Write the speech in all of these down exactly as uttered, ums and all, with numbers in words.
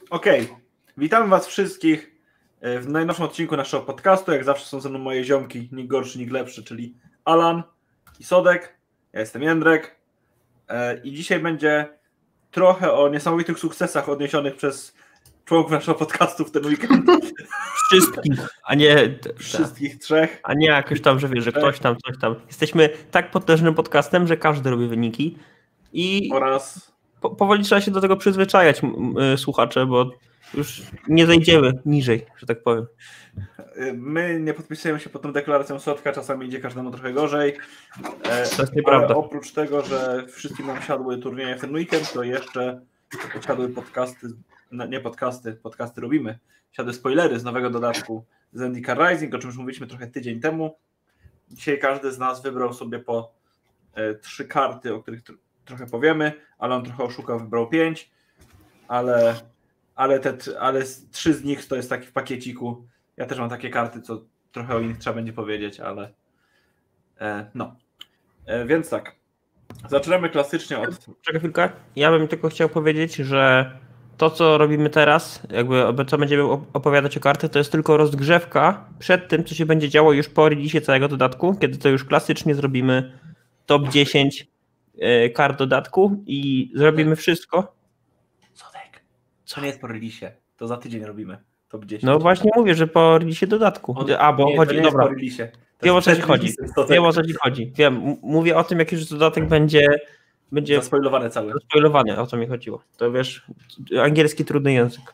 Okej, okay. Witamy was wszystkich w najnowszym odcinku naszego podcastu. Jak zawsze są ze mną moje ziomki, nikt gorszy, nikt lepszy, czyli Alan i Sodek. Ja jestem Jędrek i dzisiaj będzie trochę o niesamowitych sukcesach odniesionych przez członków naszego podcastu w ten weekend. Wszystkich, a nie... Wszystkich trzech. A nie jakoś tam, że wiesz, że ktoś tam, coś tam. Jesteśmy tak potężnym podcastem, że każdy robi wyniki i oraz po, powoli trzeba się do tego przyzwyczajać, słuchacze, bo już nie zejdziemy niżej, że tak powiem. My nie podpisujemy się pod tą deklaracją Sodka, czasami idzie każdemu trochę gorzej. To jest nieprawda. Oprócz tego, że wszystkim nam siadły turnieje w ten weekend, to jeszcze siadły podcasty, nie podcasty, podcasty robimy, siadły spoilery z nowego dodatku Zendikar Rising, o czym już mówiliśmy trochę tydzień temu. Dzisiaj każdy z nas wybrał sobie po e, trzy karty, o których tr- trochę powiemy, ale on trochę oszukał, wybrał pięć, ale, ale, te, ale trzy z nich to jest taki w pakieciku. Ja też mam takie karty, co trochę o nich trzeba będzie powiedzieć, ale e, no. E, więc tak, zaczynamy klasycznie od... Czekaj chwilkę, ja bym tylko chciał powiedzieć, że to, co robimy teraz, jakby co będziemy opowiadać o karty, to jest tylko rozgrzewka przed tym, co się będzie działo już po releasie całego dodatku, kiedy to już klasycznie zrobimy top dziesięć kart dodatku i zrobimy wszystko. Sodek, co nie jest po releasie, to za tydzień robimy top dziesięć. No właśnie mówię, że po releasie dodatku. On, A, bo nie, chodzi, to nie dobra. jest po releasie. Wiem, o co ci chodzi. Wiem, o co ci chodzi. Wiem, mówię o tym, jak już dodatek będzie będzie zaspoilowany cały. Zaspoilowany, o co mi chodziło. To wiesz, angielski trudny język.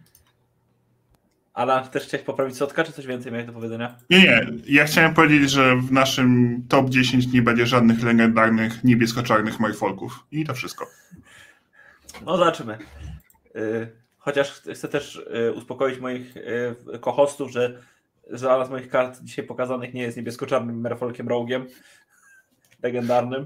Ala, też chciałeś poprawić Sodka, czy coś więcej miałeś do powiedzenia? Nie, nie. Ja chciałem powiedzieć, że w naszym top dziesięć nie będzie żadnych legendarnych niebiesko-czarnych Merfolków. I to wszystko. No zobaczymy. Chociaż chcę też uspokoić moich co-hostów, że żadna z moich kart dzisiaj pokazanych nie jest niebiesko-czarnym Merfolkiem Rogue'iem legendarnym.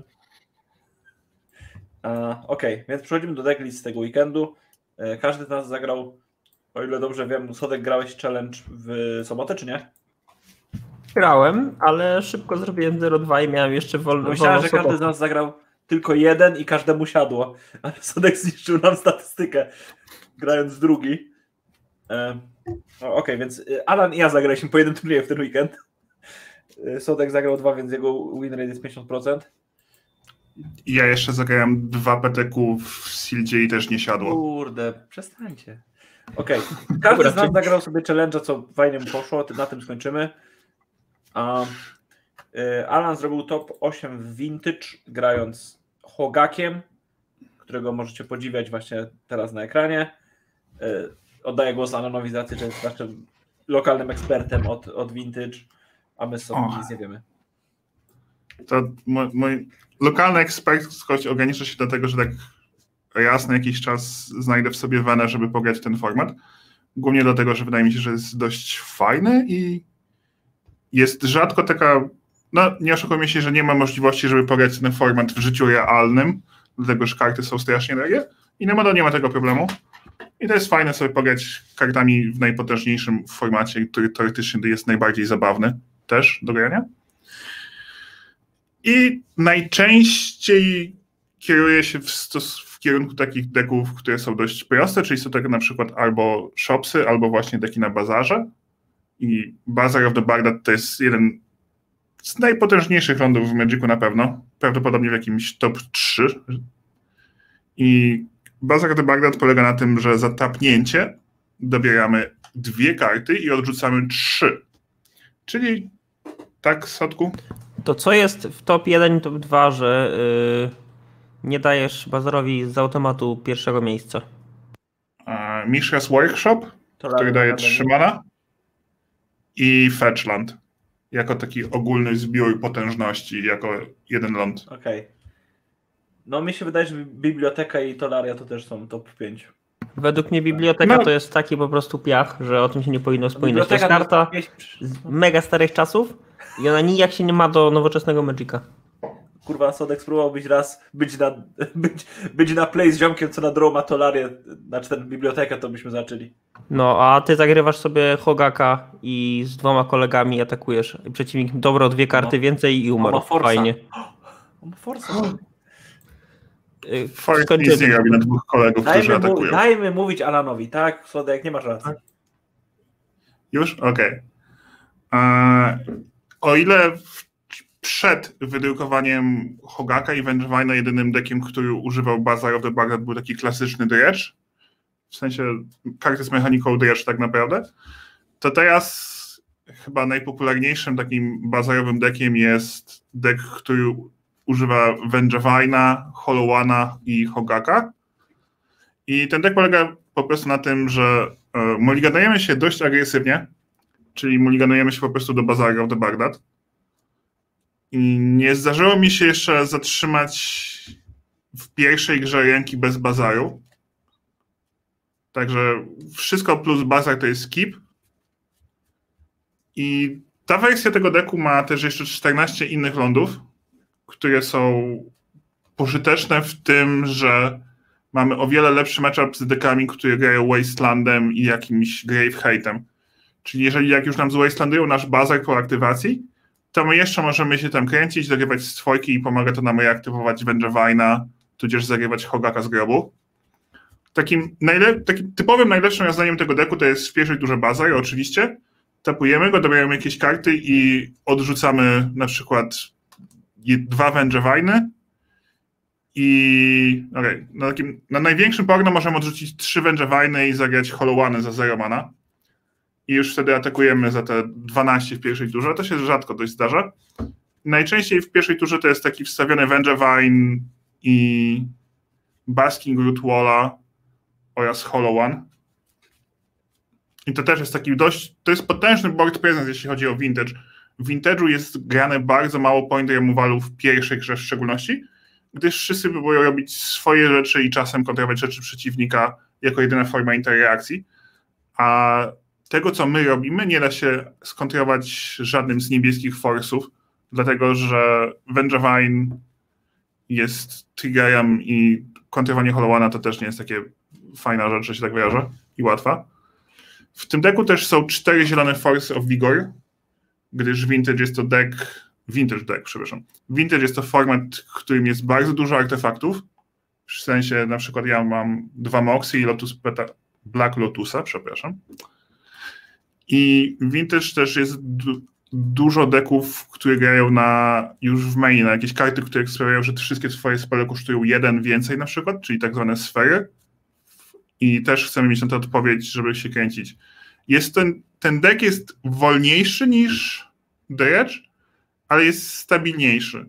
Okej, okay, więc przechodzimy do decklist z tego weekendu. Każdy z nas zagrał, o ile dobrze wiem, Sodek, grałeś challenge w sobotę, czy nie? Grałem, ale szybko zrobiłem zero dwa i miałem jeszcze wolną Myślałem, że każdy z nas zagrał tylko jeden i każdemu siadło, ale Sodek zniszczył nam statystykę, grając drugi. E, Okej, okay, więc Alan i ja zagraliśmy po jednym turnieju w ten weekend. Sodek zagrał dwa, więc jego win rate jest pięćdziesiąt procent. Ja jeszcze zagrałem dwa P T Q w Sildzie i też nie siadło. Kurde, przestańcie. Okej, okay. Każdy z nas zagrał sobie challenge'a, co fajnie mu poszło, na tym skończymy. Um, Alan zrobił top osiem w Vintage, grając Hogakiem, którego możecie podziwiać właśnie teraz na ekranie. Oddaję głos Alanowi z racji, że jest naszym lokalnym ekspertem od, od Vintage, a my sobie nic nie wiemy. To mój, mój lokalny eksperckość ogranicza się do tego, że tak raz na jakiś czas znajdę w sobie wenę, żeby pograć ten format. Głównie dlatego, że wydaje mi się, że jest dość fajny i jest rzadko taka, no nie oszukujmy się, że nie ma możliwości, żeby pograć ten format w życiu realnym, dlatego, że karty są strasznie drogie i na modo nie ma tego problemu. I to jest fajne sobie pograć kartami w najpotężniejszym formacie, który teoretycznie jest najbardziej zabawny też do grania. I najczęściej kieruje się w, stos- w kierunku takich deków, które są dość proste, czyli są takie na przykład albo shopsy, albo właśnie deki na bazarze. I Bazaar of the Baghdad to jest jeden z najpotężniejszych lądów w Magicu na pewno, prawdopodobnie w jakimś top trzy. I Bazaar of the Baghdad polega na tym, że za tapnięcie dobieramy dwie karty i odrzucamy trzy. Czyli tak, Sodku? To co jest w top jeden i top dwa, że yy, nie dajesz Bazarowi z automatu pierwszego miejsca? Uh, Mishra's Workshop, to który daje trzy mana i Fetchland jako taki ogólny zbiór potężności, jako jeden ląd. Okej. Okay. No mi się wydaje, że Biblioteka i Tolaria to też są top pięć. Według mnie Biblioteka no. to jest taki po prostu piach, że o tym się nie powinno wspominać. To jest karta z mega starych czasów i ona nijak się nie ma do nowoczesnego Magica. Kurwa, Sodek, spróbowałbyś raz być na, być, być na play z ziomkiem, co na draw ma Tolarię, znaczy ten Bibliotekę, to byśmy zaczęli. No, a ty zagrywasz sobie Hogaka i z dwoma kolegami atakujesz. Przeciwnik dobrał dwie karty no. więcej i umarł. On ma forsa. Fajnie. On ma forsa. Forest nic nie robi na dwóch kolegów, dajmy którzy mu, atakują. Dajmy mówić Alanowi, tak? Słodek, nie masz racji. Tak. Już? Okej. Okay. O ile w, przed wydrukowaniem Hogaka i Vengevina jedynym deckiem, który używał Bazaar of the Baghdad, był taki klasyczny dredge, w sensie karty z mechaniką dredge tak naprawdę, to teraz chyba najpopularniejszym takim bazarowym deckiem jest deck, który używa Vengevina, Hollowana i Hogaka. I ten deck polega po prostu na tym, że uh, mulliganujemy się dość agresywnie, czyli mulliganujemy się po prostu do Bazaar of the Baghdad. I nie zdarzyło mi się jeszcze zatrzymać w pierwszej grze ręki bez bazaru. Także wszystko plus bazar to jest skip. I ta wersja tego decku ma też jeszcze czternaście innych lądów, które są pożyteczne w tym, że mamy o wiele lepszy matchup z deckami, które grają Wastelandem i jakimś Grave Hate'em. Czyli jeżeli jak już nam zwastelandują nasz bazar po aktywacji, to my jeszcze możemy się tam kręcić, zagrywać z dwójki i pomaga to nam reaktywować Vengevina, tudzież zagrywać Hogaka z grobu. Takim, najle- takim typowym najlepszym rozwiązaniem tego decku to jest w pierwszej turze bazar, oczywiście. Tapujemy go, dobieramy jakieś karty i odrzucamy na przykład dwa Vengeviny i okay, na, takim, na największym pogno możemy odrzucić trzy Vengeviny i zagrać Hollowany za zero mana. I już wtedy atakujemy za te dwanaście w pierwszej turze. To się rzadko dość zdarza. Najczęściej w pierwszej turze to jest taki wstawiony Vengevine i Basking Root Walla oraz Hollowan. I to też jest taki dość, to jest potężny board presence, jeśli chodzi o Vintage. W Vintage'u jest grane bardzo mało point removalu w pierwszej grze w szczególności, gdyż wszyscy próbują robić swoje rzeczy i czasem kontrolować rzeczy przeciwnika jako jedyna forma interakcji. A tego, co my robimy, nie da się skontrolować żadnym z niebieskich force'ów, dlatego że Vengevine jest triggerem i kontrolowanie Hollowana to też nie jest takie fajna rzecz, że się tak wyrażę, i łatwa. W tym decku też są cztery zielone Force of Vigor, gdyż Vintage jest to deck, Vintage deck, przepraszam. Vintage jest to format, w którym jest bardzo dużo artefaktów, w sensie na przykład ja mam dwa Moxie i Lotus Peta, Black Lotusa, przepraszam. I Vintage też jest du- dużo decków, które grają na już w mainie, na jakieś karty, które sprawiają, że wszystkie swoje spele kosztują jeden więcej na przykład, czyli tak zwane sfery. I też chcemy mieć na to odpowiedź, żeby się kręcić. Jest ten, ten deck jest wolniejszy niż Dredge, ale jest stabilniejszy.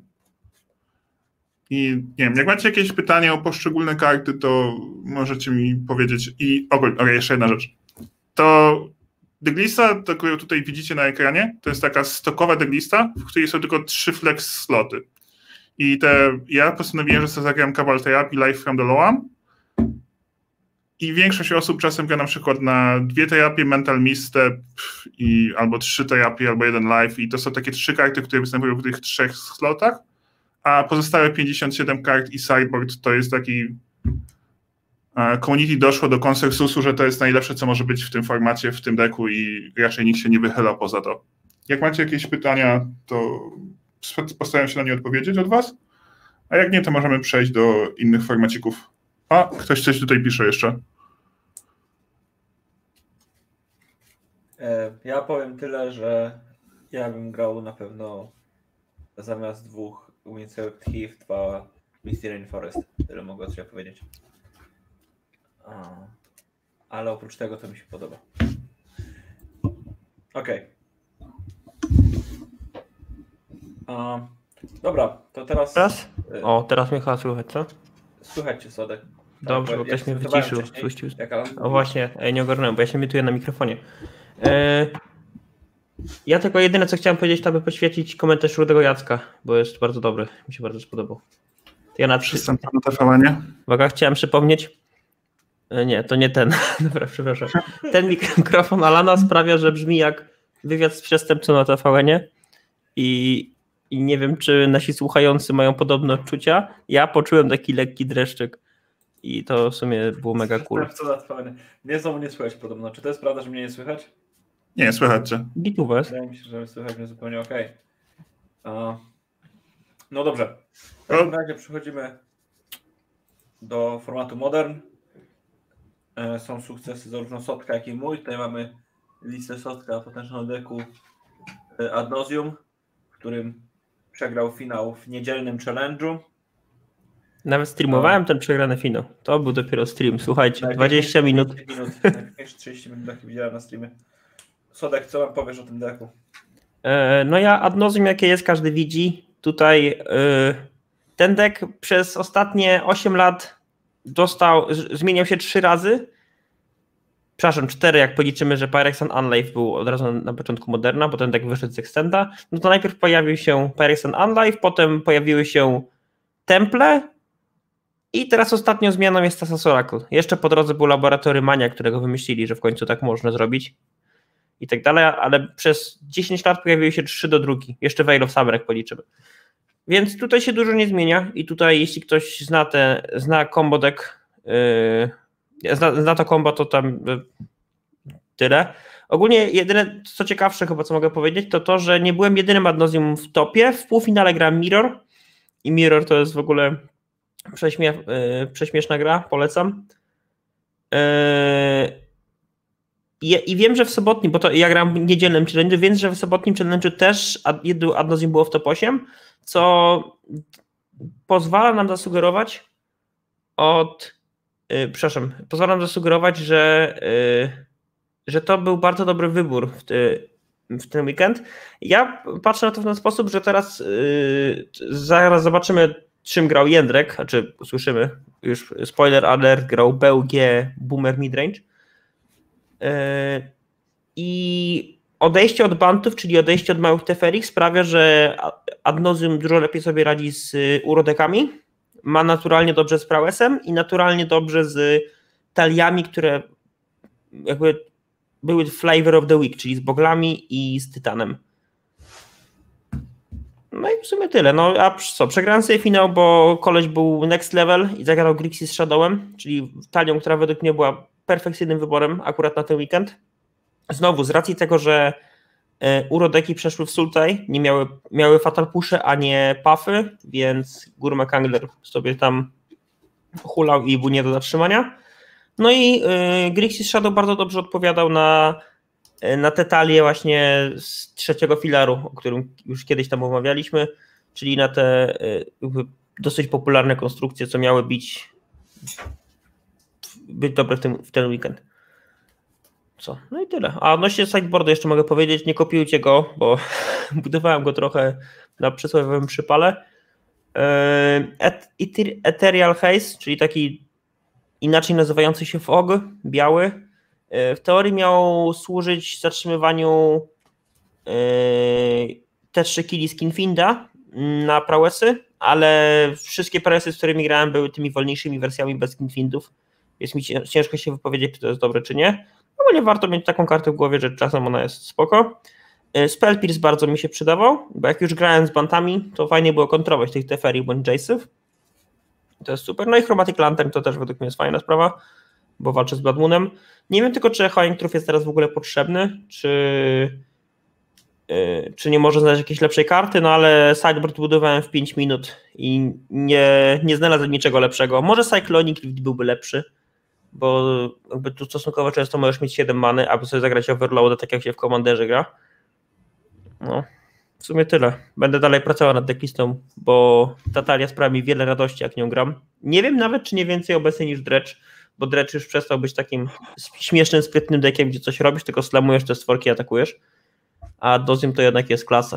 I nie wiem, jak macie jakieś pytania o poszczególne karty, to możecie mi powiedzieć. I ogólnie, okay, jeszcze jedna rzecz. To decklista, to, którą tutaj widzicie na ekranie, to jest taka stokowa decklista, w której są tylko trzy flex sloty. I te, ja postanowiłem, że sobie zagram Cabal Therapy, Life from the Loam. I większość osób czasem gra na przykład na dwie terapie, Mental Misstep i albo trzy terapie, albo jeden life. I to są takie trzy karty, które występują w tych trzech slotach. A pozostałe pięćdziesiąt siedem kart i sideboard to jest taki... Community doszło do konsensusu, że to jest najlepsze, co może być w tym formacie, w tym decku i raczej nikt się nie wychyla poza to. Jak macie jakieś pytania, to postaram się na nie odpowiedzieć od was. A jak nie, to możemy przejść do innych formacików. A, ktoś coś tutaj pisze jeszcze. Ja powiem tyle, że ja bym grał na pewno zamiast dwóch Windswept Heath, dwa Misty Rainforest. Tyle mogę od siebie powiedzieć. A, ale oprócz tego to mi się podoba. Okej. Okay. Dobra, to teraz... Teraz? O, teraz mnie chyba słychać, co? Słychać cię, Sodek. Dobrze, bo ktoś mnie wyciszył. Słyścił. Jaka... O właśnie, nie ogarnąłem, bo ja się mituję na mikrofonie. E... Ja tylko jedyne, co chciałem powiedzieć, to by poświecić komentarz Rudego Jacka, bo jest bardzo dobry. Mi się bardzo spodobał. Ja na Przystępna na T V N. Uwaga, chciałem przypomnieć. Nie, to nie ten. Dobra, przepraszam. Ten mikrofon Alana sprawia, że brzmi jak wywiad z przestępcą na T V N i, i nie wiem, czy nasi słuchający mają podobne odczucia. Ja poczułem taki lekki dreszczyk i to w sumie było mega cool. Mnie znowu nie słychać podobno. Czy to jest prawda, że mnie nie słychać? Nie, słychać cię. Gituwa jest. Wydaje mi się, że słychać mnie zupełnie okej. Okay. No dobrze. W takim razie przechodzimy do formatu Modern. Są sukcesy zarówno Sotka, jak i mój. Tutaj mamy listę Sotka potężnego deku Ad Nauseam, w którym przegrał finał w niedzielnym challenge'u. Nawet streamowałem no. ten przegrany finał. To był dopiero stream, słuchajcie, dwadzieścia minut. Jeszcze trzydzieści minut taki widziałem na streamie. Sodek, co wam powiesz o tym deku? No ja Ad Nauseam jakie jest, każdy widzi. Tutaj ten deck przez ostatnie osiem lat dostał, zmieniał się trzy razy. Przepraszam, cztery, jak policzymy, że Pyrexen Unlife był od razu na początku Moderna, bo ten deck wyszedł z Extenda. No to najpierw pojawił się Pyrexen Unlife, potem pojawiły się Temple i teraz ostatnią zmianą jest Thassa's Oracle. Jeszcze po drodze był Laboratorium Mania, którego wymyślili, że w końcu tak można zrobić i tak dalej, ale przez dziesięć lat pojawiły się trzy do drugi. Jeszcze Veil of Summer, jak policzymy. Więc tutaj się dużo nie zmienia i tutaj jeśli ktoś zna, te, zna combo deck, yy, zna, zna to combo, to tam yy, tyle. Ogólnie jedyne, co ciekawsze chyba, co mogę powiedzieć, to to, że nie byłem jedynym Ad Nauseam w topie. W półfinale grałem Mirror i Mirror to jest w ogóle prześmie, yy, prześmieszna gra, polecam. Yy, i, I wiem, że w sobotnim, bo to ja gram w niedzielnym challenge'u, więc że w sobotnim challenge'u też jedno Ad Nauseam było w top osiem, co pozwala nam zasugerować od, yy, przepraszam, pozwala nam zasugerować, że, yy, że to był bardzo dobry wybór w, ty, w ten weekend. Ja patrzę na to w ten sposób, że teraz yy, zaraz zobaczymy, czym grał Jędrek, znaczy usłyszymy, już spoiler alert, grał B U G Boomer Midrange. Yy, I odejście od bantów, czyli odejście od małych Teferi sprawia, że Ad Nauseam dużo lepiej sobie radzi z urodekami, ma naturalnie dobrze z prowessem i naturalnie dobrze z taliami, które jakby były flavor of the week, czyli z boglami i z tytanem. No i w sumie tyle. No a co, przegrałem sobie finał, bo koleś był next level i zagrał Grixis z Shadowem, czyli talią, która według mnie była perfekcyjnym wyborem akurat na ten weekend. Znowu, z racji tego, że urodeki przeszły w Sultai, nie miały, miały fatal pusze, a nie puffy, więc Gurma Kangler sobie tam hulał i był nie do zatrzymania. No i y, Grixis Shadow bardzo dobrze odpowiadał na, na te talie właśnie z trzeciego filaru, o którym już kiedyś tam omawialiśmy, czyli na te y, dosyć popularne konstrukcje, co miały być, być dobre w, tym, w ten weekend. Co? No i tyle. A odnośnie sideboardu jeszcze mogę powiedzieć, nie kopiujcie go, bo budowałem go trochę na przysłowiowym przypale. Ethereal Haze, czyli taki inaczej nazywający się fog, biały, w teorii miał służyć zatrzymywaniu T trzy killi Skinfinda na prowessy, ale wszystkie prowessy, z którymi grałem, były tymi wolniejszymi wersjami bez Skinfindów, więc mi ciężko się wypowiedzieć, czy to jest dobre, czy nie. Ogólnie warto mieć taką kartę w głowie, że czasem ona jest spoko. Spell Pierce bardzo mi się przydawał, bo jak już grałem z bantami, to fajnie było kontrolować tych Teferi bądź Jace'ów. To jest super. No i Chromatic Lantern to też według mnie jest fajna sprawa, bo walczę z Blood Moonem. Nie wiem tylko, czy Howling Truth jest teraz w ogóle potrzebny, czy, yy, czy nie może znaleźć jakiejś lepszej karty, no ale sideboard budowałem w pięć minut i nie, nie znalazłem niczego lepszego. Może Cyclonic Rift byłby lepszy, bo jakby tu stosunkowo często możesz mieć siedem many, aby sobie zagrać Overloada, tak jak się w Commanderze gra. No, w sumie tyle. Będę dalej pracował nad decklistą, bo ta talia sprawia mi wiele radości, jak nią gram. Nie wiem nawet, czy nie więcej obecnie niż Dredge, bo Dredge już przestał być takim śmiesznym, sprytnym deckiem, gdzie coś robisz, tylko slamujesz te stworki i atakujesz, a Dozim to jednak jest klasa.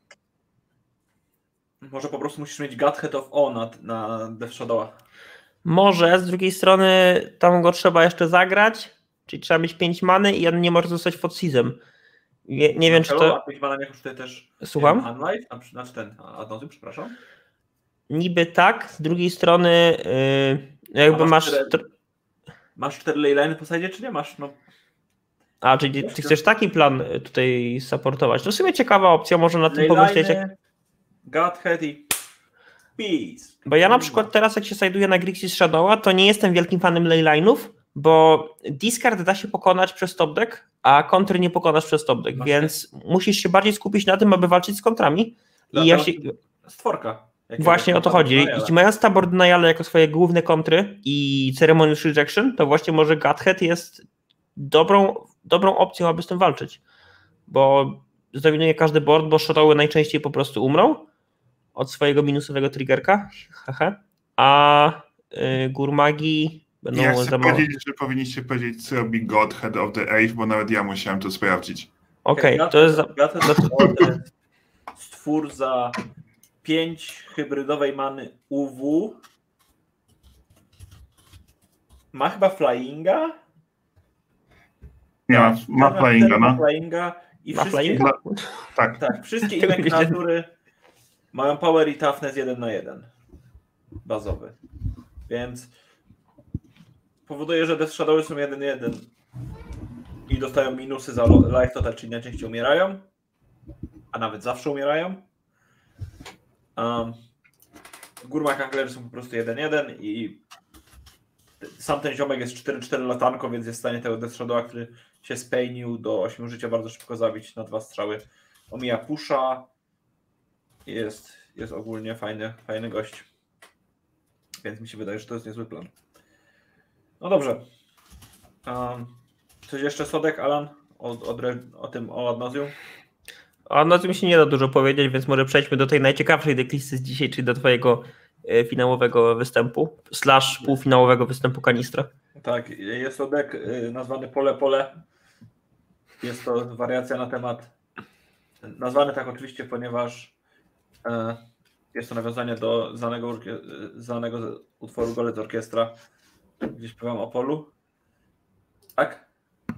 Może po prostu musisz mieć Godhead of O na, na Death Shadow'a. Może, z drugiej strony tam go trzeba jeszcze zagrać, czyli trzeba mieć pięć many i on nie może zostać Fodsizem. Nie, nie wiem, czy to... pięć mana jak już tutaj też... Słucham? Unlife? A znaczy ten, Ad Nauseam, przepraszam. Niby tak, z drugiej strony yy, jakby A masz... Masz cztery, masz cztery leyline po sajdzie, czy nie masz? No. A, czyli ty chcesz taki plan tutaj supportować. To w sumie ciekawa opcja, może na tym pomyśleć. Jak... Godhead i peace. Bo ja na przykład teraz, jak się znajduję na Grixis Shadow'a, to nie jestem wielkim fanem leyline'ów, bo discard da się pokonać przez top deck, a kontry nie pokonasz przez top deck, masz więc tak. Musisz się bardziej skupić na tym, aby walczyć z kontrami. I ja się... Stworka. Właśnie o to chodzi. Jeśli mając Tabor Denial jako swoje główne kontry i Ceremonious Rejection, to właśnie może Godhead jest dobrą, dobrą opcją, aby z tym walczyć. Bo zdominuje każdy board, bo shotoły najczęściej po prostu umrą od swojego minusowego triggerka, a y, Gurmagi będą ja chcę za mało. powiedzieć, że powinniście powiedzieć, co robi Godhead of the Age, bo nawet ja musiałem to sprawdzić. Okej, okay, to jest... Za... Stwór za pięć hybrydowej many U W. Ma chyba flyinga? Nie, ma, ma flyinga, no. Flyinga i ma wszystkie, flyinga? Tak. tak, wszystkie inne kreatury mają power i toughness jeden na jeden. Bazowy. Więc powoduje, że Death Shadowy są jeden jeden i dostają minusy za life total, czyli najczęściej umierają, a nawet zawsze umierają. Um, Gurmag Anglerzy są po prostu jeden jeden i sam ten ziomek jest cztery cztery latanko, więc jest w stanie tego Death Shadowa, który się spełnił do ośmiu życia, bardzo szybko zabić na dwa strzały. Omija pusha. Jest, jest ogólnie fajny, fajny gość. Więc mi się wydaje, że to jest niezły plan. No dobrze. Um, coś jeszcze, Sodek, Alan? O, o, o tym, o Adnozium? O Adnozium się nie da dużo powiedzieć, więc może przejdźmy do tej najciekawszej decklisty z dzisiaj, czyli do twojego e, finałowego występu, slash półfinałowego występu Kanistra. Tak, jest to deck y, nazwany Pole Pole. Jest to wariacja na temat, nazwany tak oczywiście, ponieważ y, jest to nawiązanie do znanego, znanego utworu Golec Orkiestra, gdzie śpiewam o polu. Tak?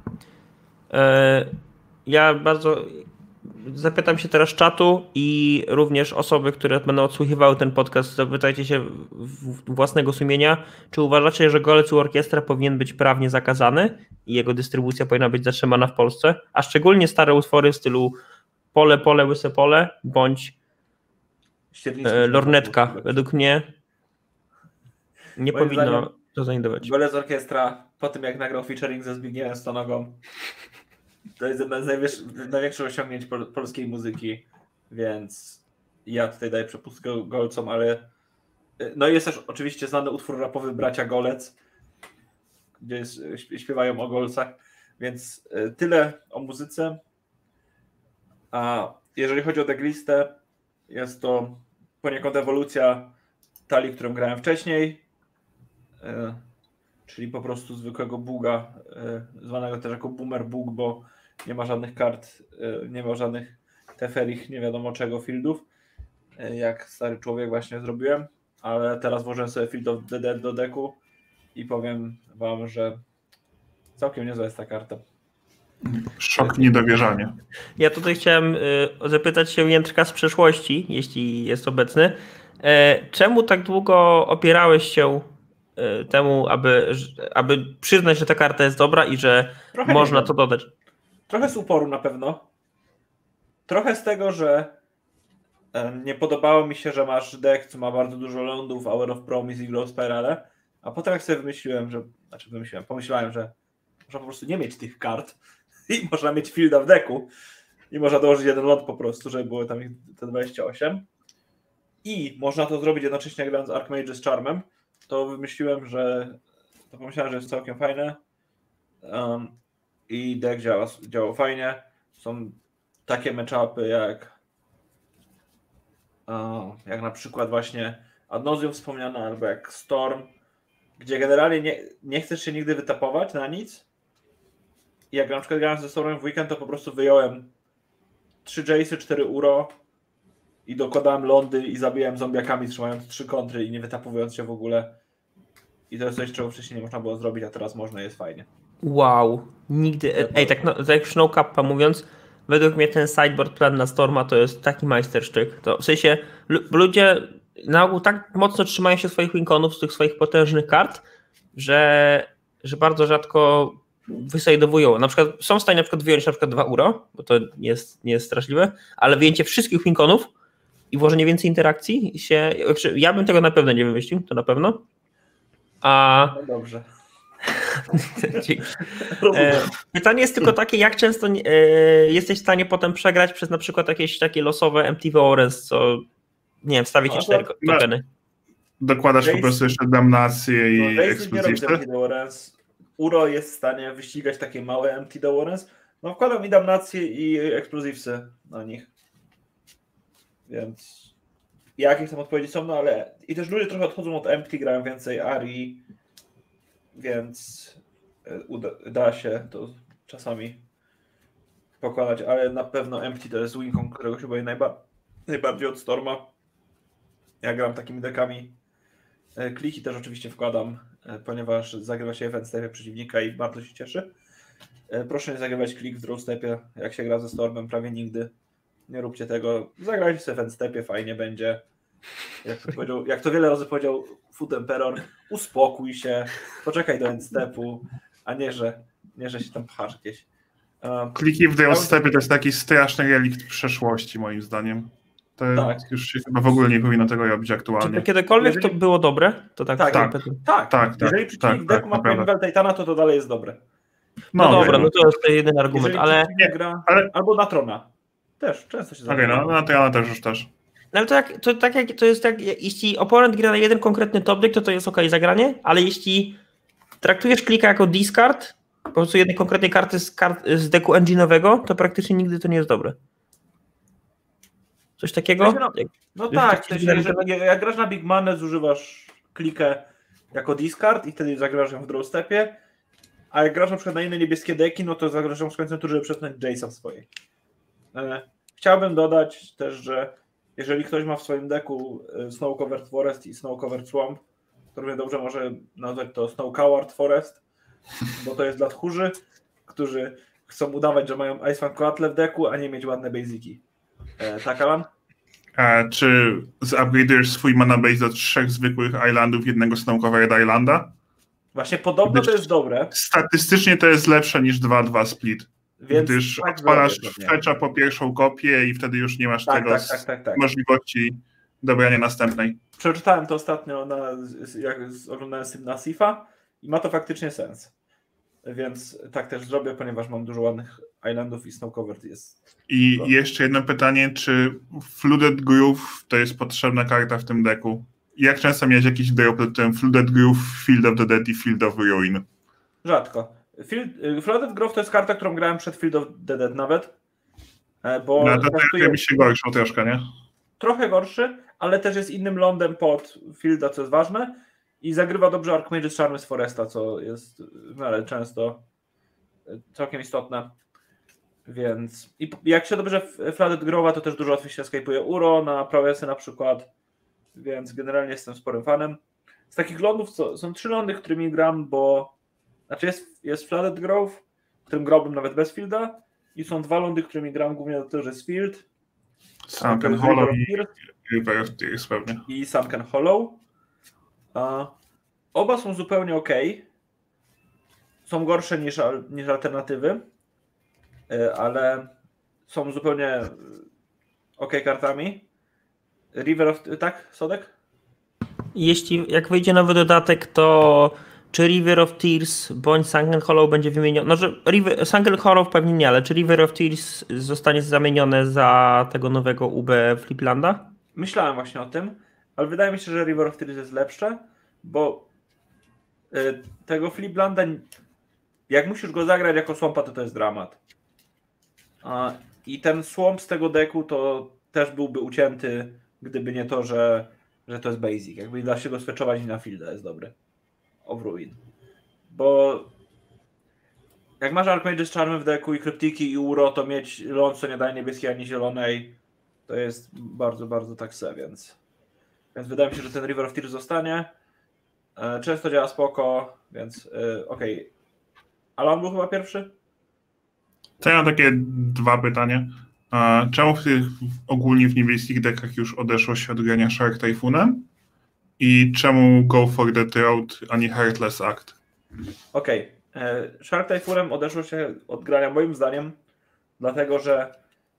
E, ja bardzo zapytam się teraz czatu i również osoby, które będą odsłuchiwały ten podcast, zapytajcie się w własnego sumienia, czy uważacie, że Golec Orkiestra powinien być prawnie zakazany i jego dystrybucja powinna być zatrzymana w Polsce, a szczególnie stare utwory w stylu Pole, Pole, Łyse Pole, bądź e, Lornetka. Według mnie nie Moim powinno zdaniem to znajdować. Golec Orkiestra, po tym jak nagrał featuring ze Zbigniewem Stonogą, to jest jedna z największych osiągnięć pol polskiej muzyki, więc ja tutaj daję przepustkę Golcom, ale no jest też oczywiście znany utwór rapowy Bracia Golec, gdzie jest, śpiewają o golcach, więc tyle o muzyce. A jeżeli chodzi o decklistę, jest to poniekąd ewolucja talii, którą grałem wcześniej, czyli po prostu zwykłego buga, zwanego też jako Boomer Bug, bo nie ma żadnych kart, nie ma żadnych teferich, nie wiadomo czego fieldów, jak stary człowiek właśnie zrobiłem, ale teraz włożyłem sobie Field of the Dead do deku i powiem wam, że całkiem niezła jest ta karta. Szok, niedowierzanie. Ja tutaj chciałem zapytać się Jędrka z przeszłości, jeśli jest obecny. Czemu tak długo opierałeś się temu, aby, aby przyznać, że ta karta jest dobra i że Trochę można to dodać? Trochę z uporu na pewno. Trochę z tego, że nie podobało mi się, że masz deck, co ma bardzo dużo lądów, Hour of Promise i Glow Spirale, a potem jak sobie wymyśliłem, że, znaczy wymyśliłem, pomyślałem, że można po prostu nie mieć tych kart i można mieć fielda w decku i można dołożyć jeden ląd po prostu, żeby było tam ich te dwadzieścia osiem i można to zrobić jednocześnie grając Archmage z Charmem, to wymyśliłem, że to pomyślałem, że jest całkiem fajne um, i deck działa, działał fajnie. Są takie matchupy jak um, jak na przykład właśnie Adnozium wspomniane, albo jak Storm, gdzie generalnie nie, nie chcesz się nigdy wytapować na nic. I jak na przykład grałem ze Stormem w weekend, to po prostu wyjąłem trzy Jace'y, cztery Uro i dokładałem lądy i zabijałem zombiakami, trzymając trzy kontry i nie wytapowując się w ogóle. I to jest coś, czego wcześniej nie można było zrobić, a teraz można, jest fajnie. Wow, nigdy. Ej, tak, no, tak jak Snow Kappa mówiąc, według mnie ten sideboard plan na Storma to jest taki majstersztyk. To w sensie ludzie na ogół tak mocno trzymają się swoich winconów z tych swoich potężnych kart, że, że bardzo rzadko wysajdowują. Na przykład są w stanie na przykład wyjąć na przykład dwa Uro, bo to nie jest, nie jest straszliwe, ale wyjęcie wszystkich winconów i włożenie więcej interakcji się. Ja bym tego na pewno nie wymyślił, to na pewno. A... No dobrze. Pytanie jest tylko takie, jak często jesteś w stanie potem przegrać przez na przykład jakieś takie losowe M T V Orange, co nie wiem, wstawić No, cztery no, tokeny. Dokładasz Jace- po prostu jeszcze damnację i No, Jace nie robi eksplozywce? Empty Deworance. Uro jest w stanie wyścigać takie małe Empty Deworance. No wkładam i damnację i eksplozywce na nich. Więc jakieś tam odpowiedzi są, no ale i też ludzie trochę odchodzą od Empty, grają więcej Ari, więc uda, da się to czasami pokonać, ale na pewno Empty to jest Wincon, którego się boję najba najbardziej od Storma. Ja gram takimi dekami. Kliki też oczywiście wkładam, ponieważ zagrywa się event stepie przeciwnika i bardzo się cieszy. Proszę nie zagrywać klik w draw stepie, jak się gra ze Stormem, prawie nigdy. Nie róbcie tego. Zagrajcie sobie w event stepie, fajnie będzie. Jak to, powiedział, jak to wiele razy powiedział Food Emperor, uspokój się, poczekaj do end stepu, a nie, że, nie, że się tam pchasz gdzieś. Um, Kliki w draw stepie to jest taki straszny relikt przeszłości, moim zdaniem. To tak. już się chyba w ogóle nie powinno tego robić Czy aktualnie. to kiedykolwiek Jeżeli- to było dobre? To tak. Tak, tak. tak. tak, Tak, tak, jeżeli przeciwnik tak, w deku tak, ma naprawdę. Primeval Titana, to to dalej jest dobre. No, No, dobra, okej. no to jest to jedyny argument, Jeżeli ale, przeciwnik gra ale- albo na Trona. Też, często się Okej, zdarza. no, no to ja też już też. no ale to, jak, to tak jak to jest tak, jeśli oponent gra na jeden konkretny top deck, to to jest ok zagranie, ale jeśli traktujesz klika jako discard, po prostu jednej konkretnej karty z, kart, z deku engine'owego, to praktycznie nigdy to nie jest dobre. Coś takiego? Znaczy, no, Jak- No Już tak, tak w sensie, się jeżeli, jak grasz na Big Manę, zużywasz klikę jako discard i wtedy zagrasz ją w draw stepie, a jak grasz na przykład na inne niebieskie deki, no to zagrasz ją z końcem tury, żeby przesunąć Jace'a w swojej. E, Chciałbym dodać też, że jeżeli ktoś ma w swoim deku e, Snow Covered Forest i Snow Covered Swamp, to równie dobrze może nazwać to Snow Covered Forest, bo to jest dla tchórzy, którzy chcą udawać, że mają Icefang Coatl w deku, a nie mieć ładne basiki. E, tak, Alan? A czy zupgrade'ujesz swój mana base do trzech zwykłych islandów, jednego Snow Covered Islanda? Właśnie podobno to jest dobre, Statystycznie to jest lepsze niż dwa dwa split, więc gdyż tak odpalasz zrobię pewnie. fetcha po pierwszą kopię i wtedy już nie masz Tak, tego tak, z tak, tak, tak. możliwości dobrania następnej. Przeczytałem to ostatnio, na, jak z- oglądałem z tym na Sifa i ma to faktycznie sens. Więc tak też zrobię, ponieważ mam dużo ładnych islandów i Snow Covered jest. I Dobra. jeszcze jedno pytanie, czy Flooded Groove to jest potrzebna karta w tym deku? I jak często miałeś jakiś drop pod tym Flooded Groove, Field of the Dead i Field of Ruin? Rzadko. Field, y, Flooded Grove to jest karta, którą grałem przed Field of the Dead nawet. e, Bo No to traktuje- to mi się gorszą troszkę, nie? trochę gorszy, ale też jest innym lądem pod Fielda, co jest ważne. I zagrywa dobrze Archmage's Charmy z Foresta, co jest w miarę często całkiem istotne. Więc i jak się dobrze w Flooded Grove'a, to też dużo łatwiej się escape'uje Uro na Prowesy na przykład. Więc generalnie jestem sporym fanem. Z takich lądów co, są trzy lądy, którymi gram, bo znaczy jest, jest Flooded Grove, którym grałbym nawet bez Fielda, i są dwa lądy, którymi gram głównie dlatego, że jest Field. Sunken To jest Hollow River of i River of Tears pewnie. i Sunken Hollow. A oba są zupełnie ok. Są gorsze niż, al- niż alternatywy, y, ale są zupełnie ok kartami. River of... Tak, Sodek? Jeśli jak wyjdzie nowy dodatek, to czy River of Tears bądź Sunken Hollow będzie wymieniony? No, że River, Sunken Hollow pewnie nie, ale czy River of Tears zostanie zamienione za tego nowego U B Fliplanda? Myślałem właśnie o tym, ale wydaje mi się, że River of Tears jest lepsze, bo y, tego Fliplanda, jak musisz go zagrać jako swampa, to to jest dramat. A, I ten swamp z tego deku to też byłby ucięty, gdyby nie to, że, że to jest basic. Jakby da się go switchować i na fielda jest dobry. Of Ruin. Bo jak masz Archmage's Charmy w deku i kryptiki i uro, to mieć ląd, co nie daje niebieskiej ani zielonej, to jest bardzo, bardzo tak se, więc, więc wydaje mi się, że ten River of Tears zostanie. E, Często działa spoko, więc e, okej. Okay. Alan był chyba pierwszy? To ja mam takie dwa pytania. A czemu w tych, ogólnie w niebieskich dekach już odeszło się od grania Shark Typhoonem? I czemu Go for the Throat, a nie Heartless Act? Okej. Okay. Shark Typhoonem odeszło się od grania moim zdaniem, dlatego że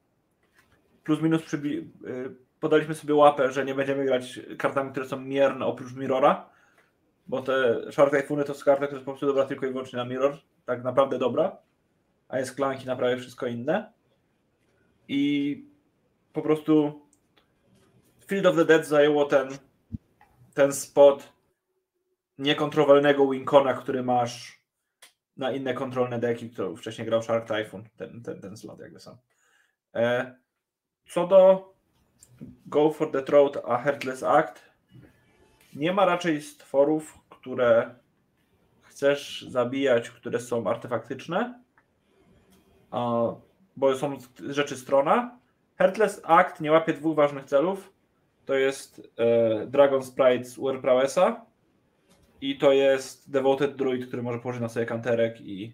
plus minus przybi- podaliśmy sobie łapę, że nie będziemy grać kartami, które są mierne oprócz Mirrora, bo te Shark Typhoony to są karty, które są po prostu dobra tylko i wyłącznie na Mirror, tak naprawdę dobra, a jest klanki na prawie wszystko inne. I po prostu Field of the Dead zajęło ten, ten spot niekontrolowalnego Wincona, który masz na inne kontrolne deki, który wcześniej grał Shark Typhoon, ten, ten, ten slot jakby sam. E, co do Go for the Throat a Heartless Act, nie ma raczej stworów, które chcesz zabijać, które są artefaktyczne, a, bo są rzeczy strona. Heartless Act nie łapie dwóch ważnych celów. To jest e, Dragon Sprite z U R Prowessa i to jest Devoted Druid, który może położyć na sobie kanterek i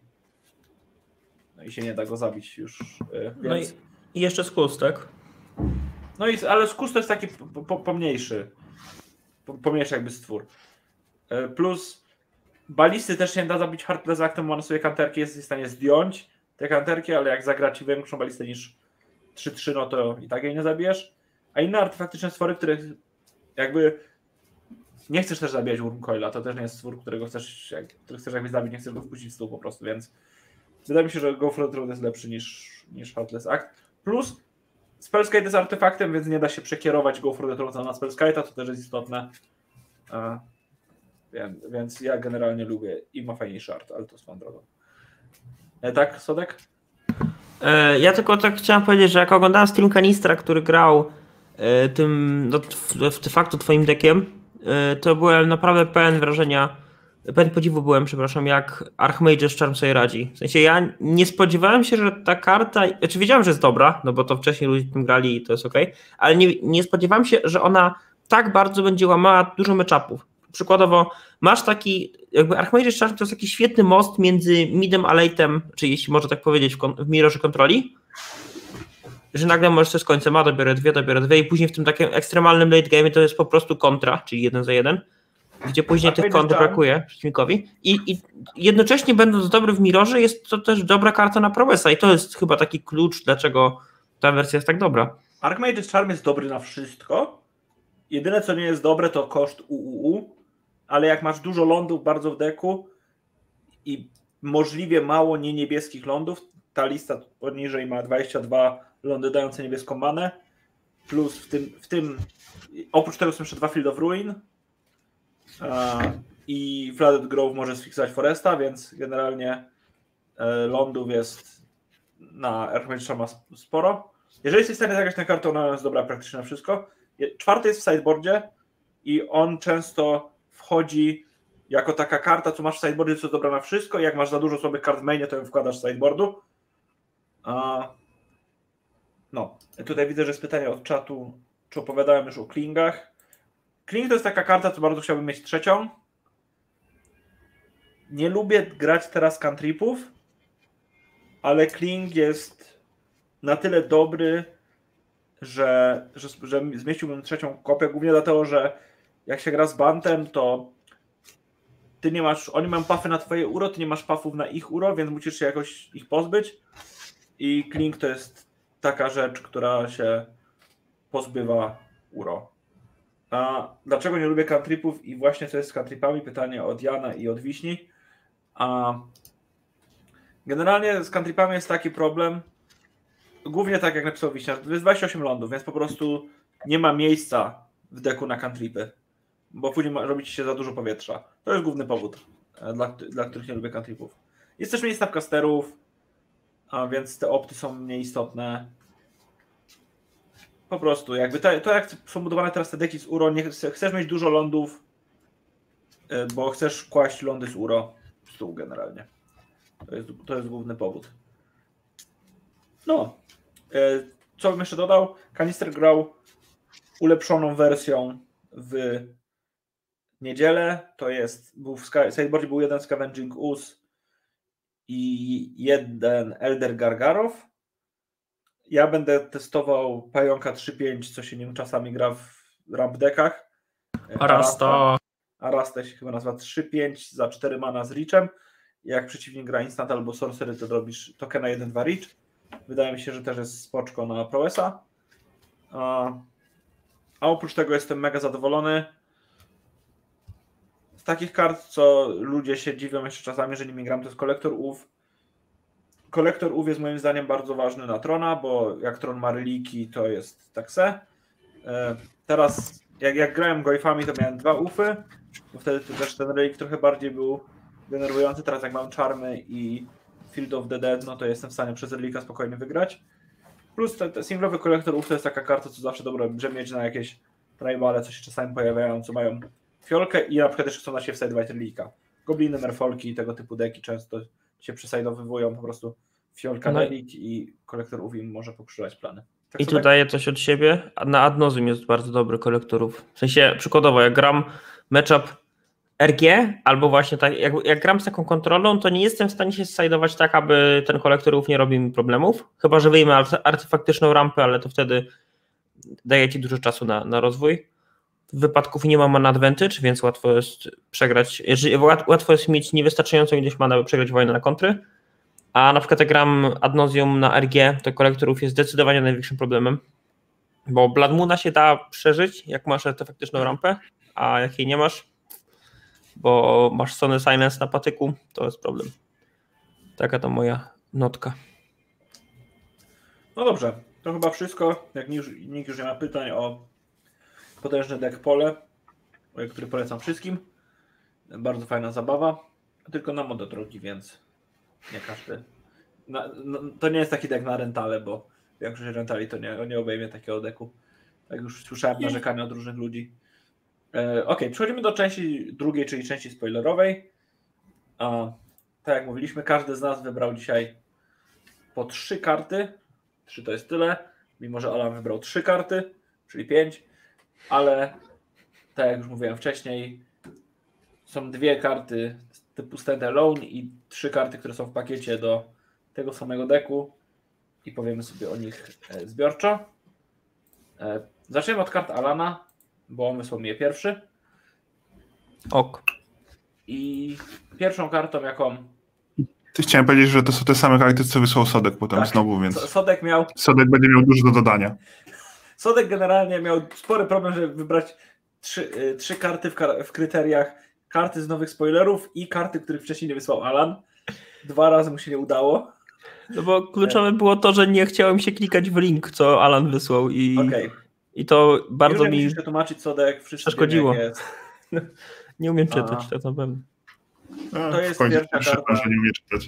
no i się nie da go zabić już. E, więc... No i, i jeszcze Skus, tak? No i, ale Skus to jest taki po, po, pomniejszy, po, pomniejszy jakby stwór. E, plus balisty też się nie da zabić Heartless Actem, ma na sobie kanterki, jest w stanie zdjąć te kanterki, ale jak zagra ci większą balistę niż trzy trzy, no to i tak jej nie zabijesz. A inne artefaktyczne stwory, których jakby nie chcesz też zabijać Wurmcoila, to też nie jest stwór, którego chcesz, jak, który chcesz jakby zabić, nie chcesz go wpuścić w stół po prostu, więc wydaje mi się, że Go for the Throat jest lepszy niż, niż Heartless Act. Plus Spellskite jest artefaktem, więc nie da się przekierować Go for the Throat na Spellskite'a, to też jest istotne. A, więc, więc ja generalnie lubię i ma fajniejszy art, ale to swoją drogą. E, tak, Sodek? E, ja tylko tak chciałem powiedzieć, że jak oglądałem stream Kanistra, który grał e, tym no, de facto twoim deckiem, e, to byłem naprawdę pełen wrażenia, pełen podziwu byłem, przepraszam, jak Archmage's Charm sobie radzi. W sensie ja nie spodziewałem się, że ta karta, znaczy wiedziałem, że jest dobra, no bo to wcześniej ludzie tym grali i to jest okej, ale nie, nie spodziewałem się, że ona tak bardzo będzie łamała dużo matchupów. Przykładowo masz taki, jakby Archmage's Charm to jest taki świetny most między midem a late'em, czy jeśli można tak powiedzieć w, w mirrorze kontroli, że nagle możesz coś z końcem, a dobiorę dwie, dobiorę dwie i później w tym takim ekstremalnym late game to jest po prostu kontra, czyli jeden za jeden, gdzie później tych kont brakuje przeciwnikowi i, i jednocześnie będąc dobry w mirrorze jest to też dobra karta na Prowessa i to jest chyba taki klucz, dlaczego ta wersja jest tak dobra. Archmage's Charm jest dobry na wszystko. Jedyne co nie jest dobre to koszt U U U, ale jak masz dużo lądów bardzo w deku i możliwie mało nie niebieskich lądów, ta lista poniżej ma dwadzieścia dwa lądy dające niebieską manę, plus w tym, w tym oprócz tego są jeszcze dwa Field of Ruin i Flooded Grove może sfiksować Foresta, więc generalnie lądów jest na Archmage's Charm sporo. Jeżeli jesteś w stanie zagrać tę kartę, ona jest dobra praktycznie na wszystko. Czwarty jest w sideboardzie i on często wchodzi jako taka karta, co masz w sideboardzie, co jest dobra na wszystko i jak masz za dużo słabych kart w mainie, to ją wkładasz z sideboardu. No, tutaj widzę, że jest pytanie od czatu, czy opowiadałem już o klingach. Kling to jest taka karta, co bardzo chciałbym mieć trzecią. Nie lubię grać teraz cantripów, ale Kling jest na tyle dobry, że, że, że zmieściłbym trzecią kopię, głównie dlatego, że jak się gra z Bantem, to ty nie masz, oni mają puffy na twoje uro, ty nie masz puffów na ich uro, więc musisz się jakoś ich pozbyć i Kling to jest taka rzecz, która się pozbywa uro. A dlaczego nie lubię cantripów i właśnie co jest z cantripami? Pytanie od Jana i od Wiśni. A generalnie z cantripami jest taki problem, głównie tak jak napisał Wiśnia, to jest dwadzieścia osiem lądów, więc po prostu nie ma miejsca w deku na cantripy, bo później robić się za dużo powietrza. To jest główny powód, dla, dla których nie lubię cantripów. Jest też mniej snapcasterów, a więc te opty są mniej istotne. Po prostu, jakby to, to jak są budowane teraz te deki z uro, nie, chcesz mieć dużo lądów, bo chcesz kłaść lądy z uro w stół generalnie. To jest, to jest główny powód. No, co bym jeszcze dodał? Kanister grał ulepszoną wersją w niedzielę. To jest, był w sideboardzie był jeden Scavenging Ooze i jeden Elder Gargarow. Ja będę testował Pająka trzy pięć, co się nim czasami gra w ramp deckach. Arasta. Arasta się chyba nazywa trzy pięć za cztery mana z reachem. Jak przeciwnik gra instant albo sorcery, to robisz tokena jeden dwa reach. Wydaje mi się, że też jest spoczko na Prowessa. A, a oprócz tego jestem mega zadowolony z takich kart, co ludzie się dziwią jeszcze czasami, że nimi gram, to jest Kolektor Ów. Kolektor Ów jest moim zdaniem bardzo ważny na Trona, bo jak Tron ma reliki, to jest tak se. teraz jak, jak grałem Goifami, to miałem dwa ufy, bo wtedy też ten relik trochę bardziej był denerwujący. Teraz jak mam Charmy i Field of the Dead, no to jestem w stanie przez relika spokojnie wygrać. Plus ten, ten singlowy kolektor uf to jest taka karta, co zawsze dobre, żeby mieć na jakieś tribale, co się czasami pojawiają, co mają fiolkę i na przykład też chcą na siebie wsajdować relika. Gobliny, merfolki i tego typu deki często się przesajdowywują po prostu fiolka No. relik i kolektor uf im może pokrzyżować plany. Tak I tu sobie? daję coś od siebie. A na Ad Nauseam jest bardzo dobry kolektorów. W sensie przykładowo, jak gram matchup R G, albo właśnie tak, jak, jak gram z taką kontrolą, to nie jestem w stanie się zsajdować tak, aby ten kolektorów nie robił mi problemów. Chyba że wyjmę artefaktyczną rampę, ale to wtedy daje ci dużo czasu na, na rozwój. Wypadków nie mam mana advantage, więc łatwo jest przegrać. Jeżeli, łatwo jest mieć niewystarczającą ilość mana, by przegrać wojnę na kontry. A na przykład jak gram Ad Nauseam na R G, to kolektorów jest zdecydowanie największym problemem. Bo Blood Moona się da przeżyć, jak masz artefaktyczną rampę, a jak jej nie masz, bo masz Sony Silence na patyku, to jest problem. Taka to moja notka. No dobrze, to chyba wszystko. Jak nikt, nikt już nie ma pytań o potężny deck pole, który polecam wszystkim. Bardzo fajna zabawa, tylko na modę drogi, więc nie każdy. Na, no, to nie jest taki deck na rentale, bo większość rentali to nie, nie obejmie takiego decku. Tak już słyszałem narzekania od różnych ludzi. E, ok, przechodzimy do części drugiej, czyli części spoilerowej. A, tak jak mówiliśmy, każdy z nas wybrał dzisiaj po trzy karty. Trzy to jest tyle, mimo że Alan wybrał trzy karty, czyli pięć, ale tak jak już mówiłem wcześniej, są dwie karty typu standalone i trzy karty, które są w pakiecie do tego samego deku i powiemy sobie o nich zbiorczo. Zaczniemy od kart Alana, bo on wysłał mi je pierwszy. Ok. I pierwszą kartą, jaką... Ty chciałem powiedzieć, że to są te same karty, co wysłał Sodek potem tak, znowu, więc Sodek miał... Sodek będzie miał dużo do dodania. Sodek generalnie miał spory problem, żeby wybrać trzy, y, trzy karty w, kar- w kryteriach karty z nowych spoilerów i karty, których wcześniej nie wysłał Alan. Dwa razy mu się nie udało. No bo kluczowe było to, że nie chciałem się klikać w link, co Alan wysłał i, okay. i to bardzo Już mi musisz tłumaczyć Sodek, przeszkodziło. Wiemy, jest. Nie umiem czytać, to na pewno. No, To jest w końcu pierwsza przyszedł, karta. że nie umie czytać.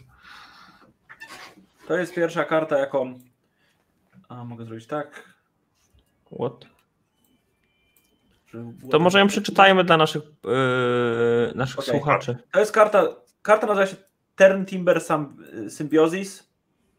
To jest pierwsza karta, jaką... A, mogę zrobić tak. What? Żeby było To tak- może ją przeczytajmy dla naszych, yy, naszych Okay. słuchaczy. To jest karta, karta nazywa się Tern Timber Symbiosis.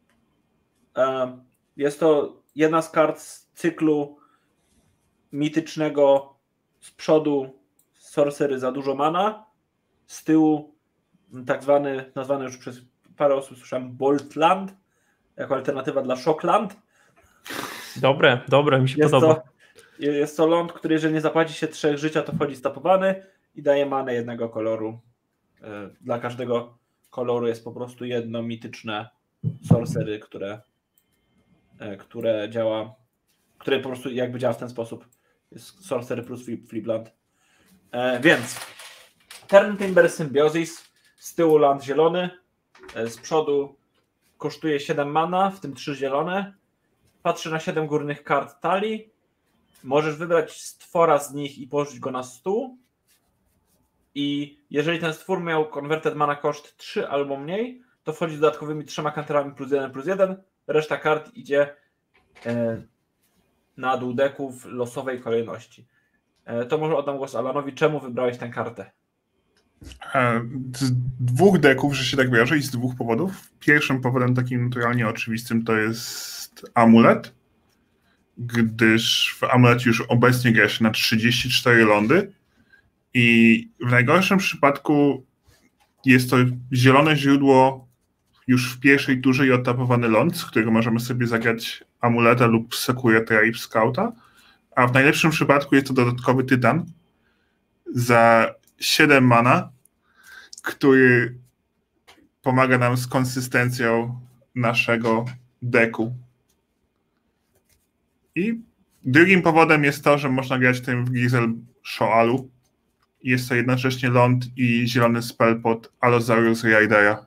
Jest to jedna z kart z cyklu mitycznego. Z przodu sorcery za dużo mana, z tyłu tak zwany, nazwany już przez parę osób słyszałem Boltland, jako alternatywa dla Shockland. Dobre, dobre, mi się Jest podoba. to, jest to ląd, który jeżeli nie zapłaci się trzech życia, to wchodzi stapowany i daje manę jednego koloru. Dla każdego koloru jest po prostu jedno mityczne sorcery, które, które działa, które po prostu jakby działa w ten sposób. Jest sorcery plus flipland. E, więc Tern Timber Symbiosis, z tyłu land zielony, e, z przodu kosztuje siedem mana, w tym trzy zielone. Patrzy na siedem górnych kart talii. Możesz wybrać stwora z nich i położyć go na stół. I jeżeli ten stwór miał converted mana koszt trzy albo mniej, to wchodzi z dodatkowymi trzema kanterami plus jeden plus jeden. Reszta kart idzie e, na dół deku w losowej kolejności. E, to może oddam głos Alanowi. Czemu wybrałeś tę kartę? Z dwóch deków, że się tak wyrażę, i z dwóch powodów. Pierwszym powodem takim naturalnie oczywistym to jest amulet, gdyż w amulecie już obecnie gra się na trzydzieści cztery lądy i w najgorszym przypadku jest to zielone źródło już w pierwszej turze i odtapowany ląd, z którego możemy sobie zagrać amuleta lub Sakura Tribe Scouta, a w najlepszym przypadku jest to dodatkowy tytan za siedem mana, który pomaga nam z konsystencją naszego deku. I drugim powodem jest to, że można grać tym w Grizel Shoalu. Jest to jednocześnie ląd i zielony spell pod Allosaurus Ridera.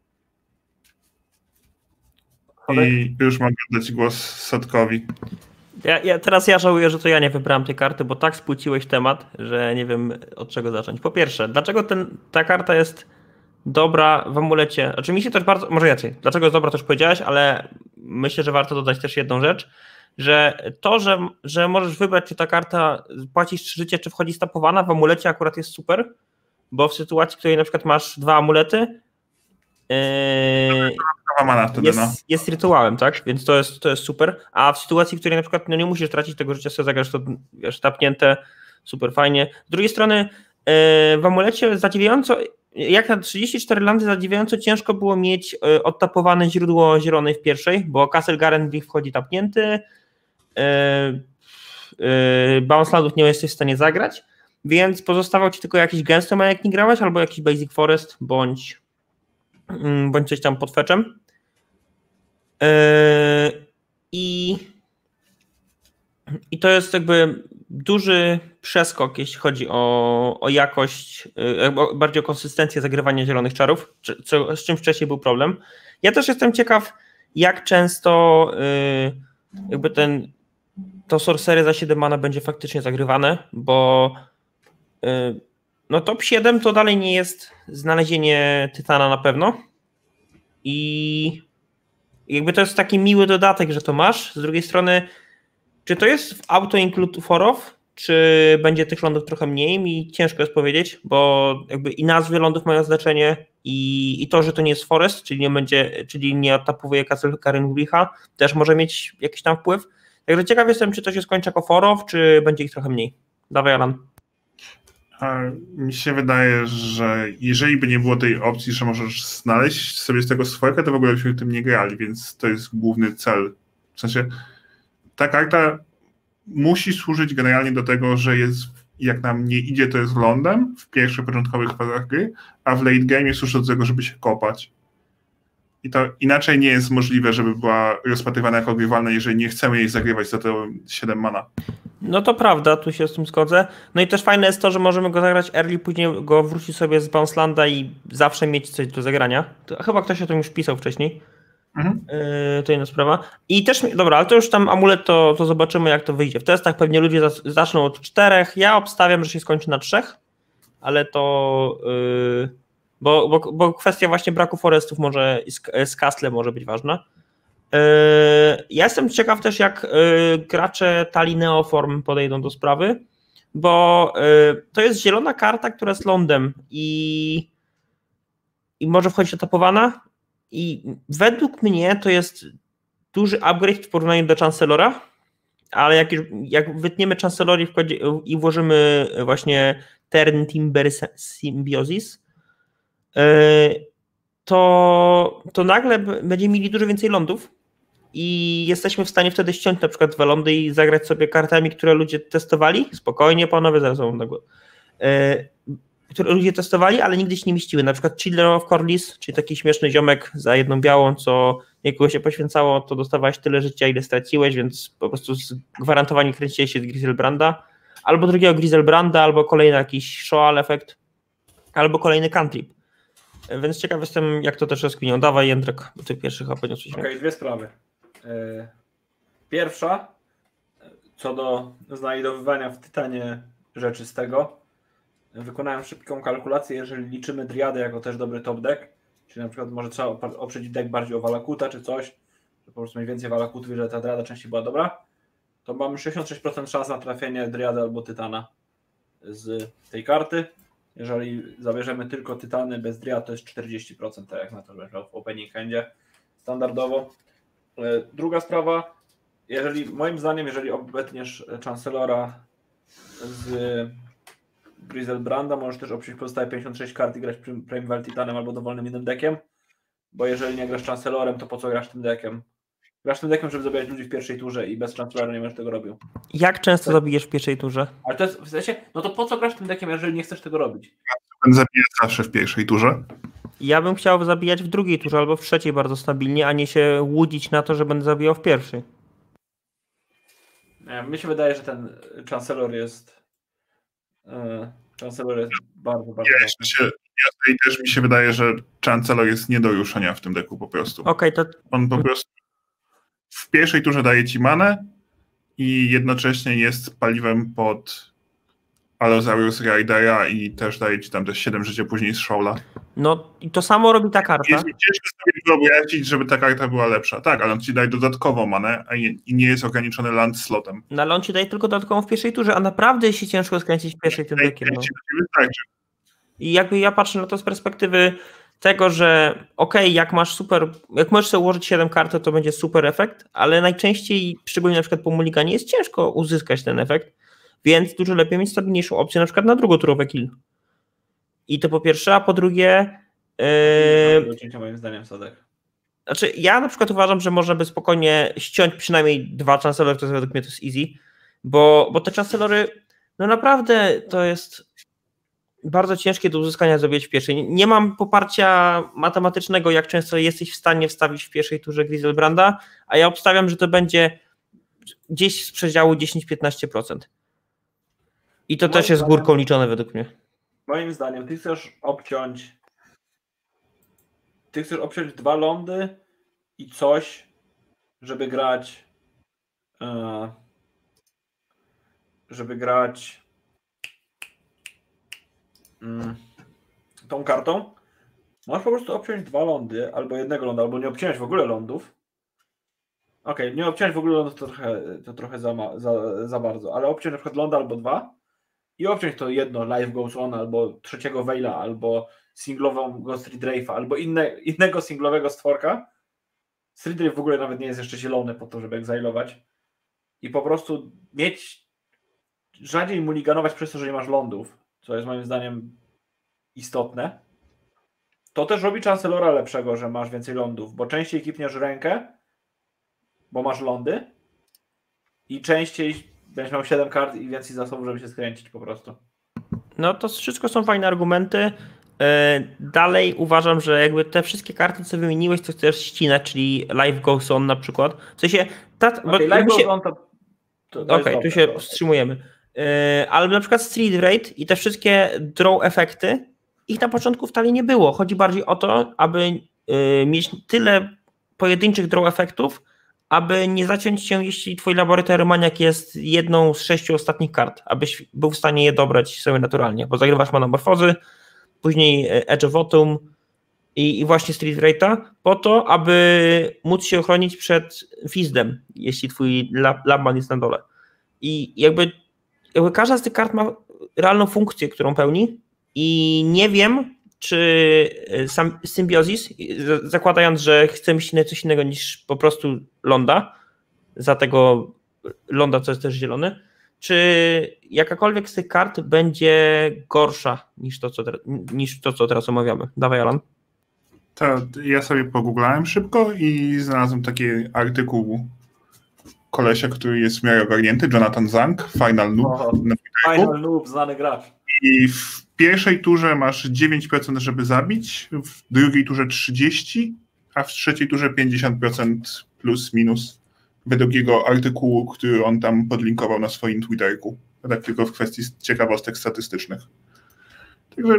I już mogę dać głos Sotkowi. Ja, ja, teraz ja żałuję, że to ja nie wybrałem tej karty, bo tak spłyciłeś temat, że nie wiem od czego zacząć. Po pierwsze, dlaczego ten, ta karta jest dobra w amulecie? Znaczy mi się też bardzo, może raczej, dlaczego jest dobra, to już powiedziałeś, ale myślę, że warto dodać też jedną rzecz, że to, że, że możesz wybrać, czy ta karta płacisz trzy życie, czy wchodzi stapowana, w amulecie akurat jest super, bo w sytuacji, w której na przykład masz dwa amulety, Yy, mana wtedy, jest, no. jest rytuałem, tak? Więc to jest, to jest super. A w sytuacji, w której na przykład no nie musisz tracić tego życia, sobie zagrasz to wiesz, tapnięte, super fajnie. Z drugiej strony yy, w amulecie zadziwiająco, jak na trzydzieści cztery landy zadziwiająco ciężko było mieć yy, odtapowane źródło zielonej w pierwszej, bo Castle Garenbrig wchodzi tapnięty, yy, yy, Bounce Landów nie jesteś w stanie zagrać, więc pozostawał ci tylko jakiś gęstoman, jak nie grałeś, albo jakiś Basic Forest, bądź bądź coś tam pod fetchem. Yy, I, I to jest jakby duży przeskok, jeśli chodzi o, o jakość, yy, bardziej o konsystencję zagrywania zielonych czarów, czy, co, z czym wcześniej był problem. Ja też jestem ciekaw, jak często yy, jakby ten to Sorcery za siedem mana będzie faktycznie zagrywane, bo yy, no top siedem to dalej nie jest znalezienie Tytana na pewno i jakby to jest taki miły dodatek, że to masz. Z drugiej strony, czy to jest w auto-include for off, czy będzie tych lądów trochę mniej, mi ciężko jest powiedzieć, bo jakby i nazwy lądów mają znaczenie i, i to, że to nie jest forest, czyli nie będzie, czyli nie odtapowuje Castle Garenbriga, też może mieć jakiś tam wpływ. Także ciekaw jestem, czy to się skończy jako for off, czy będzie ich trochę mniej. Dawaj, Alan. A mi się wydaje, że jeżeli by nie było tej opcji, że możesz znaleźć sobie z tego swojego, to w ogóle byśmy tym nie grali, więc to jest główny cel. W sensie ta karta musi służyć generalnie do tego, że jest, jak nam nie idzie, to jest lądem w pierwszych początkowych fazach gry, a w late game jest już do tego, żeby się kopać. I to inaczej nie jest możliwe, żeby była rozpatrywana jako grywalna, jeżeli nie chcemy jej zagrywać za to siedem mana. No to prawda, tu się z tym zgodzę. No i też fajne jest to, że możemy go zagrać early, później go wrócić sobie z Bounce Landa i zawsze mieć coś do zagrania. To chyba ktoś o tym już pisał wcześniej. Mhm. Yy, to inna sprawa. I też, dobra, ale to już tam amulet, to, to zobaczymy, jak to wyjdzie. W testach pewnie ludzie zaczną od czterech. Ja obstawiam, że się skończy na trzech, ale to... Yy, bo, bo, bo kwestia właśnie braku forestów może z, z Castle może być ważna. Ja jestem ciekaw też, jak gracze talii Neoform podejdą do sprawy, bo to jest zielona karta, która jest lądem i, i może wchodzić otapowana i według mnie to jest duży upgrade w porównaniu do Chancellora, ale jak, już, jak wytniemy Chancellor i włożymy właśnie Tern Timber Symbiosis, to, to nagle będziemy mieli dużo więcej lądów i jesteśmy w stanie wtedy ściąć na przykład dwa lądy i zagrać sobie kartami, które ludzie testowali. Spokojnie, panowie, zaraz mam tego. Które ludzie testowali, ale nigdy się nie mieściły. Na przykład Chiller of Corlys, czyli taki śmieszny ziomek za jedną białą, co jakoś się poświęcało, to dostawałeś tyle życia, ile straciłeś, więc po prostu gwarantowanie kręciłeś się z Griselbranda. Albo drugiego Griselbranda, albo kolejny jakiś Shoal Effect, albo kolejny Cantrip. Więc ciekaw jestem, jak to też rozkminią. Dawaj, Jędrek, bo ty pierwszy chyba podniosłeś. Okej, okay, dwie sprawy. Pierwsza, co do znajdowywania w Tytanie rzeczy z tego. Wykonałem szybką kalkulację, jeżeli liczymy Driadę jako też dobry top deck, czyli na przykład może trzeba oprzeć deck bardziej o Valakuta czy coś, że po prostu mieć więcej Valakutów, że ta Driada częściej była dobra, to mamy sześćdziesiąt sześć procent szans na trafienie Driady albo Tytana z tej karty. Jeżeli zabierzemy tylko Tytany bez Driad, to jest czterdzieści procent, tak jak na to, że w opening handzie standardowo. Druga sprawa, jeżeli moim zdaniem, jeżeli obetniesz Chancellora z Griselbranda, możesz też oprzeć pozostałe pięćdziesiąt sześć kart i grać Primeval Titanem albo dowolnym innym deckiem, bo jeżeli nie grasz Chancellorem, to po co grasz tym deckiem? Grasz tym deckiem, żeby zabijać ludzi w pierwszej turze i bez Chancellora nie będziesz tego robił. Jak często tak zabijesz w pierwszej turze? Ale to jest w sensie, no to po co grasz tym deckiem, jeżeli nie chcesz tego robić? Ja zabiję zawsze w pierwszej turze. Ja bym chciał zabijać w drugiej turze albo w trzeciej bardzo stabilnie, a nie się łudzić na to, że będę zabijał w pierwszej. Nie, mi się wydaje, że ten Chancellor jest yy, Chancellor jest bardzo, bardzo ja, się, ja też mi się wydaje, że Chancellor jest nie do ruszenia w tym deku po prostu. Okay, to... On po prostu w pierwszej turze daje ci manę i jednocześnie jest paliwem pod Allosaurus Ridera i też daje ci tam też siedem życia później z Shaula. No i to samo robi ta karta. Jest mi ciężko sobie wyobrazić, żeby ta karta była lepsza. Tak, ale on ci daje dodatkowo manę a nie, i nie jest ograniczony land slotem. No ale on ci daje tylko dodatkową w pierwszej turze, a naprawdę się ciężko skręcić w pierwszej tym dekiem. No. I jakby ja patrzę na to z perspektywy tego, że okej, okay, jak masz super, jak możesz sobie ułożyć siedem kart, to, to będzie super efekt, ale najczęściej, szczególnie na przykład po mulliganie, jest ciężko uzyskać ten efekt, więc dużo lepiej mieć stabilniejszą opcję na przykład na drugoturowy kill. I to po pierwsze, a po drugie... Yy... moim zdaniem Sadek. Znaczy ja na przykład uważam, że można by spokojnie ściąć przynajmniej dwa chancelory, to jest, według mnie to jest easy, bo, bo te chancelory, no naprawdę to jest bardzo ciężkie do uzyskania zrobić w pierwszej. Nie mam poparcia matematycznego, jak często jesteś w stanie wstawić w pierwszej turze Griselbranda, a ja obstawiam, że to będzie gdzieś z przedziału dziesięć do piętnastu procent. I to moim też jest górką liczone według mnie. Moim zdaniem ty chcesz obciąć ty chcesz obciąć dwa lądy i coś, żeby grać uh, żeby grać um, tą kartą. Możesz po prostu obciąć dwa lądy, albo jednego ląda, albo nie obciąć w ogóle lądów. Okej, okay, nie obciąć w ogóle lądów to trochę, to trochę za, za, za bardzo, ale obciąć na przykład ląda albo dwa i obciąć to jedno Life Goes On, albo trzeciego Veila, albo singlową go Street Drafe'a, albo inne, innego singlowego stworka. Street Drafe w ogóle nawet nie jest jeszcze zielony po to, żeby exilować. I po prostu mieć rzadziej mulliganować przez to, że nie masz lądów, co jest moim zdaniem istotne. To też robi Chancellora lepszego, że masz więcej lądów, bo częściej kipniesz rękę, bo masz lądy i częściej będziesz miał siedem kart i więcej zasobów, żeby się skręcić po prostu. No to wszystko są fajne argumenty. Dalej uważam, że jakby te wszystkie karty, co wymieniłeś, co chcesz ścinać, czyli Life Goes On na przykład. W sensie... Ta, okay, Life Goes On to... to, to Okej, okay, tu się to. wstrzymujemy. Ale na przykład Street Raid i te wszystkie draw efekty, ich na początku wcale nie było. Chodzi bardziej o to, aby mieć tyle pojedynczych draw efektów, aby nie zaciąć się, jeśli twój laboratoriumaniak jest jedną z sześciu ostatnich kart, abyś był w stanie je dobrać sobie naturalnie, bo zagrywasz Metamorfozy, później Edge of Autumn i, i właśnie Street Raid'a po to, aby móc się ochronić przed Fizdem, jeśli twój lab, labman jest na dole. I jakby, jakby każda z tych kart ma realną funkcję, którą pełni i nie wiem, czy sam Symbiosis, zakładając, że chcemy ścinać coś innego niż po prostu ląda, za tego ląda, co jest też zielony, czy jakakolwiek z tych kart będzie gorsza niż to, co, niż to, co teraz omawiamy? Dawaj, Alan. To ja sobie pogooglałem szybko i znalazłem taki artykuł kolesia, który jest w miarę ogarnięty, Jonathan Zang, Final Noob. Oh, Final Noob, znany gracz. I w pierwszej turze masz dziewięć procent, żeby zabić, w drugiej turze trzydzieści procent, a w trzeciej turze pięćdziesiąt procent plus minus. Według jego artykułu, który on tam podlinkował na swoim Twitterku. Tak tylko w kwestii ciekawostek statystycznych. Także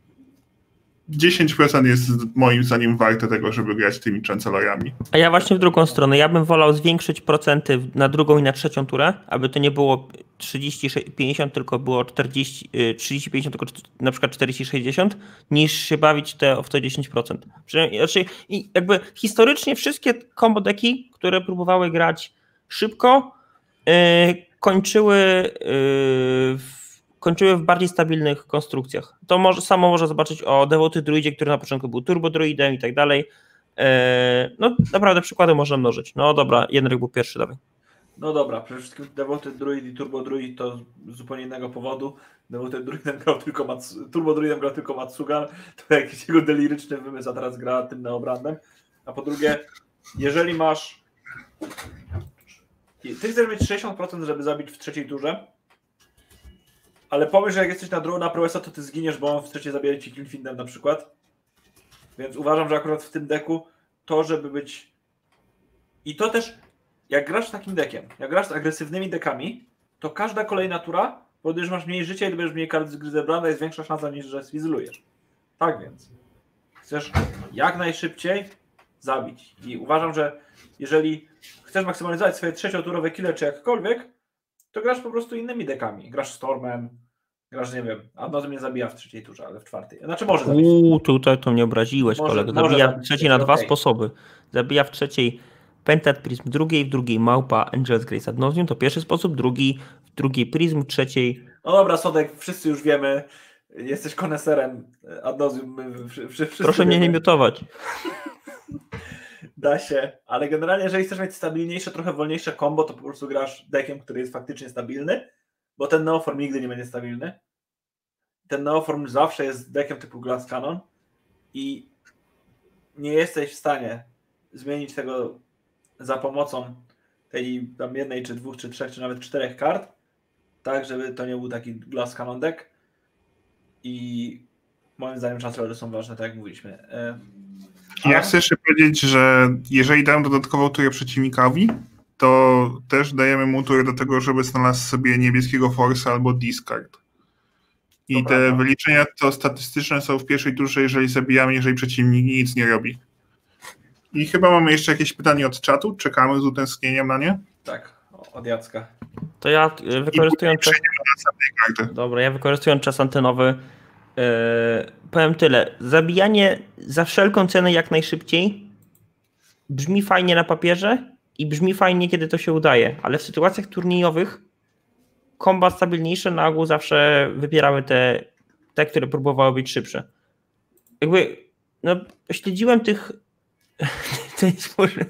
dziesięć procent jest moim zdaniem warte tego, żeby grać tymi Chancellorami. A ja właśnie w drugą stronę. Ja bym wolał zwiększyć procenty na drugą i na trzecią turę, aby to nie było trzydzieści pięćdziesiąt, tylko było czterdzieści, trzydzieści pięćdziesiąt, tylko na przykład czterdzieści sześćdziesiąt, niż się bawić te, w to dziesięć procent. Znaczy, jakby historycznie wszystkie combo deki, które próbowały grać szybko, yy, kończyły yy, w kończyły w bardziej stabilnych konstrukcjach. To może, samo można zobaczyć o Devoted Druidzie, który na początku był Turbo Druidem i tak dalej. No naprawdę przykłady można mnożyć. No dobra, Jędrek był pierwszy, dawaj. No dobra, przede wszystkim Devoted Druid i Turbo Druid to z zupełnie innego powodu. Devoted Druidem grał tylko Mats- Turbo Druidem grał tylko Matsugan, to jakiś jego deliryczny wymysł, a teraz gra tym Neobrandem. A po drugie, jeżeli masz... Ty chcesz mieć sześćdziesiąt procent, żeby zabić w trzeciej turze, ale pomyśl, że jak jesteś na draw na Prowesa, to ty zginiesz, bo on w trzeciej zabije ci Killfindem na przykład. Więc uważam, że akurat w tym deku to, żeby być... I to też, jak grasz takim dekiem, jak grasz z agresywnymi dekami, to każda kolejna tura, bo gdyż masz mniej życia i będziesz mniej kart z Griselbranda, jest większa szansa niż, że swizlujesz. Tak więc, chcesz jak najszybciej zabić. I uważam, że jeżeli chcesz maksymalizować swoje trzecioturowe kile czy jakkolwiek, to grasz po prostu innymi dekami. Grasz Stormem, grasz, nie wiem, Adnozem nie zabija w trzeciej turze, ale w czwartej. Znaczy może zabić. Uuu, tutaj to mnie obraziłeś, Może- kolego. może Zabija w zabić trzeciej na trzeciej, dwa okej. sposoby. Zabija w trzeciej Pentat Prism, w drugiej, w drugiej Małpa Angel's Grace Adnozium, to pierwszy sposób, drugi, w drugiej Prism, trzeciej... No dobra, Sodek, wszyscy już wiemy, jesteś koneserem Adnozium. my wszy- wszy- wszyscy Proszę mnie nie wiemy. miotować. Da się, ale generalnie jeżeli chcesz mieć stabilniejsze, trochę wolniejsze combo, to po prostu grasz deckiem, który jest faktycznie stabilny, bo ten Neoform nigdy nie będzie stabilny. Ten Neoform zawsze jest deckiem typu Glass Cannon i nie jesteś w stanie zmienić tego za pomocą tej tam jednej, czy dwóch, czy trzech, czy nawet czterech kart, tak żeby to nie był taki Glass Cannon deck i moim zdaniem transfery są ważne, tak jak mówiliśmy. E, Ja a- chcę jeszcze powiedzieć, że jeżeli dam dodatkową turę przeciwnikowi, to też dajemy mu turę do tego, żeby znalazł sobie niebieskiego Force albo discard. I To te prawda. wyliczenia to statystyczne są w pierwszej turze, jeżeli zabijamy, jeżeli przeciwnik nic nie robi. I chyba mamy jeszcze jakieś pytanie od czatu. Czekamy z utęsknieniem na nie. Tak, od Jacka. To ja y, wykorzystując czas... Karty. Dobra, ja wykorzystując czas antenowy yy, powiem tyle. Zabijanie za wszelką cenę jak najszybciej brzmi fajnie na papierze i brzmi fajnie, kiedy to się udaje, ale w sytuacjach turniejowych komba stabilniejsze na ogół zawsze wybierały te, te, które próbowały być szybsze. Jakby, no, śledziłem tych... to jest może...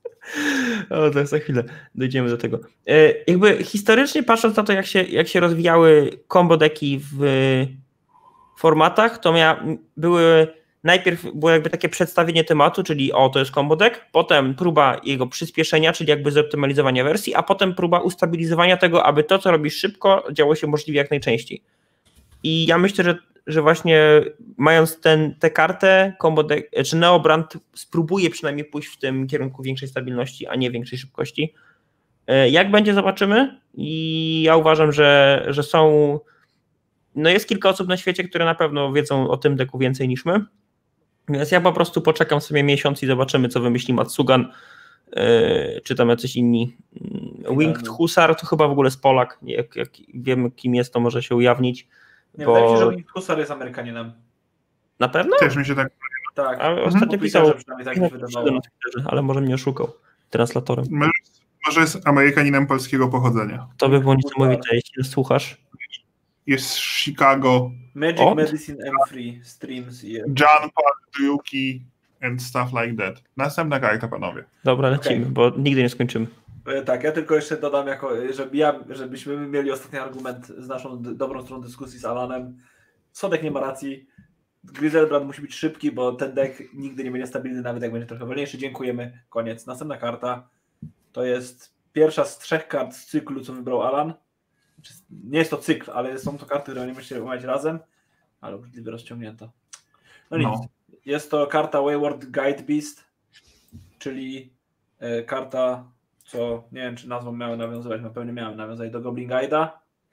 O, to za chwilę dojdziemy do tego. E, jakby historycznie patrząc na to, jak się, jak się rozwijały combo deki w formatach, to mia, były najpierw było jakby takie przedstawienie tematu, czyli o, to jest combo deck, potem próba jego przyspieszenia, czyli jakby zoptymalizowania wersji, a potem próba ustabilizowania tego, aby to, co robisz szybko, działo się możliwie jak najczęściej. I ja myślę, że, że właśnie mając ten, tę kartę, combo deck, czy Neobrand spróbuje przynajmniej pójść w tym kierunku większej stabilności, a nie większej szybkości. Jak będzie, zobaczymy. I ja uważam, że, że są... No jest kilka osób na świecie, które na pewno wiedzą o tym deku więcej niż my. Więc ja po prostu poczekam sobie miesiąc i zobaczymy, co wymyśli Matsugan, yy, czy tam jacyś inni. Winged Hussar to chyba w ogóle jest Polak. Jak, jak wiemy, kim jest, to może się ujawnić. Nie, bo... wydaje mi się, że Winged Hussar jest Amerykaninem. Na pewno? Też mi się tak... Tak, A ostatnio po pisał, Twitterze przynajmniej tak mi się wydawało. ale może mnie oszukał translatorem. Może, może jest Amerykaninem polskiego pochodzenia. To by było niesamowite, jeśli nas słuchasz. Jest z Chicago. Magic Od? Medicine M trzy Streams i John Paul Druki and stuff like that. Następna karta, panowie. Dobra, lecimy, Okej. bo nigdy nie skończymy. E, Tak, ja tylko jeszcze dodam, jako, żeby ja, żebyśmy mieli ostatni argument z naszą d- dobrą stroną dyskusji z Alanem. Sodek nie ma racji. Griselbrand musi być szybki, bo ten deck nigdy nie będzie stabilny, nawet jak będzie trochę wolniejszy. Dziękujemy. Koniec. Następna karta to jest pierwsza z trzech kart z cyklu, co wybrał Alan. Znaczy, nie jest to cykl, ale są to karty, które będziemy się omawiać razem, ale obrzydliwie rozciągnięto. No nic. No. Jest to karta Wayward Guide Beast, czyli e, karta, co nie wiem, czy nazwą miały nawiązywać, na pewno miały nawiązać do Goblin Guide'a.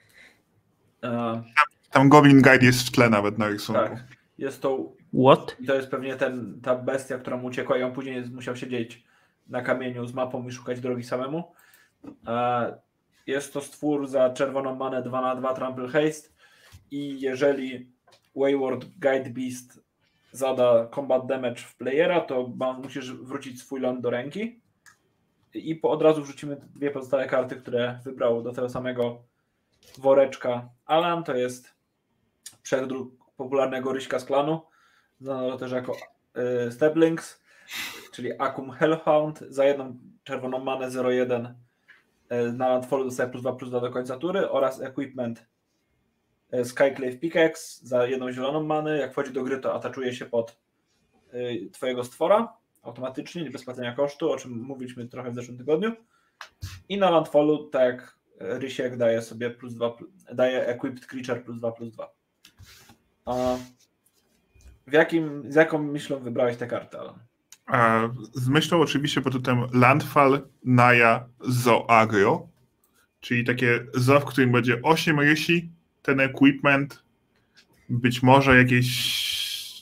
E, Tam Goblin Guide jest w tle nawet na rysunku. tak. Jest to, What? i to jest pewnie ten, ta bestia, która mu uciekła i on później jest, musiał siedzieć na kamieniu z mapą i szukać drogi samemu. E, jest to stwór za czerwoną manę dwa na dwa Trample Haste i jeżeli Wayward Guide Beast zada combat damage w playera, to musisz wrócić swój ląd do ręki i po, od razu wrzucimy dwie pozostałe karty, które wybrał do tego samego woreczka Alan. To jest przedruk popularnego Ryśka z klanu, znanego też jako y, Steblings, czyli Akum Hellhound. Za jedną czerwoną manę zero jeden y, na landfallu dostaje plus dwa plus dwa do końca tury oraz equipment y, Skyclave Pickaxe za jedną zieloną manę. Jak wchodzi do gry, to ataczuje się pod y, twojego stwora automatycznie, nie bez płacenia kosztu, o czym mówiliśmy trochę w zeszłym tygodniu. I na landfallu, tak jak Rysiek, daje sobie plus dwa, daje equipped creature plus dwa plus dwa. A w jakim, z jaką myślą wybrałeś tę kartę, Alan? E, Z myślą oczywiście pod tytułem Landfall Naya Zo Agro, czyli takie zo, w którym będzie osiem rysi, ten equipment, być może jakieś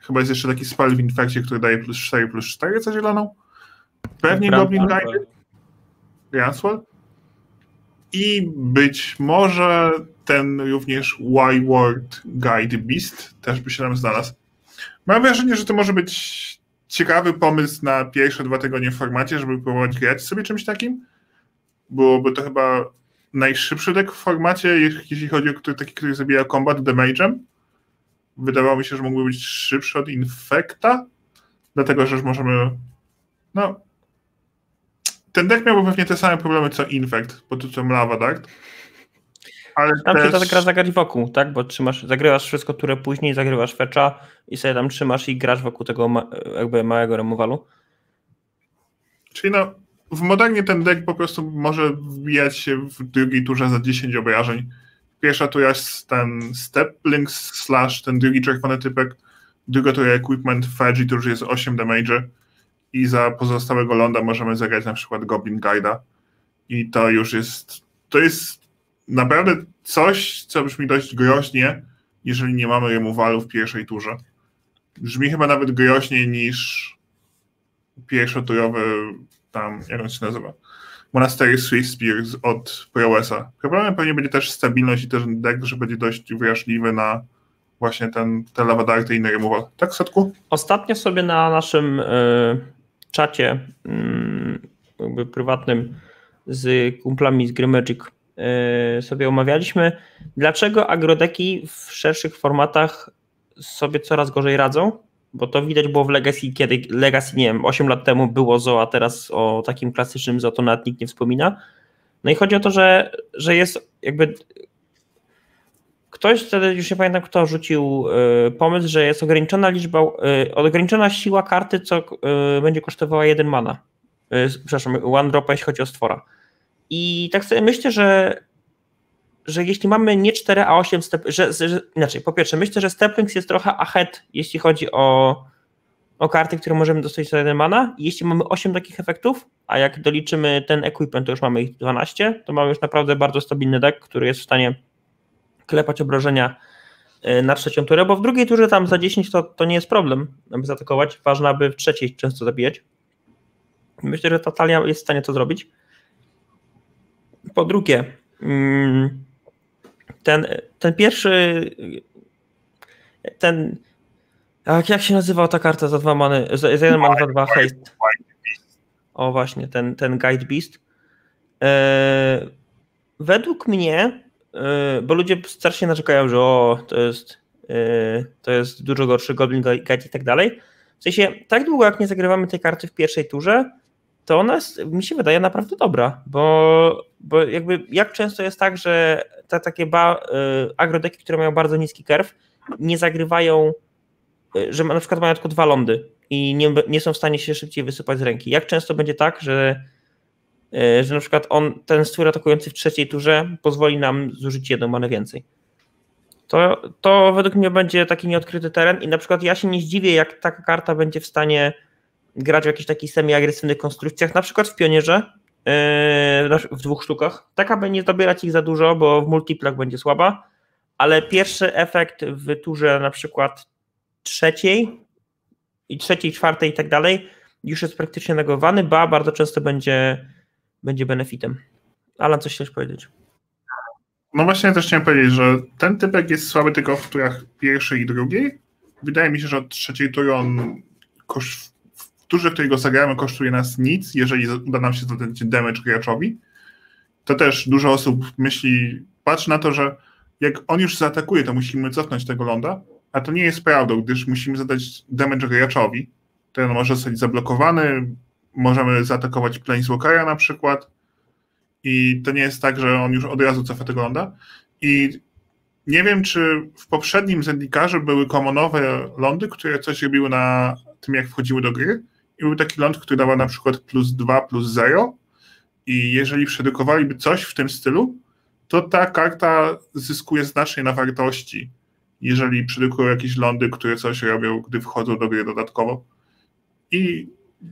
Chyba jest jeszcze taki spell w infekcie, który daje plus cztery, plus cztery za zieloną. Pewnie Prawda. Goblin Guide. Granswell. I być może ten również Y-Word Guide Beast też by się nam znalazł. Mam wrażenie, że to może być ciekawy pomysł na pierwsze dwa tygodnie w formacie, żeby próbować grać sobie czymś takim. Byłoby to chyba najszybszy deck w formacie, jeśli chodzi o który, taki, który zabija combat damage'em. Wydawało mi się, że mógłby być szybszy od Infecta, dlatego, że już możemy... No... Ten deck miałby pewnie te same problemy co Infect pod tytułem Lava Dart. Ale tam też... się to gra zagrać wokół, tak? Bo trzymasz, zagrywasz wszystko, które później, zagrywasz fetcha i sobie tam trzymasz i grasz wokół tego ma, jakby małego remowalu. Czyli no, w modernie ten deck po prostu może wbijać się w drugiej turze za dziesięć obrażeń. Pierwsza tura jest ten Stepling slash ten drugi czerwony typek, druga tura Equipment Fudge, to już jest osiem damage i za pozostałego ląda możemy zagrać na przykład Goblin Guide'a i to już jest, to jest naprawdę coś, co brzmi dość groźnie, jeżeli nie mamy remowalu w pierwszej turze. Brzmi chyba nawet groźniej niż pierwszoturowy tam, jak on się nazywa, Monastery Swift Spears od ProEsa. Problemem pewnie będzie też stabilność i też deck, że będzie dość wrażliwy na właśnie ten, te Lava Darty i inny removal. Tak, Sadku? Ostatnio sobie na naszym y, czacie y, jakby prywatnym z kumplami z Gry Magic y, sobie omawialiśmy, dlaczego agrodeki w szerszych formatach sobie coraz gorzej radzą, bo to widać było w Legacy, kiedy Legacy, nie wiem, osiem lat temu było Zo, a teraz o takim klasycznym Zo to nawet nikt nie wspomina. No i chodzi o to, że, że jest jakby... Ktoś wtedy, już nie pamiętam kto, rzucił y, pomysł, że jest ograniczona liczba, y, ograniczona siła karty, co y, będzie kosztowała jeden mana. Y, przepraszam, one dropa, jeśli chodzi o stwora. I tak sobie myślę, że że jeśli mamy nie cztery, a osiem step, że, że inaczej, po pierwsze, myślę, że Steplings jest trochę ahead, jeśli chodzi o, o karty, które możemy dostać za jeden mana. I jeśli mamy osiem takich efektów, a jak doliczymy ten equipment, to już mamy ich dwanaście, to mamy już naprawdę bardzo stabilny deck, który jest w stanie klepać obrażenia na trzecią turę, bo w drugiej turze tam za dziesięć to, to nie jest problem, aby zaatakować. Ważne, aby w trzeciej często zabijać. Myślę, że ta talia jest w stanie to zrobić. Po drugie, ten, ten pierwszy, ten, jak, jak się nazywał ta karta za dwa many, za, za jeden man, dwa, dwa haste. O właśnie, ten, ten Guide Beast. E, według mnie, e, bo ludzie strasznie narzekają, że o, to jest, e, to jest dużo gorszy Goblin Guide i tak dalej. W sensie, tak długo jak nie zagrywamy tej karty w pierwszej turze, to ona jest, mi się wydaje, naprawdę dobra, bo, bo jakby jak często jest tak, że te takie ba, y, agrodeki, które mają bardzo niski curve, nie zagrywają, y, że na przykład mają tylko dwa lądy i nie, nie są w stanie się szybciej wysypać z ręki. Jak często będzie tak, że, y, że na przykład on, ten stwór atakujący w trzeciej turze pozwoli nam zużyć jedną manę więcej. To, to według mnie będzie taki nieodkryty teren i na przykład ja się nie zdziwię, jak taka karta będzie w stanie grać w jakichś takich semi-agresywnych konstrukcjach, na przykład w Pionierze, yy, w dwóch sztukach. Taka by nie dobierać ich za dużo, bo w multiplach będzie słaba, ale pierwszy efekt w turze na przykład trzeciej i trzeciej, czwartej i tak dalej już jest praktycznie negowany, ba bardzo często będzie, będzie benefitem. Alan, coś chciałeś powiedzieć? No właśnie ja też chciałem powiedzieć, że ten typek jest słaby tylko w turach pierwszej i drugiej. Wydaje mi się, że od trzeciej tury on kosz... w turze, w której go zagramy, kosztuje nas nic, jeżeli uda nam się zadać damage graczowi. To też dużo osób myśli, patrz na to, że jak on już zaatakuje, to musimy cofnąć tego ląda, a to nie jest prawdą, gdyż musimy zadać damage graczowi. Ten może zostać zablokowany, możemy zaatakować Planeswalkera na przykład i to nie jest tak, że on już od razu cofa tego ląda. I nie wiem, czy w poprzednim Zendlikarze były commonowe lądy, które coś robiły na tym, jak wchodziły do gry. I był taki ląd, który dawał na przykład plus dwa, plus zero. I jeżeli przedrukowaliby coś w tym stylu, to ta karta zyskuje znacznie na wartości, jeżeli przedrukują jakieś lądy, które coś robią, gdy wchodzą do gry dodatkowo. I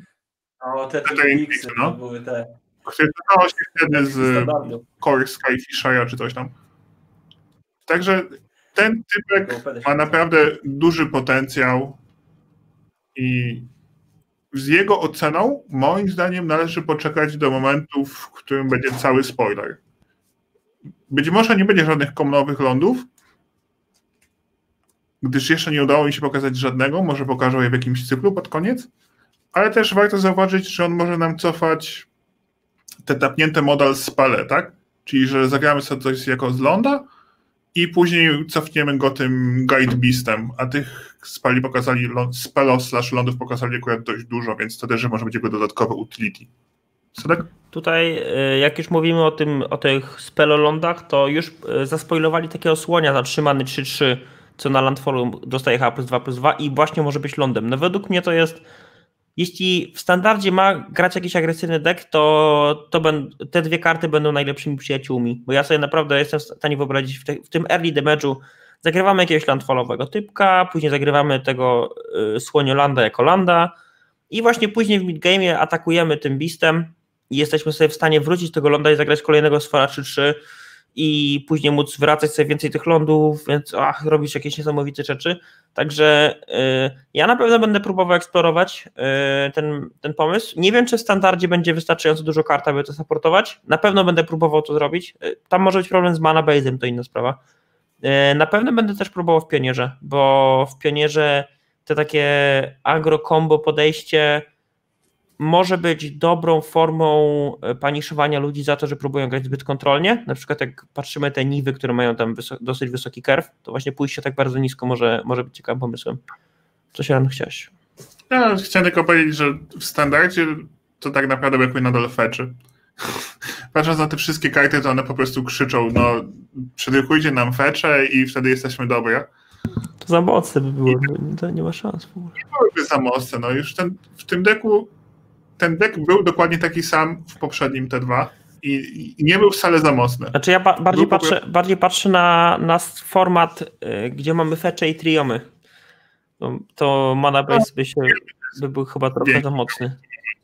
o, te te Twinpeaksy, no, to były te. które dodało się wtedy z standardu. Core Skyfishera czy coś tam. Także ten typek ma naprawdę duży potencjał I z jego oceną, moim zdaniem, należy poczekać do momentu, w którym będzie cały spoiler. Być może nie będzie żadnych komnowych lądów, gdyż jeszcze nie udało mi się pokazać żadnego, może pokażą je w jakimś cyklu pod koniec, ale też warto zauważyć, że on może nam cofać te tapnięte modal spele, tak? Czyli, że zagramy sobie coś jako z ląda i później cofniemy go tym guide beastem, a tych spali pokazali, spelo slash lądów pokazali akurat dość dużo, więc to też może być jego dodatkowe utility. Sadek? Tutaj, jak już mówimy o tym, o tych spelolądach, to już zaspoilowali takiego słonia zatrzymany trzy trzy, co na Landfallu dostaje H plus dwa plus dwa i właśnie może być lądem. No według mnie to jest, jeśli w standardzie ma grać jakiś agresywny deck, to, to ben, te dwie karty będą najlepszymi przyjaciółmi, bo ja sobie naprawdę jestem w stanie wyobrazić w, te, w tym early damage'u zagrywamy jakiegoś landfallowego typka, później zagrywamy tego y, słoniolanda jako landa i właśnie później w midgame'ie atakujemy tym beastem i jesteśmy sobie w stanie wrócić z tego ląda i zagrać kolejnego sfora trzy trzy i później móc wracać sobie więcej tych lądów, więc ach, robić jakieś niesamowite rzeczy. Także y, ja na pewno będę próbował eksplorować y, ten, ten pomysł. Nie wiem, czy w standardzie będzie wystarczająco dużo kart, aby to supportować. Na pewno będę próbował to zrobić. Y, tam może być problem z mana base'em, to inna sprawa. Y, na pewno będę też próbował w Pionierze, bo w Pionierze te takie agro-combo podejście może być dobrą formą paniszowania ludzi za to, że próbują grać zbyt kontrolnie. Na przykład jak patrzymy te niwy, które mają tam wysok- dosyć wysoki curve, to właśnie pójście tak bardzo nisko może, może być ciekawym pomysłem. Co się Ran chciałeś? Ja chciałem tylko powiedzieć, że w standardzie to tak naprawdę brakuje nadal feczy. Patrząc na te wszystkie karty, to one po prostu krzyczą, no przedrukujcie nam fecze i wtedy jesteśmy dobre. To za mocne by było, to nie ma szans. Byłyby za mocne, no już ten, w tym deku ten deck był dokładnie taki sam w poprzednim T dwa i, i nie był wcale za mocny. Znaczy ja ba- bardziej, był patrzę, prostu... bardziej patrzę na, na format, y, gdzie mamy fecze i triomy. To, to mana base by, się, by był chyba trochę Dzięki. za mocny.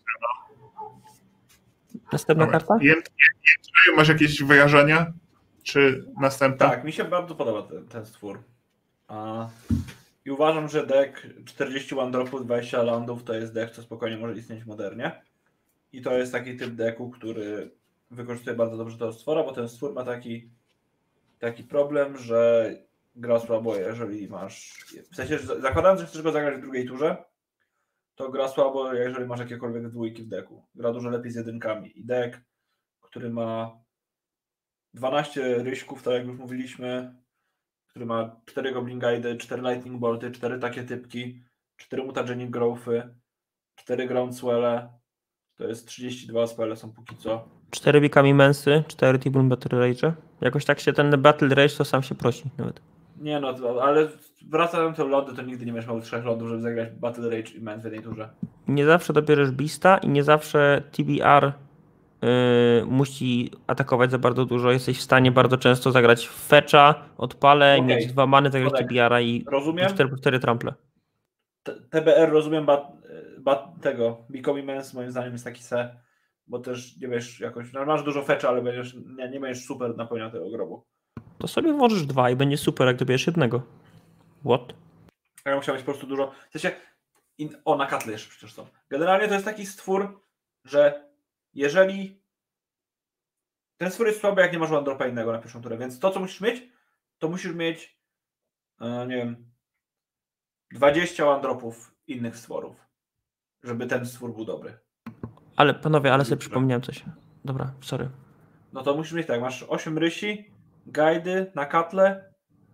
Następna Dobra. karta? Je, je, je, masz jakieś wyrażenia? Czy następna? Tak, mi się bardzo podoba ten, ten stwór. A... I uważam, że deck czterdzieści one dropów, dwadzieścia landów to jest deck, co spokojnie może istnieć w modernie. I to jest taki typ decku, który wykorzystuje bardzo dobrze tego stwora, bo ten stwór ma taki, taki problem, że gra słabo, jeżeli masz... W sensie, zakładając, że chcesz go zagrać w drugiej turze, to gra słabo, jeżeli masz jakiekolwiek dwójki w decku. Gra dużo lepiej z jedynkami. I deck, który ma dwanaście ryśków, tak jak już mówiliśmy, który ma cztery Goblin Guide'y, cztery Lightning Bolty, cztery takie typki, cztery Mutagenic Growthy, cztery Groundswelle, to jest trzydzieści dwa spele są póki co. cztery Become Immense, cztery Tibun Battle Rage. Jakoś tak się ten Battle Rage to sam się prosi nawet. Nie no, ale wracając do lody, to nigdy nie będziesz miał trzech lodów, żeby zagrać Battle Rage Immense w jednej turze. Nie zawsze dobierzesz Beasta i nie zawsze T B R Yy, musi atakować za bardzo dużo. Jesteś w stanie bardzo często zagrać w fetcha, odpalę, okay. mieć dwa many, zagrać T B R i cztery po cztery trample. T B R rozumiem, bat, bat tego Become Immense moim zdaniem jest taki se, bo też nie wiesz jakoś, no masz dużo fetcha, ale będziesz, nie, nie będziesz super napełniał tego grobu. To sobie włożysz dwa i będzie super, jak dobierzesz jednego. What? Ja musiał mieć po prostu dużo, w sensie, in, o na katle jeszcze przecież są. Generalnie to jest taki stwór, że jeżeli ten stwór jest słaby, jak nie masz one dropa innego na pierwszą turę, więc to, co musisz mieć, to musisz mieć, nie wiem, dwadzieścia one dropów innych stworów, żeby ten stwór był dobry. Ale panowie, ale sobie przypomniałem coś. Dobra, sorry. No to musisz mieć tak, masz osiem rysi, guidy na katle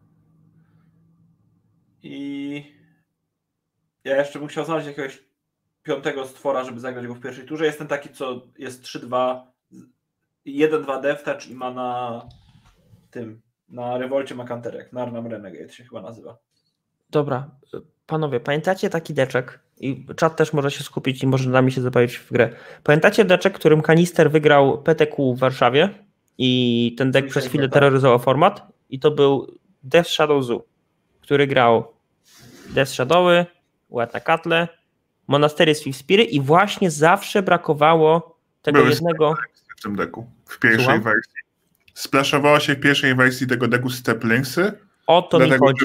i ja jeszcze bym chciał znaleźć jakiegoś piątego stwora, żeby zagrać go w pierwszej turze. Jest ten taki, co jest trzy dwa, jeden dwa death touch i ma na tym, na rewolcie ma kanterek, Narnam Renegade się chyba nazywa. Dobra, panowie, pamiętacie taki deczek i czat też może się skupić i może nami się zabawić w grę. Pamiętacie deczek, którym Kanister wygrał P T Q w Warszawie i ten deck przez chwilę terroryzował format i to był Death Shadow Zoo, który grał Death Shadowy, Ład na Katle, Monastery Swift Spirit i właśnie zawsze brakowało tego Były jednego... w tym deku, w pierwszej Słucham? wersji. Splaszowało się w pierwszej wersji tego deku Step Linksy. O to mi chodzi.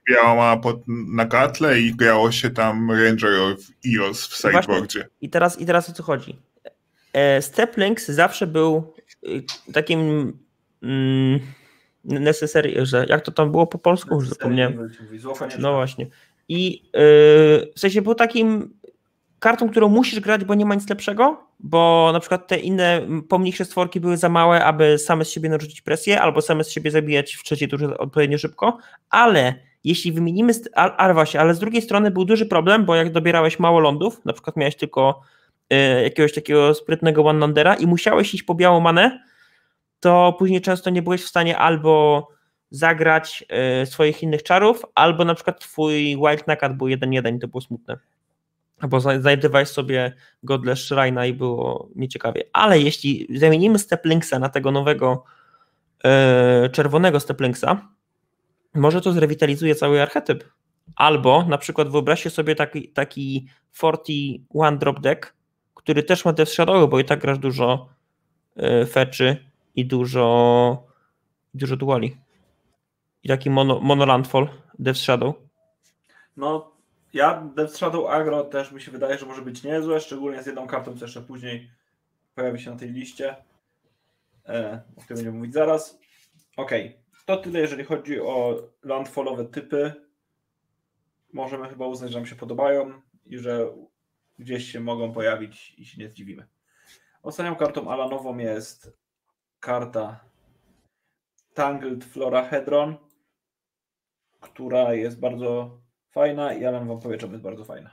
wbijała ma pod, na katle i grało się tam Ranger of Eos w sideboardzie. I teraz, I teraz o co chodzi? Step Links zawsze był takim mm, necessary, że jak to tam było po polsku? Już zapomniałem. No właśnie. I yy, w sensie był takim kartą, którą musisz grać, bo nie ma nic lepszego, bo na przykład te inne pomniejsze stworki były za małe, aby same z siebie narzucić presję, albo same z siebie zabijać w trzeciej turze odpowiednio szybko, ale jeśli wymienimy, ale właśnie, ale z drugiej strony był duży problem, bo jak dobierałeś mało lądów, na przykład miałeś tylko y, jakiegoś takiego sprytnego one-landera i musiałeś iść po białą manę, to później często nie byłeś w stanie albo zagrać y, swoich innych czarów, albo na przykład twój Wild Knockout był jeden jeden i to było smutne. Albo znajdowałeś sobie Godless Shrine'a i było nieciekawie. Ale jeśli zamienimy Step Linksa na tego nowego y, czerwonego Step Linksa, może to zrewitalizuje cały archetyp. Albo na przykład wyobraźcie sobie taki, taki czterdzieści jeden drop deck, który też ma Death Shadow, bo i tak grasz dużo y, feczy i dużo dużo duali. I taki mono, mono landfall, Death Shadow. No, ja Death Shadow Agro też mi się wydaje, że może być niezłe, szczególnie z jedną kartą, co jeszcze później pojawi się na tej liście, e, o której będziemy mówić zaraz. Okej, okay. To tyle, jeżeli chodzi o landfallowe typy. Możemy chyba uznać, że nam się podobają i że gdzieś się mogą pojawić i się nie zdziwimy. Ostatnią kartą Alanową jest karta Tangled Florahedron, która jest bardzo fajna i Alan wam powie, czemu jest bardzo fajna.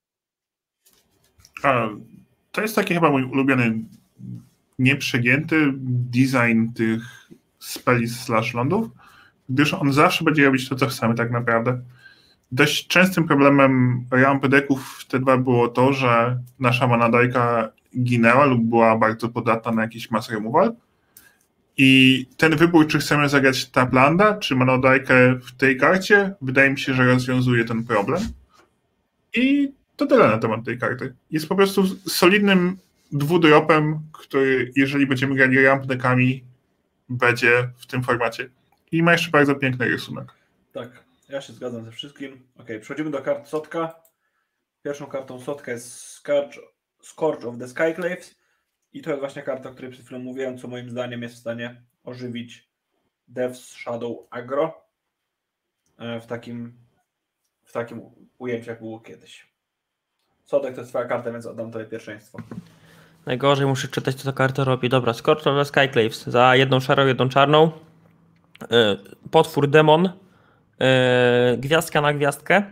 A, to jest taki chyba mój ulubiony nieprzegięty design tych speli slash lądów, gdyż on zawsze będzie robić to, co chcemy tak naprawdę. Dość częstym problemem rampy decków w T dwa było to, że nasza manadajka ginęła lub była bardzo podatna na jakiś mass removal i ten wybór, czy chcemy zagrać Taplanda, czy manadajkę w tej karcie, wydaje mi się, że rozwiązuje ten problem. I to tyle na temat tej karty. Jest po prostu solidnym dwudropem, który, jeżeli będziemy grali ramp deckami, będzie w tym formacie. I ma jeszcze bardzo piękny rysunek. Tak, ja się zgadzam ze wszystkim. Ok, przechodzimy do kart Sotka. Pierwszą kartą Sotka jest Scourge, Scourge of the Skyclaves i to jest właśnie karta, o której przed chwilą mówiłem, co moim zdaniem jest w stanie ożywić Death Shadow Agro w takim, w takim ujęciu, jak było kiedyś. Sotek to jest twoja karta, więc oddam tobie pierwszeństwo. Najgorzej muszę czytać, co ta karta robi. Dobra, Scourge of the Skyclaves. Za jedną szarą, jedną czarną. Potwór demon. Gwiazdka na gwiazdkę.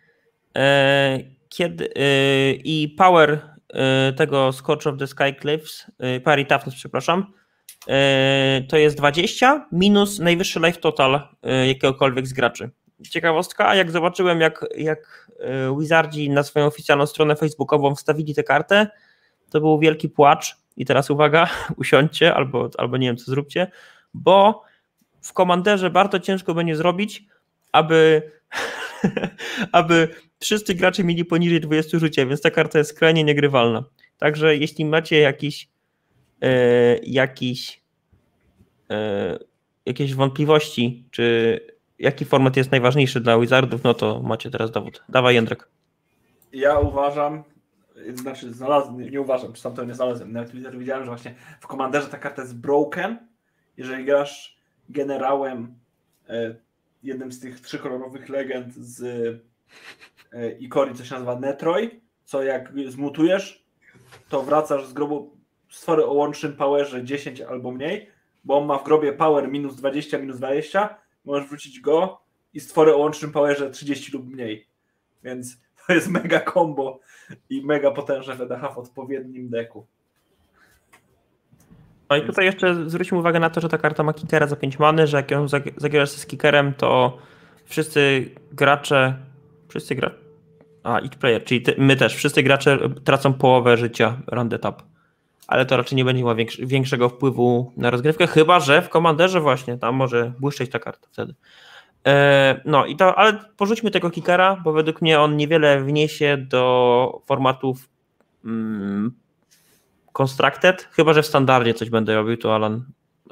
Kiedy, i power tego Scourge of the Skyclaves, parry toughness, przepraszam, to jest dwadzieścia minus najwyższy life total jakiegokolwiek z graczy. Ciekawostka, jak zobaczyłem, jak, jak Wizardzi na swoją oficjalną stronę facebookową wstawili tę kartę, to był wielki płacz. I teraz uwaga, usiądźcie albo, albo nie wiem co zróbcie, bo w Commanderze bardzo ciężko będzie zrobić, aby, aby wszyscy gracze mieli poniżej dwudziestu życia, więc ta karta jest skrajnie niegrywalna. Także jeśli macie jakiś, e, jakiś, e, jakieś wątpliwości, czy jaki format jest najważniejszy dla Wizardów, no to macie teraz dowód. Dawaj, Jędrek. Ja uważam, znaczy znalazłem, nie uważam, czy tam to nie znalazłem, nawet widziałem, że właśnie w Commanderze ta karta jest broken, jeżeli grasz generałem, e, jednym z tych trzykolorowych legend z e, Ikorii, co się nazywa Netroj, co jak zmutujesz, to wracasz z grobu stwory o łącznym powerze dziesięć albo mniej, bo on ma w grobie power minus dwadzieścia, minus dwadzieścia, możesz wrzucić go i stwory o łącznym powerze trzydzieści lub mniej. Więc to jest mega combo i mega potężne W D H w odpowiednim deku. No i tutaj jeszcze zwróćmy uwagę na to, że ta karta ma kickera za pięć many, że jak ją zagrasz z kickerem, to wszyscy gracze, wszyscy gracze, a each player, czyli ty, my też, wszyscy gracze tracą połowę życia run tap. Ale to raczej nie będzie miała większy, większego wpływu na rozgrywkę, chyba że w Commanderze właśnie, tam może błyszczeć ta karta wtedy. E, no i to, ale porzućmy tego kickera, bo według mnie on niewiele wniesie do formatów mm, Constructed, chyba że w standardzie coś będę robił, to Alan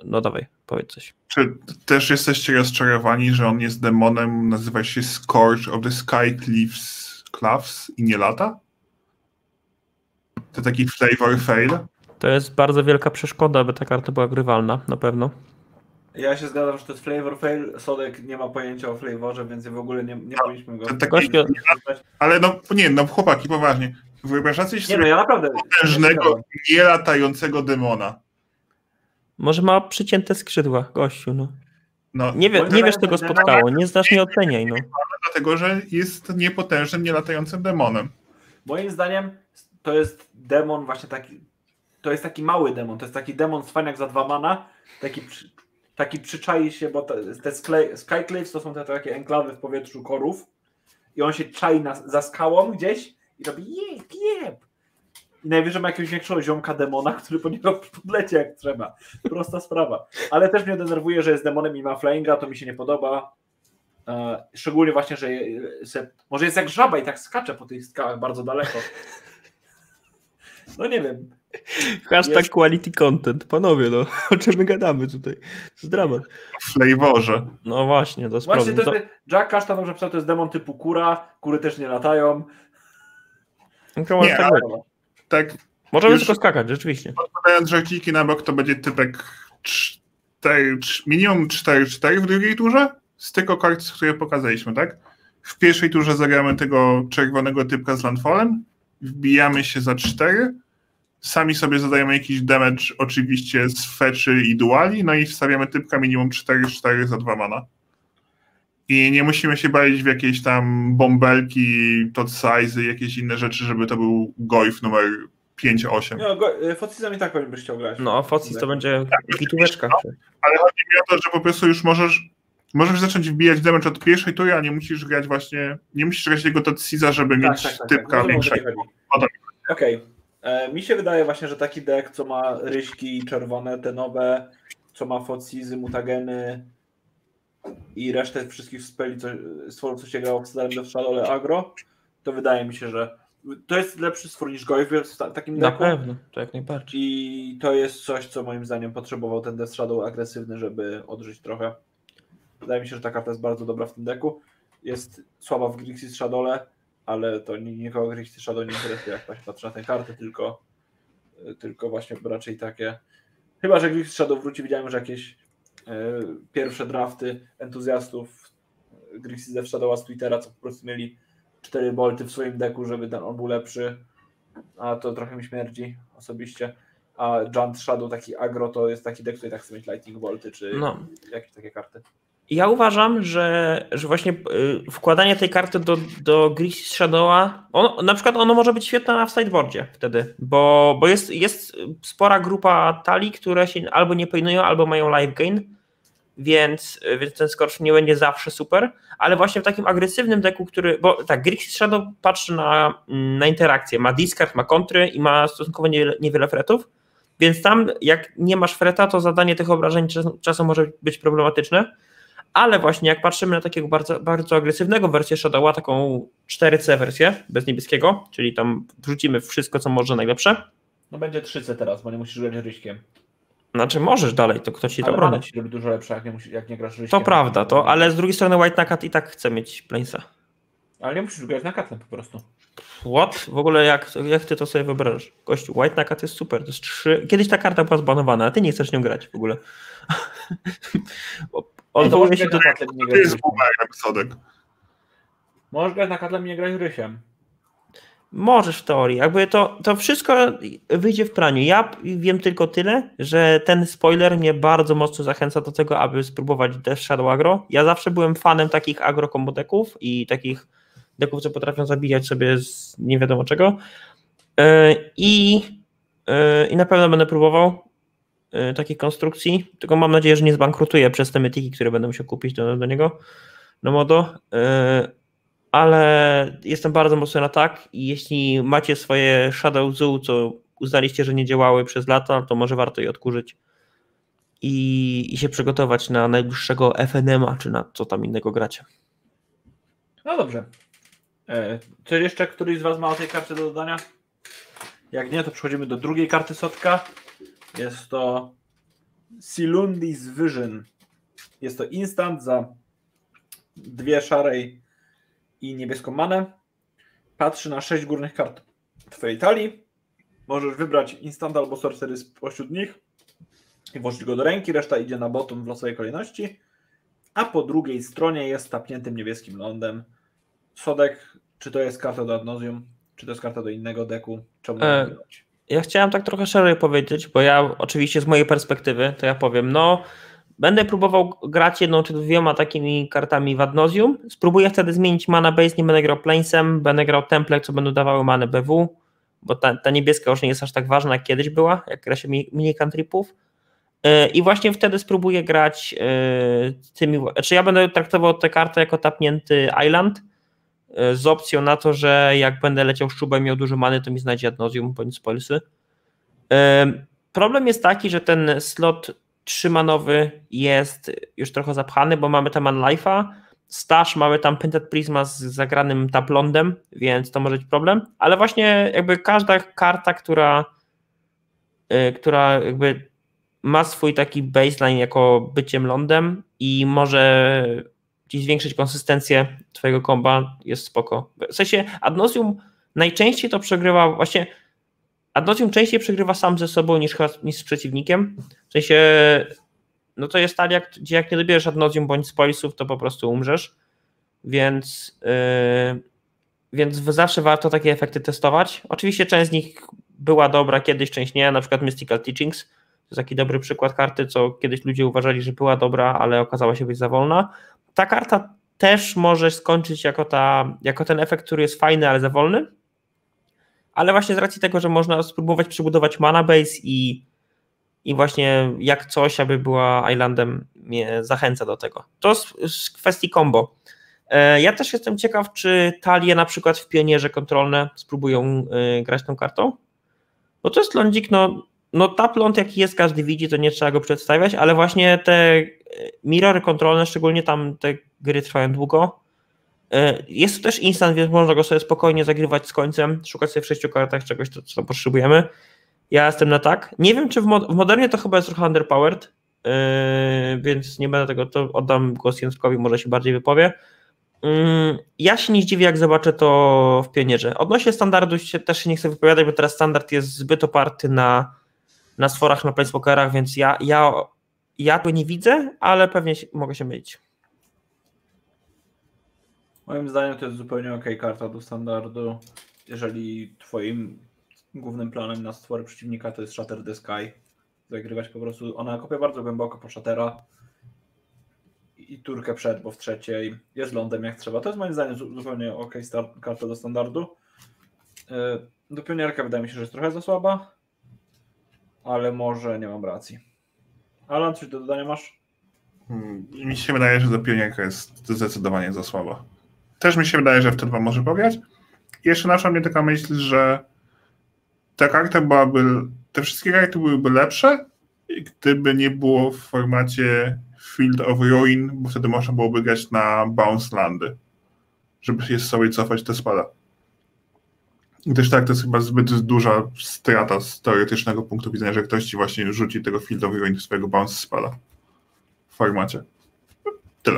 no dawaj, powiedz coś. Czy też jesteście rozczarowani, że on jest demonem, nazywa się Scourge of the Sky Cliffs, Cloughs i nie lata? To taki flavor fail? To jest bardzo wielka przeszkoda, aby ta karta była grywalna, na pewno. Ja się zgadzam, że to jest flavor fail. Sodek nie ma pojęcia o flavorze, więc w ogóle nie, nie No, powinniśmy go... to taki- Gościu, Ale no nie, no chłopaki, poważnie. Wyobrażacie Nie sobie no, ja naprawdę... potężnego, nie latającego demona. może ma przycięte skrzydła, gościu, no. No, Nie, wie, Moim nie wiesz, zdaniem co go ten demon- spotkało, nie znasz, nie oceniaj, no. dlatego, że jest niepotężnym, nielatającym demonem. Moim zdaniem to jest demon właśnie taki... To jest taki mały demon, to jest taki demon z fajnych za dwa mana, taki, przy, taki przyczai się, bo te, te Skyclaves to są te takie enklawy w powietrzu korów i on się czai na, za skałą gdzieś i robi jeb, jeb. I najwyżej ma jakiegoś większego ziomka demona, który po niego podleci jak trzeba. Prosta sprawa. Ale też mnie denerwuje, że jest demonem i ma flaminga, to mi się nie podoba. E, szczególnie właśnie, że je, se, może jest jak żaba i tak skacze po tych skałach bardzo daleko. No nie wiem. Hashtag Jest- quality content, panowie, no. O czym my gadamy tutaj? To jest dramat. W flavorze. No właśnie, to jest Właśnie problem. to jest, Jack Kasztan dobrze pisał, to jest demon typu kura, kury też nie latają. To może Nie, tak ale- być. Tak, Możemy już- tylko skakać, rzeczywiście. podając żarciki na bok, to będzie typek cztery, minimum cztery cztery w drugiej turze z tylko kart, które pokazaliśmy, tak? W pierwszej turze zagramy tego czerwonego typka z landfallem, wbijamy się za cztery, sami sobie zadajemy jakiś damage oczywiście z feczy i duali, no i wstawiamy typka minimum cztery cztery za dwa mana. I nie musimy się bawić w jakieś tam bąbelki, tot size, jakieś inne rzeczy, żeby to był Goif numer pięć osiem. No, go, Focizem i tak pewnie byś chciał grać. No, a Focis to będzie gitóweczka. Ale chodzi mi o to, że po prostu już możesz możesz zacząć wbijać damage od pierwszej tury, a nie musisz grać właśnie, nie musisz grać tego Totsiza, żeby Tak, mieć tak, tak, typka tak. No, większego. o to mi chodzi. O to Okej. E, Mi się wydaje właśnie, że taki deck, co ma ryśki czerwone, te nowe, co ma Focizy, mutageny i resztę wszystkich speli, co, stworów, co się grało w Citadel of Shadowle Agro, to wydaje mi się, że to jest lepszy stwór niż Goif w ta- takim Na decku. pewno, to jak najbardziej. I to jest coś, co moim zdaniem potrzebował ten Death Shadow agresywny, żeby odżyć trochę. Wydaje mi się, że ta karta jest bardzo dobra w tym deku. Jest słaba w Grixis Shadowle, ale to nikogo Grixis Shadow nie interesuje, jak się patrzy na tę kartę, tylko, tylko właśnie raczej takie. Chyba że Grixis Shadow wróci, widziałem, że jakieś e, pierwsze drafty entuzjastów Grixis Death Shadowa z Twittera, co po prostu mieli cztery bolty w swoim deku, żeby ten on był lepszy. A to trochę mi śmierdzi osobiście. A Giant Shadow, taki agro, to jest taki deck, który tak chce mieć Lightning Bolty, czy No. jakieś takie karty. Ja uważam, że, że właśnie y, wkładanie tej karty do, do Grixis Shadowa, on, na przykład ono może być świetne na sideboardzie wtedy, bo, bo jest, jest spora grupa talii, które się albo nie pojnują, albo mają life gain, więc, więc ten scorch nie będzie zawsze super, ale właśnie w takim agresywnym deku, który, bo tak, Grixis Shadow patrzy na, na interakcję, ma discard, ma kontry i ma stosunkowo nie, niewiele fretów, więc tam jak nie masz freta, to zadanie tych obrażeń czas- czasem może być problematyczne. Ale właśnie jak patrzymy na takiego bardzo, bardzo agresywnego wersję Shadowa, taką cztery C wersję bez niebieskiego, czyli tam wrzucimy wszystko, co może najlepsze. No będzie trzy C teraz, bo nie musisz grać ryśkiem. Znaczy możesz dalej, to kto ci to Ale broni. mana ci robi dużo lepsze, jak nie, musisz, jak nie grasz ryśkiem. To prawda, to, ale z drugiej strony White Nakat i tak chce mieć Plainsa. Ale nie musisz grać na katlem po prostu. What? W ogóle jak, jak ty to sobie wyobrażasz? Gościu, White Nakat jest super, to jest trzy... Kiedyś ta karta była zbanowana, a ty nie chcesz nią grać w ogóle. Odwołuję się do... na katlem i nie To grać jest rysiem. bumerang, Sodek. Możesz grać na katlem i nie grać rysiem. Możesz w teorii, jakby to, to wszystko wyjdzie w praniu. Ja wiem tylko tyle, że ten spoiler mnie bardzo mocno zachęca do tego, aby spróbować Death Shadow Agro. Ja zawsze byłem fanem takich agro combo deków i takich deków, co potrafią zabijać sobie z nie wiadomo czego. I, i na pewno będę próbował takiej konstrukcji, tylko mam nadzieję, że nie zbankrutuję przez te mytiki, które będę musiał kupić do, do niego, do modo. Ale jestem bardzo mocno na tak i jeśli macie swoje Shadow Zoo, co uznaliście, że nie działały przez lata, to może warto je odkurzyć i, i się przygotować na najbliższego F N M a, czy na co tam innego gracie. No dobrze. E, Coś jeszcze któryś z Was ma o tej karcie do dodania? Jak nie, to przechodzimy do drugiej karty Sotka. Jest to Silundi's Vision. Jest to instant za dwie szarej i niebieską manę. Patrzy na sześć górnych kart twojej talii. Możesz wybrać instant albo sorcery spośród nich i włożyć go do ręki. Reszta idzie na bottom w losowej kolejności. A po drugiej stronie jest tapniętym niebieskim lądem. Sodek, czy to jest karta do Adnosium, czy to jest karta do innego deku? Czemu e, wybrać? Ja chciałem tak trochę szerzej powiedzieć, bo ja oczywiście z mojej perspektywy, to ja powiem, no będę próbował grać jedną czy dwiema takimi kartami w Adnosium. Spróbuję wtedy zmienić mana base, nie będę grał Planesem, będę grał temple, co będą dawały manę B W, bo ta, ta niebieska już nie jest aż tak ważna, jak kiedyś była, jak gra się mini cantripów. I właśnie wtedy spróbuję grać tymi, znaczy ja będę traktował tę kartę jako tapnięty island z opcją na to, że jak będę leciał szczubem i miał dużo many, to mi znajdzie Adnosium bądź spoilsy. Problem jest taki, że ten slot trzymanowy jest już trochę zapchany, bo mamy tam Unlife'a, stash, mamy tam Painted Prisma z zagranym taplondem, więc to może być problem, ale właśnie jakby każda karta, która która jakby ma swój taki baseline jako byciem lądem i może ci zwiększyć konsystencję twojego komba, jest spoko. W sensie Adnosium najczęściej to przegrywa, właśnie Adnosium częściej przegrywa sam ze sobą niż, niż z przeciwnikiem. W sensie, no to jest talia, gdzie jak nie dobierzesz Adnosium bądź spoilsów, to po prostu umrzesz, więc, yy, więc zawsze warto takie efekty testować. Oczywiście część z nich była dobra, kiedyś część nie, na przykład Mystical Teachings, to jest taki dobry przykład karty, co kiedyś ludzie uważali, że była dobra, ale okazała się być za wolna. Ta karta też może skończyć jako, ta, jako ten efekt, który jest fajny, ale za wolny, ale właśnie z racji tego, że można spróbować przebudować mana base i, i właśnie jak coś, aby była islandem, mnie zachęca do tego. To z, z kwestii combo. Ja też jestem ciekaw, czy talie na przykład w pionierze kontrolne spróbują grać tą kartą, bo to jest lądzik, no No tap ląd jaki jest, każdy widzi, to nie trzeba go przedstawiać, ale właśnie te mirrory kontrolne, szczególnie tam te gry trwają długo. Jest to też instant, więc można go sobie spokojnie zagrywać z końcem, szukać sobie w sześciu kartach czegoś, co, co potrzebujemy. Ja jestem na tak. Nie wiem, czy w, mod- w Modernie to chyba jest trochę underpowered, yy, więc nie będę tego, to oddam głos Jędrkowi, może się bardziej wypowie. Yy, ja się nie zdziwię, jak zobaczę to w Pionierze. Odnośnie standardu się, też się nie chcę wypowiadać, bo teraz standard jest zbyt oparty na na sforach, na planeswalkerach, więc ja, ja, ja go nie widzę, ale pewnie się, mogę się mylić. Moim zdaniem to jest zupełnie ok karta do standardu. Jeżeli twoim głównym planem na stwory przeciwnika to jest Shatter the Sky, zagrywać po prostu, ona kopie bardzo głęboko po Shattera i turkę przed, bo w trzeciej jest lądem jak trzeba. To jest moim zdaniem zupełnie ok start, karta do standardu. Do Pionierka wydaje mi się, że jest trochę za słaba, ale może nie mam racji. Alan, coś do dodania masz? Hmm, mi się wydaje, że do Pionierka jest zdecydowanie za słaba. Też mi się wydaje, że w T dwa może pograć. I jeszcze nasza mnie taka myśl, że ta karta byłaby, te wszystkie karty byłyby lepsze, gdyby nie było w formacie Field of Ruin, bo wtedy można byłoby grać na bounce landy, żeby się sobie cofać te spada. Gdyż tak, to jest chyba zbyt duża strata z teoretycznego punktu widzenia, że ktoś ci właśnie rzuci tego Field of Ruin swojego bounce spada w formacie. Tyle.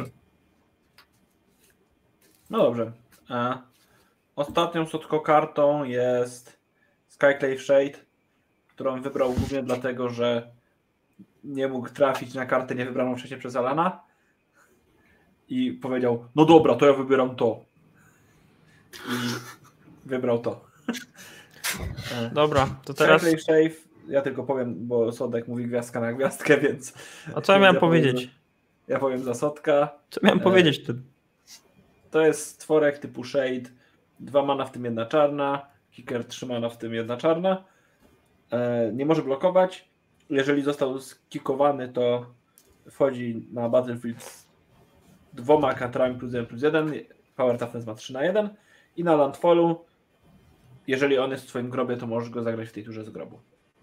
No dobrze. A ostatnią słodką kartą jest Skyclave Shade, którą wybrał głównie dlatego, że nie mógł trafić na kartę niewybraną wcześniej przez Alana i powiedział, no dobra, to ja wybieram to. I wybrał to. Dobra, to teraz... Skyclave Shade, ja tylko powiem, bo Sodek mówi gwiazdka na gwiazdkę, więc... A co ja miałem ja powiedzieć? Powiem, ja powiem za Sodka. Co miałem e... powiedzieć wtedy? To jest stworek typu Shade, dwa mana w tym jedna czarna, kicker trzy mana w tym jedna czarna. E, nie może blokować. Jeżeli został skikowany, to wchodzi na Battlefield z dwoma counterami plus jeden plus jeden. Power Toughness ma trzy na jeden. I na landfallu, jeżeli on jest w twoim grobie, to możesz go zagrać w tej turze z grobu.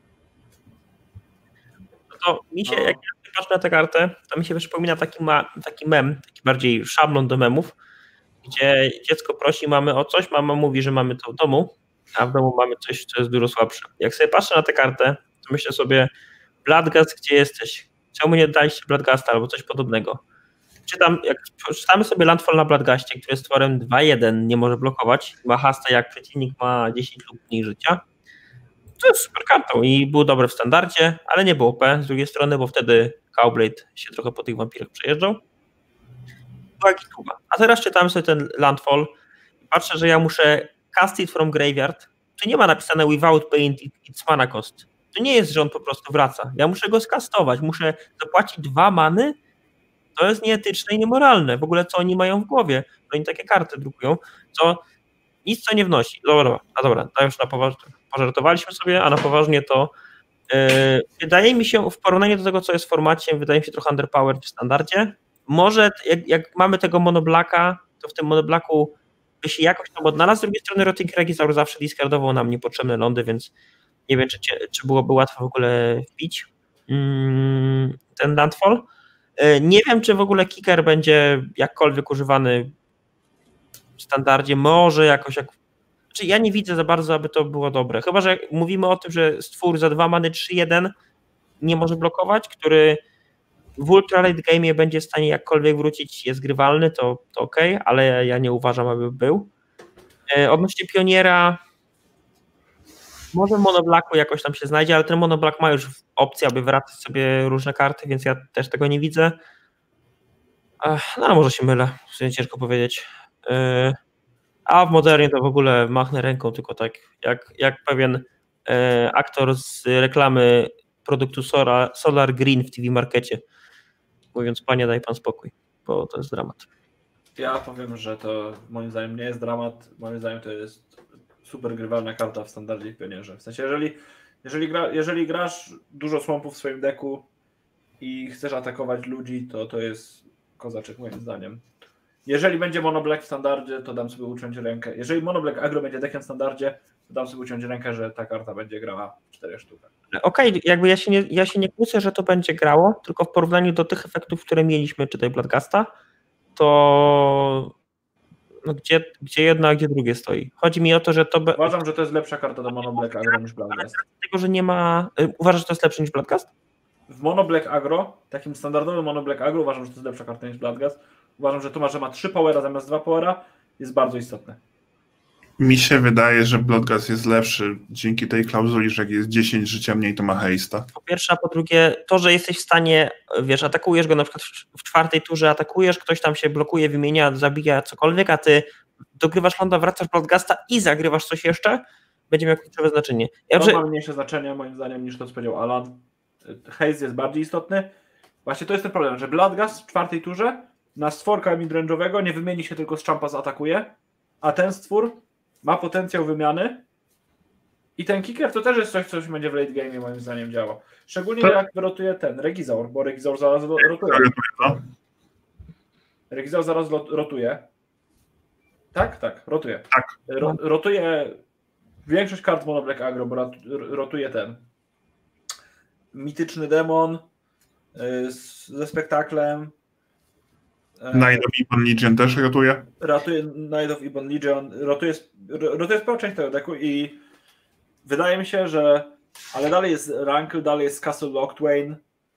To mi się, jak ja patrzę na tę kartę, to mi się przypomina taki, ma, taki mem, taki bardziej szablon do memów, gdzie dziecko prosi mamy o coś, mama mówi, że mamy to w domu, a w domu mamy coś, co jest dużo słabsze. Jak sobie patrzę na tę kartę, to myślę sobie, Bloodghast, gdzie jesteś? czemu nie daliście Bloodgasta albo coś podobnego. Czytam, jak czytamy sobie Landfall na Bloodgastie, który jest tworem dwa jeden, nie może blokować, ma hasta jak przeciwnik ma dziesięć lub mniej życia. To jest super kartą i był dobry w standardzie, ale nie był O P z drugiej strony, bo wtedy Cowblade się trochę po tych wampirach przejeżdżał. Była gituba. A teraz czytamy sobie ten Landfall i patrzę, że ja muszę cast it from graveyard. Tu nie ma napisane without paying its mana cost. To nie jest, że on po prostu wraca. Ja muszę go skastować, muszę zapłacić dwa many. To jest nieetyczne i niemoralne. W ogóle co oni mają w głowie? Że oni takie karty drukują, co nic co nie wnosi. Dobra, a dobra, to już na poważnie pożartowaliśmy sobie, a na poważnie to yy, wydaje mi się, w porównaniu do tego, co jest w formacie, wydaje mi się trochę underpowered w standardzie. Może jak, jak mamy tego monoblaka, to w tym monoblaku by się jakoś tam odnalazł. Z drugiej strony Rotting Regisaur zawsze discardował nam niepotrzebne lądy, więc nie wiem, czy, cię, czy byłoby łatwo w ogóle wbić mm, ten Landfall. Nie wiem, czy w ogóle kicker będzie jakkolwiek używany w standardzie. Może jakoś jak. Czy ja nie widzę za bardzo, aby to było dobre. Chyba że mówimy o tym, że stwór za dwa many trzy jeden nie może blokować, który w ultra late game będzie w stanie jakkolwiek wrócić, jest grywalny, to, to ok, ale ja nie uważam, aby był. Odnośnie pioniera, może monoblaku jakoś tam się znajdzie, ale ten monoblack ma już opcję, aby wracać sobie różne karty, więc ja też tego nie widzę. No ale może się mylę, w sumie ciężko powiedzieć. A w Modernie to w ogóle machnę ręką, tylko tak jak, jak pewien aktor z reklamy produktu Solar, Solar Green w T V Markecie, mówiąc: panie, daj pan spokój, bo to jest dramat. Ja powiem, że to moim zdaniem nie jest dramat, moim zdaniem to jest super grywalna karta w standardzie i w pionierze. W sensie, jeżeli, jeżeli, gra, jeżeli grasz dużo swampów w swoim deku i chcesz atakować ludzi, to to jest kozaczek moim zdaniem. Jeżeli będzie monoblack w standardzie, to dam sobie uciąć rękę. Jeżeli monoblack agro będzie dekiem w standardzie, to dam sobie uciąć rękę, że ta karta będzie grała cztery sztuki. Okej, okay, jakby ja się, nie, ja się nie kłócę, że to będzie grało, tylko w porównaniu do tych efektów, które mieliśmy, czy tej Bloodgasta, to no gdzie, gdzie jedno, a gdzie drugie stoi. Chodzi mi o to, że to... Be... Uważam, że to jest lepsza karta do monoblack agro niż Bloodgast. Dlatego, że nie ma... Uważasz, że to jest lepsze niż Bloodgast? W monoblack agro, takim standardowym monoblack agro, uważam, że to jest lepsza karta niż Bloodgast. Uważam, że to ma, że ma trzy powera zamiast dwa powera, jest bardzo istotne. Mi się wydaje, że Bloodgast jest lepszy dzięki tej klauzuli, że jak jest dziesięć życia mniej, to ma hejsta. Po pierwsze, a po drugie, to, że jesteś w stanie, wiesz, atakujesz go na przykład w czwartej turze, atakujesz, ktoś tam się blokuje, wymienia, zabija cokolwiek, a ty dogrywasz ląda, wracasz Bloodgasta i zagrywasz coś jeszcze, będzie miał kluczowe znaczenie. Ja to że... ma mniejsze znaczenie moim zdaniem niż to, co powiedział Alan. Haze jest bardziej istotny. Właśnie to jest ten problem, że Bloodgast w czwartej turze na stworka midrange'owego nie wymieni się, tylko z champa zaatakuje, a ten stwór ma potencjał wymiany i ten kicker to też jest coś, co już będzie w late game moim zdaniem działo. Szczególnie tak. Jak rotuje ten Regisaur, bo Regisaur zaraz rotuje. Regisaur zaraz rotuje. Tak? Tak, rotuje. Tak. Ro, rotuje większość kart monoblack agro, bo rotuje ten mityczny demon ze spektaklem. Knight of Ebon Legion też rotuje? Ratuje Knight of Ebon Legion, rotuje, rotuje sporo część tego deku i wydaje mi się, że ale dalej jest Rankle, dalej jest Castle Locthwain.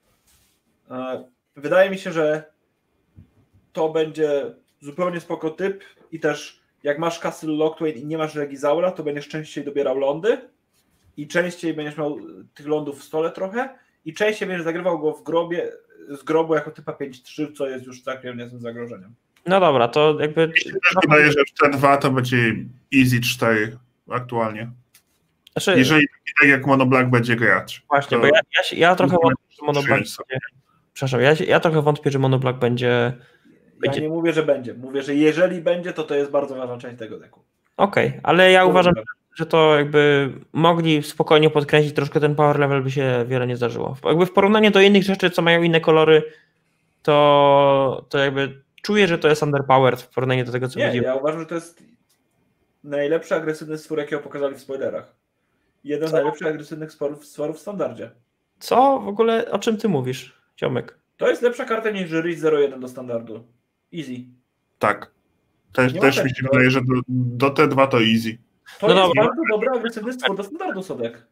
Wydaje mi się, że to będzie zupełnie spoko typ i też jak masz Castle Locthwain i nie masz Regisaura, to będziesz częściej dobierał lądy i częściej będziesz miał tych lądów w stole trochę i częściej będziesz zagrywał go w grobie z grobu jako typa pięć trzy, co jest już całkiem niezłym zagrożeniem. No dobra, to jakby... Mi się też wydaje, że w T dwa to będzie Easy cztery aktualnie. Znaczy... Jeżeli tak jak Monoblack będzie grać. Właśnie, to... bo ja, ja, ja trochę wątpię, że Monoblack będzie... Przepraszam, ja, ja trochę wątpię, że Monoblack będzie... będzie... Ja nie mówię, że będzie. Mówię, że jeżeli będzie, to to jest bardzo ważna część tego deku. Okej, okay, ale ja uważam, że to jakby mogli spokojnie podkręcić troszkę ten power level, by się wiele nie zdarzyło. Jakby w porównaniu do innych rzeczy, co mają inne kolory, to, to jakby czuję, że to jest underpowered w porównaniu do tego, co nie, widzimy. Ja uważam, że to jest najlepszy agresywny stwór, jakiego pokazali w spoilerach. Jeden z najlepszych agresywnych stworów, stworów w standardzie. Co? W ogóle o czym ty mówisz, ziomek? To jest lepsza karta niż Reach zero jeden do standardu. Easy. Tak. Też, też mi się wydaje, że do, do T dwa to easy. To no jest dobra. Bardzo dobry agresywny stwór do standardu, Sodek.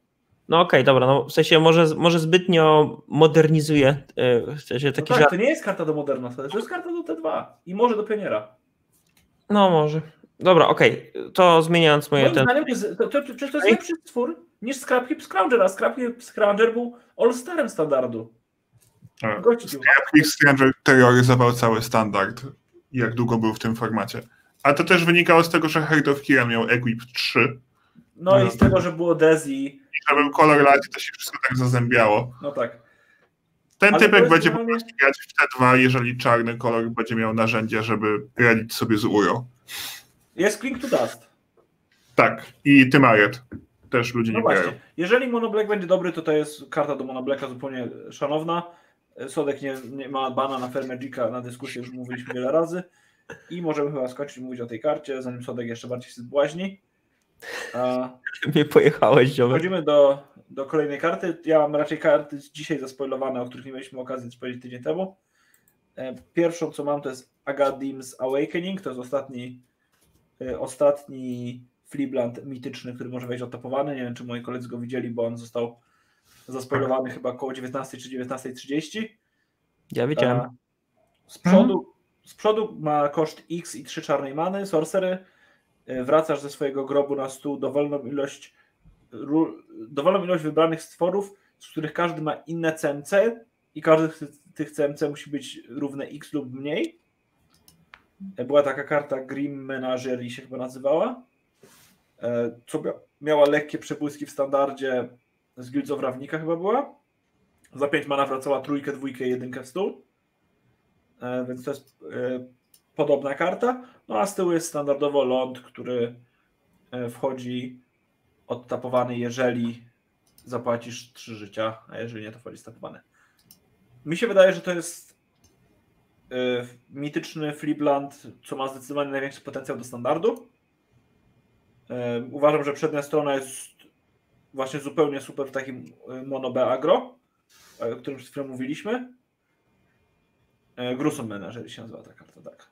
No okej, okay, dobra, no w sensie może, może zbytnio modernizuje, w sensie taki no tak, żart. to nie jest karta do Moderna, to jest karta do T dwa i może do Pioniera. No może. Dobra, okej, okay. To zmieniając moje... Moim ten... zdaniem to jest, to, to, to, to jest lepszy stwór niż Scrapheap Scrounger, a Scrapheap Scrounger był all-starem standardu. Scrapheap Scrounger terroryzował cały standard, jak długo był w tym formacie. A to też wynikało z tego, że Heart of Kira miał Equip trzy. No, no i z tego, że było Dezi. I że był kolor light, to się wszystko tak zazębiało. No tak. Ten Ale typek będzie normalnie... po prostu grać w T dwa, jeżeli czarny kolor będzie miał narzędzie, żeby radzić sobie z U R O. Jest Cling to Dust. Tak, i Tymaret. Też ludzie no nie właśnie. grają. Jeżeli Mono Black będzie dobry, to to jest karta do Mono Blacka zupełnie szanowna. Sodek nie, nie ma bana na Fair Magica, na dyskusję już mówiliśmy wiele razy. I możemy chyba skończyć mówić o tej karcie, zanim Sodek jeszcze bardziej się zbłaźni. A... Mnie pojechałeś, ziomek. Przechodzimy do, do kolejnej karty. Ja mam raczej karty dzisiaj zaspoilowane, o których nie mieliśmy okazji powiedzieć tydzień temu. Pierwszą, co mam, to jest Agadim's Awakening. To jest ostatni, ostatni Fleabland mityczny, który może wejść odtapowany. Nie wiem, czy moi koledzy go widzieli, bo on został zaspoilowany chyba około dziewiętnastej czy dziewiętnastej trzydzieści. Ja widziałem. Z przodu, z przodu ma koszt X i trzy czarnej many, sorcery. Wracasz ze swojego grobu na stół dowolną ilość, dowolną ilość wybranych stworów, z których każdy ma inne C M C i każdy z tych C M C musi być równe X lub mniej. Była taka karta Grim Menagerie się chyba nazywała, co miała lekkie przebłyski w standardzie z Guilds of Ravnica chyba była. Za pięć mana wracała trójkę, dwójkę i jedynkę w stół. Więc to jest podobna karta. No a z tyłu jest standardowo ląd, który wchodzi odtapowany, jeżeli zapłacisz trzy życia, a jeżeli nie, to wchodzi stapowany. Mi się wydaje, że to jest mityczny Fleabland, co ma zdecydowanie największy potencjał do standardu. Uważam, że przednia strona jest właśnie zupełnie super w takim mono B agro, o którym przed chwilą mówiliśmy. Gruesome Menagerie się nazywa ta karta, tak.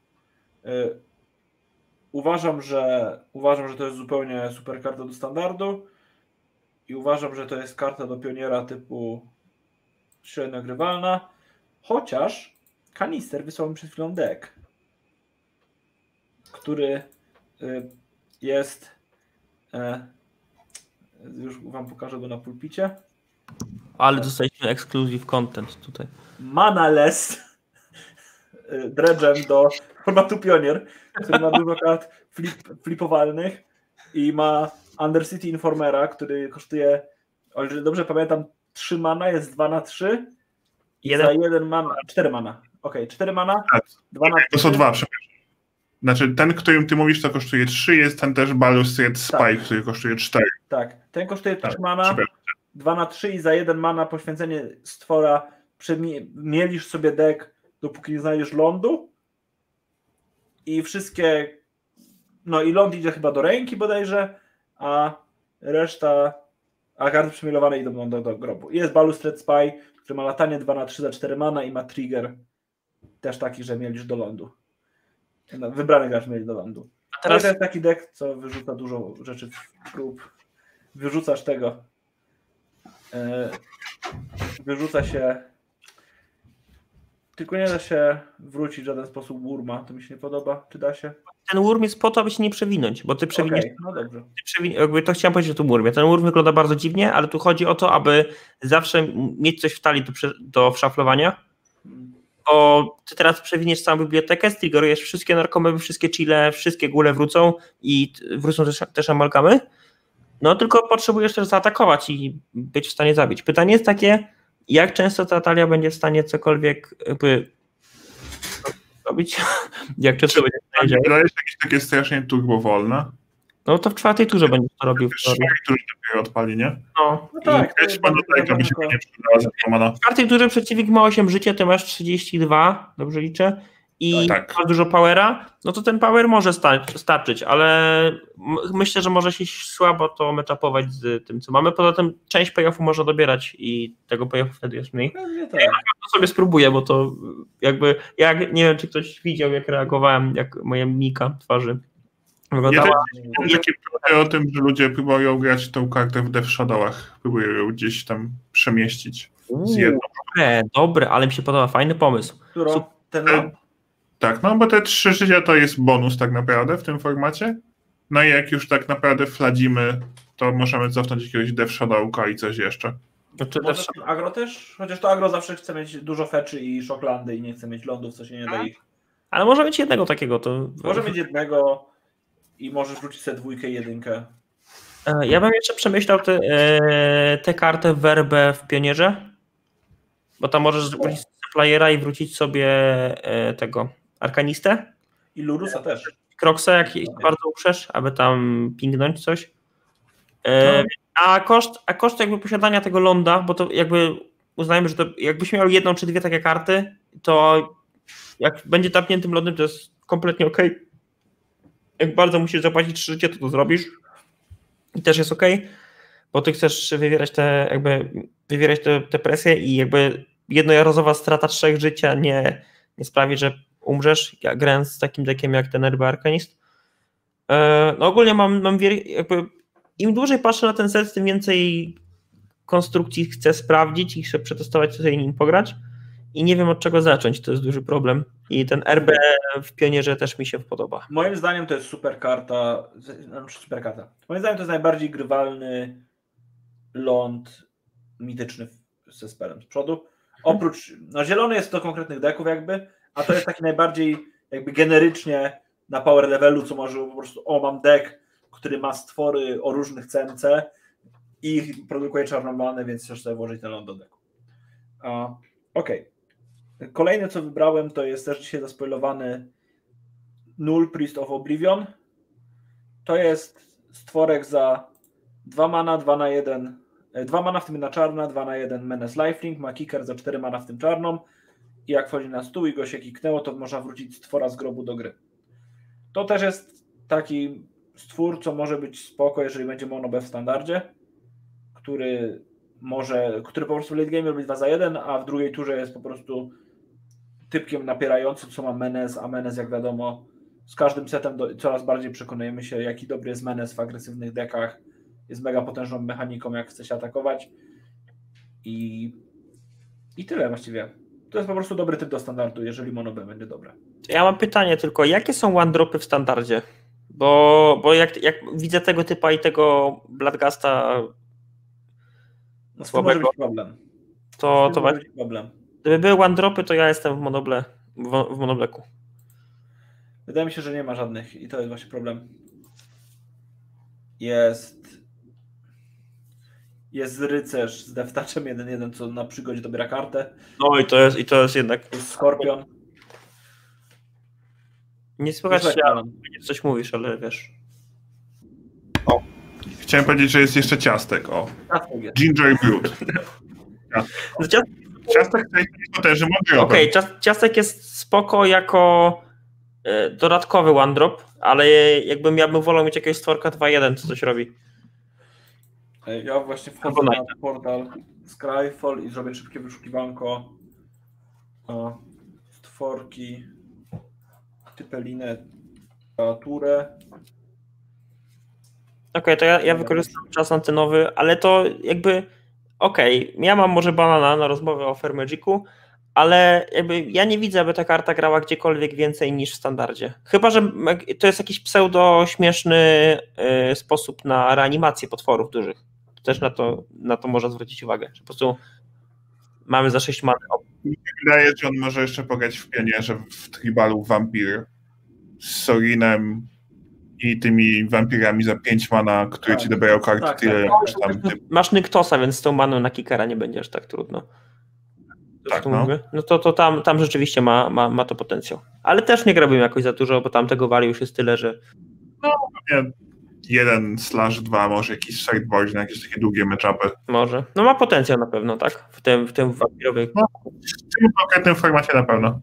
Uważam, że uważam, że to jest zupełnie super karta do standardu i uważam, że to jest karta do pioniera typu średnio grywalna, chociaż Kanister wysłał mi przed chwilą deck, który jest, już wam pokażę go na pulpicie. Ale dostaliśmy exclusive content tutaj. Manaless dredgem do formatu Pionier, który ma dużo kart flip, flipowalnych i ma Undercity Informera, który kosztuje, o ile dobrze pamiętam, trzy mana, jest dwa na trzy i jeden... za jeden mana, cztery mana. Okej, okay, cztery mana, tak. dwa na trzy. To są dwa, przepraszam. Znaczy ten, którym ty mówisz, to kosztuje trzy, jest ten też Balustrade Spike, tak. który kosztuje cztery. Tak, ten kosztuje trzy tak, mana, dwa na trzy i za jeden mana poświęcenie stwora mielisz sobie deck, dopóki nie znajdziesz lądu i wszystkie, no i ląd idzie chyba do ręki bodajże, a reszta, a karty przemielowane idą do, do grobu. Jest Balustrade Spy, który ma latanie dwa na trzy za cztery mana i ma trigger też taki, że mielisz do lądu. No, wybrany gracz mieli do lądu. A teraz to jest taki deck, co wyrzuca dużo rzeczy w grób. Wyrzucasz tego. Yy, wyrzuca się. Tylko nie da się wrócić w żaden sposób Wurma. To mi się nie podoba. Czy da się? Ten Wurm jest po to, aby się nie przewinąć, bo ty przewiniesz. Okay, no dobrze. Ty przewin... Jakby to chciałem powiedzieć o tym Wurmie. Ten Wurm wygląda bardzo dziwnie, ale tu chodzi o to, aby zawsze mieć coś w talii do, do wszaflowania. Hmm. Bo ty teraz przewiniesz całą bibliotekę, striggerujesz wszystkie narkomeby, wszystkie chile, wszystkie gule wrócą i wrócą też, też amalgamy. No tylko potrzebujesz też zaatakować i być w stanie zabić. Pytanie jest takie, jak często ta talia będzie w stanie cokolwiek jakby robić? Jak często będzie w stanie działać? Jest jakieś takie strasznie turbowolne? No to w czwartej turze będzie to robił. W czwartej turze dopiero odpali, nie? No, no tak. I to by się nie przydała za w czwartej turze przeciwnik ma osiem życia, ty masz trzydzieści dwa, dobrze liczę? I tak. masz dużo powera, no to ten power może starczyć, ale myślę, że może się słabo to matchupować z tym, co mamy. Poza tym część payoffu można dobierać i tego payoffu wtedy jest mniej. Tak. Ja to sobie spróbuję, bo to jakby, jak nie wiem, czy ktoś widział, jak reagowałem, jak moja mimika twarzy Wyglądała... Mam takie plotki o tym, że ludzie próbują grać tą kartę w Death Shadowach. Próbują ją gdzieś tam przemieścić z jedną. Dobre, dobre, ale mi się podoba, fajny pomysł. Którą? Ten land? Tak, no bo te trzy życia to jest bonus tak naprawdę w tym formacie. No i jak już tak naprawdę fladzimy, to możemy cofnąć jakiegoś Death Shadowka i coś jeszcze. Znaczy, Może ten agro też? Chociaż to agro zawsze chce mieć dużo feczy i shocklandy i nie chce mieć lądów, co się nie da ich. ale może mieć jednego takiego, to... Może mieć jednego i możesz wrócić sobie dwójkę i jedynkę. Ja bym jeszcze przemyślał tę te, kartę werbę w Pionierze, bo tam możesz wrócić playera i wrócić sobie e, tego arkanistę. I Lurusa też. Kroksa, jak bardzo uprzesz, aby tam pingnąć coś. E, a, koszt, a koszt jakby posiadania tego ląda, bo to jakby uznajmy, że to jakbyś miał jedną czy dwie takie karty, to jak będzie tapniętym lądem, to jest kompletnie okej. Okay. Jak bardzo musisz zapłacić trzy życie, to to zrobisz. I też jest okej, okay, bo ty chcesz wywierać te jakby wywierać te, te presje i jakby jednorazowa strata trzech życia nie, nie sprawi, że umrzesz, grając z takim deckiem jak ten Herby Arcanist. No ogólnie mam, mam jakby im dłużej patrzę na ten set, tym więcej konstrukcji chcę sprawdzić i chcę przetestować, co sobie nim pograć i nie wiem od czego zacząć, to jest duży problem i ten R B w Pionierze też mi się podoba. Moim zdaniem to jest super karta, znaczy super karta. Moim zdaniem to jest najbardziej grywalny ląd mityczny ze spelem z przodu. Oprócz, no zielony jest do konkretnych deków jakby, a to jest taki najbardziej jakby generycznie na power levelu, co może po prostu, o mam deck, który ma stwory o różnych C M C i produkuje czarną manę, więc chcesz sobie włożyć ten ląd do deku. Uh, Okej. Okay. Kolejne co wybrałem to jest też dzisiaj zaspoilowany Null Priest of Oblivion. To jest stworek za dwa mana, dwa na jeden, dwa mana w tym na czarna, dwa na jeden Menace Lifelink, ma kicker za cztery mana w tym czarną i jak wchodzi na stół i go się kiknęło, to można wrócić stwora z grobu do gry. To też jest taki stwór, co może być spoko, jeżeli będzie mono B w standardzie, który może, który po prostu w late game robi dwa za jeden, a w drugiej turze jest po prostu typkiem napierającym, co ma Menace, a Menace jak wiadomo z każdym setem do, coraz bardziej przekonujemy się, jaki dobry jest Menace w agresywnych dekach. Jest mega potężną mechaniką, jak chce się atakować. I, i tyle właściwie. To jest po prostu dobry typ do standardu, jeżeli mono B będzie dobre. Ja mam pytanie tylko, jakie są one-dropy w standardzie? Bo, bo jak, jak widzę tego typa i tego Bloodgasta no z tym może być problem. To, to może być problem. Gdyby były one-dropy, to ja jestem w monoble, w, w monobleku. Wydaje mi się, że nie ma żadnych i to jest właśnie problem. Jest jest rycerz z deftachem jeden jeden, co na przygodzie dobiera kartę. No i to jest, i to jest jednak... Jest Skorpion. Nie słychać się, coś mówisz, ale wiesz. O, chciałem powiedzieć, że jest jeszcze ciastek. O. Ginger Brood. Ciastek, ciastek to też może. Okej, okay, ciastek jest spoko jako y, dodatkowy one drop, ale jakbym ja bym wolał mieć jakiegoś stworka dwa jeden, co coś robi. Ja właśnie wchodzę na portal Scryfall i zrobię szybkie wyszukiwanko o stworki typelinę kreaturę. Okej, okay, to ja, ja wykorzystam czas antynowy, ale to jakby okej, okay, ja mam może banana na rozmowę o Fair Magicu, ale jakby ja nie widzę, aby ta karta grała gdziekolwiek więcej niż w standardzie. Chyba że to jest jakiś pseudo śmieszny y, sposób na reanimację potworów dużych. To też na to, na to można zwrócić uwagę, że po prostu mamy za sześć man. Mi się wydaje, że on może jeszcze pograć w Pionierze w tribalu Vampir z Sorinem i tymi wampirami za pięć mana, które tak, ci dobierają karty tak, tyle. Tak. Tam, masz Nyktosa, więc z tą maną na kickera nie będziesz tak trudno. Tak, no. no to, to tam, tam rzeczywiście ma, ma, ma to potencjał. Ale też nie grałbym jakoś za dużo, bo tam tego wali już jest tyle, że... No, nie. Jeden slash dwa, może jakiś sideboard na jakieś takie długie matchupy. Może. No ma potencjał na pewno, tak? W tym, w tym wampirowej... No, w tym konkretnym formacie na pewno.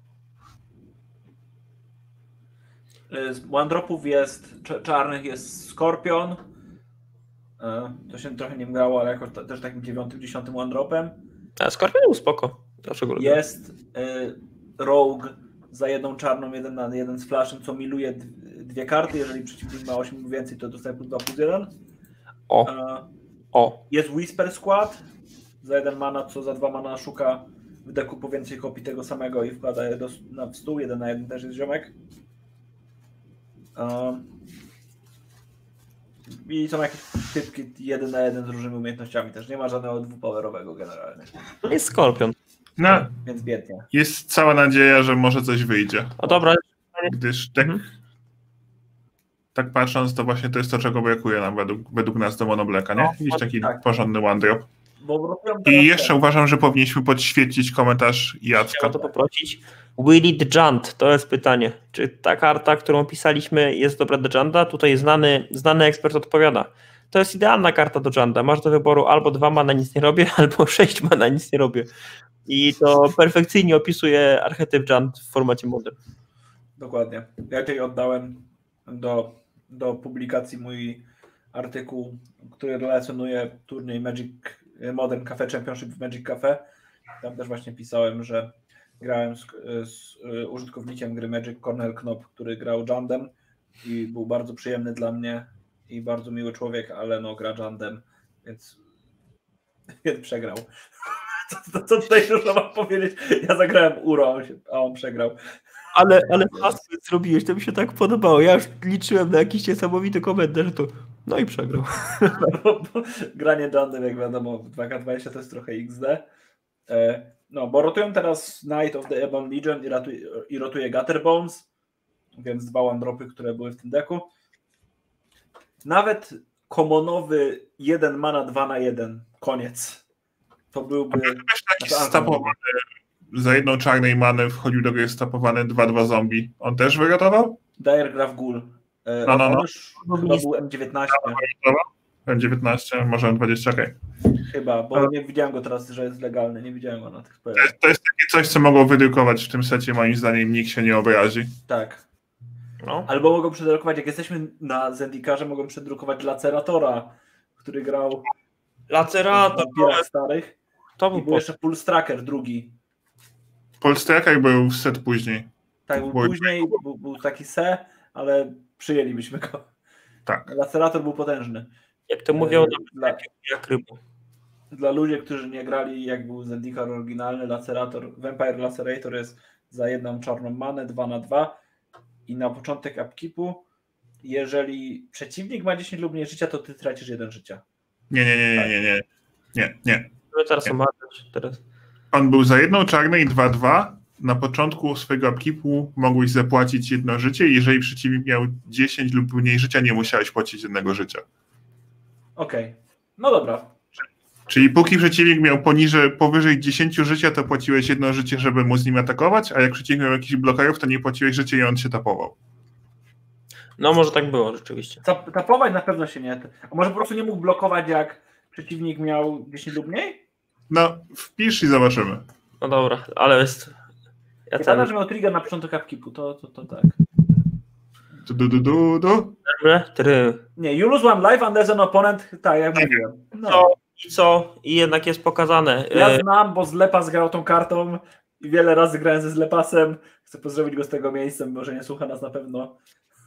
Z one-dropów jest, czarnych jest Skorpion. To się trochę nie grało, ale jakoś też takim dziewiątym, dziesiątym one-dropem. A Skorpion był spoko. Dlaczego? Jest y, Rogue za jedną czarną, jeden na jeden z flashem, co miluje dwie dwie karty, jeżeli przeciwnik ma osiem lub więcej, to dostaje plus dwa plus jeden. O, E, o. Jest Whisper Squad, za jeden mana, co za dwa mana szuka w deku po więcej kopii tego samego i wkłada je do, na stół, jeden na jeden też jest ziomek. Um, I są jakieś typki jeden na jeden z różnymi umiejętnościami też. Nie ma żadnego dwupowerowego generalnie. To jest Skorpion. No, Więc biednie. jest cała nadzieja, że może coś wyjdzie. A dobra. Gdyż tak, Mhm. tak patrząc, to właśnie to jest to, czego brakuje nam według, według nas do Monoblacka, nie? No, Jakiś taki tak. porządny one drop. Bo robią teraz I jeszcze ten. uważam, że powinniśmy podświetlić komentarz Chciałem Jacka. o to poprosić. Will it Junt? To jest pytanie. Czy ta karta, którą pisaliśmy, jest dobra do Junda? Tutaj znany, znany ekspert odpowiada. To jest idealna karta do Junda. Masz do wyboru albo dwa mana nic nie robię, albo sześć mana nic nie robię. I to perfekcyjnie opisuje archetyp Junt w formacie modern. Dokładnie. Ja tutaj oddałem do, do publikacji mój artykuł, który relacjonuje turniej Magic Modern Cafe Championship w Magic Cafe. Tam też właśnie pisałem, że grałem z, z użytkownikiem gry Magic, Cornel Knop, który grał Jundem i był bardzo przyjemny dla mnie i bardzo miły człowiek, ale no gra Jundem, więc, więc przegrał. Co, co tutaj dużo mam powiedzieć? Ja zagrałem Uro, a on, się, a on przegrał. Ale, ale pasy zrobiłeś, to mi się tak podobało. Ja już liczyłem na jakiś niesamowity komentarz, to no i przegrał. Bo, bo granie Jundem, jak wiadomo, w dwa K dwadzieścia to jest trochę X D. No, bo rotują teraz Knight of the Ebon Legion i, ratuje, i rotuje Gutterbones, więc dwa one-dropy, które były w tym deku. Nawet komonowy jeden mana dwa na jeden, koniec. To byłby... Taki stapowany, za jedną czarnej manę wchodził do gry stapowany dwa dwa zombie. On też wyratował? Diregraph Ghoul. No, no, no. On już chyba był M dziewiętnaście. M dziewiętnaście, może M dwadzieścia, okej. Okay. Chyba, bo nie widziałem go teraz, że jest legalny. Nie widziałem go na tych to, jest, to jest takie coś, co mogą wydrukować w tym secie, moim zdaniem nikt się nie obrazi. Tak. No. Albo mogą przedrukować, jak jesteśmy na Zendikarze, mogą przedrukować Laceratora, który grał Lacerator, w Wampirach starych. to I był był jeszcze Pulse Tracker drugi. Polstracker był set później. Tak, był Bo... później, był, był taki se, ale przyjęlibyśmy go. Tak. Lacerator był potężny. Jak to mówią, dla, jak rybu. Dla ludzi, którzy nie grali, jak był Zendikar oryginalny, Lacerator, Vampire Lacerator jest za jedną czarną manę, dwa na dwa i na początek upkeepu, jeżeli przeciwnik ma dziesięć lub mniej życia, to ty tracisz jeden życia. Nie, nie, nie, nie, nie, nie, nie, nie. Teraz omawiać, teraz. On był za jedną czarną i dwa dwa. Na początku swojego upkeepu mogłeś zapłacić jedno życie i jeżeli przeciwnik miał dziesięć lub mniej życia, nie musiałeś płacić jednego życia. Okej, okay. No dobra. Czyli póki przeciwnik miał poniżej, powyżej dziesięć życia, to płaciłeś jedno życie, żeby móc z nim atakować, a jak przeciwnik miał jakiś blokerów, to nie płaciłeś życie i on się tapował. No może tak było rzeczywiście. Tapować na pewno się nie. A może po prostu nie mógł blokować, jak przeciwnik miał dziesięć lub mniej? No, wpisz i zobaczymy. No dobra, ale jest... Ja pamiętam, że miał trigger na początek upkeepu, to, to, to tak. Du, du, du, du, du. Try. Nie, you lose one life unless an opponent, tak jak mówiłem. No. Co? I co? I jednak jest pokazane. Ja znam, bo Zlepas grał tą kartą i wiele razy grałem ze Zlepasem. Chcę pozdrowić go z tego miejsca, mimo że nie słucha nas na pewno.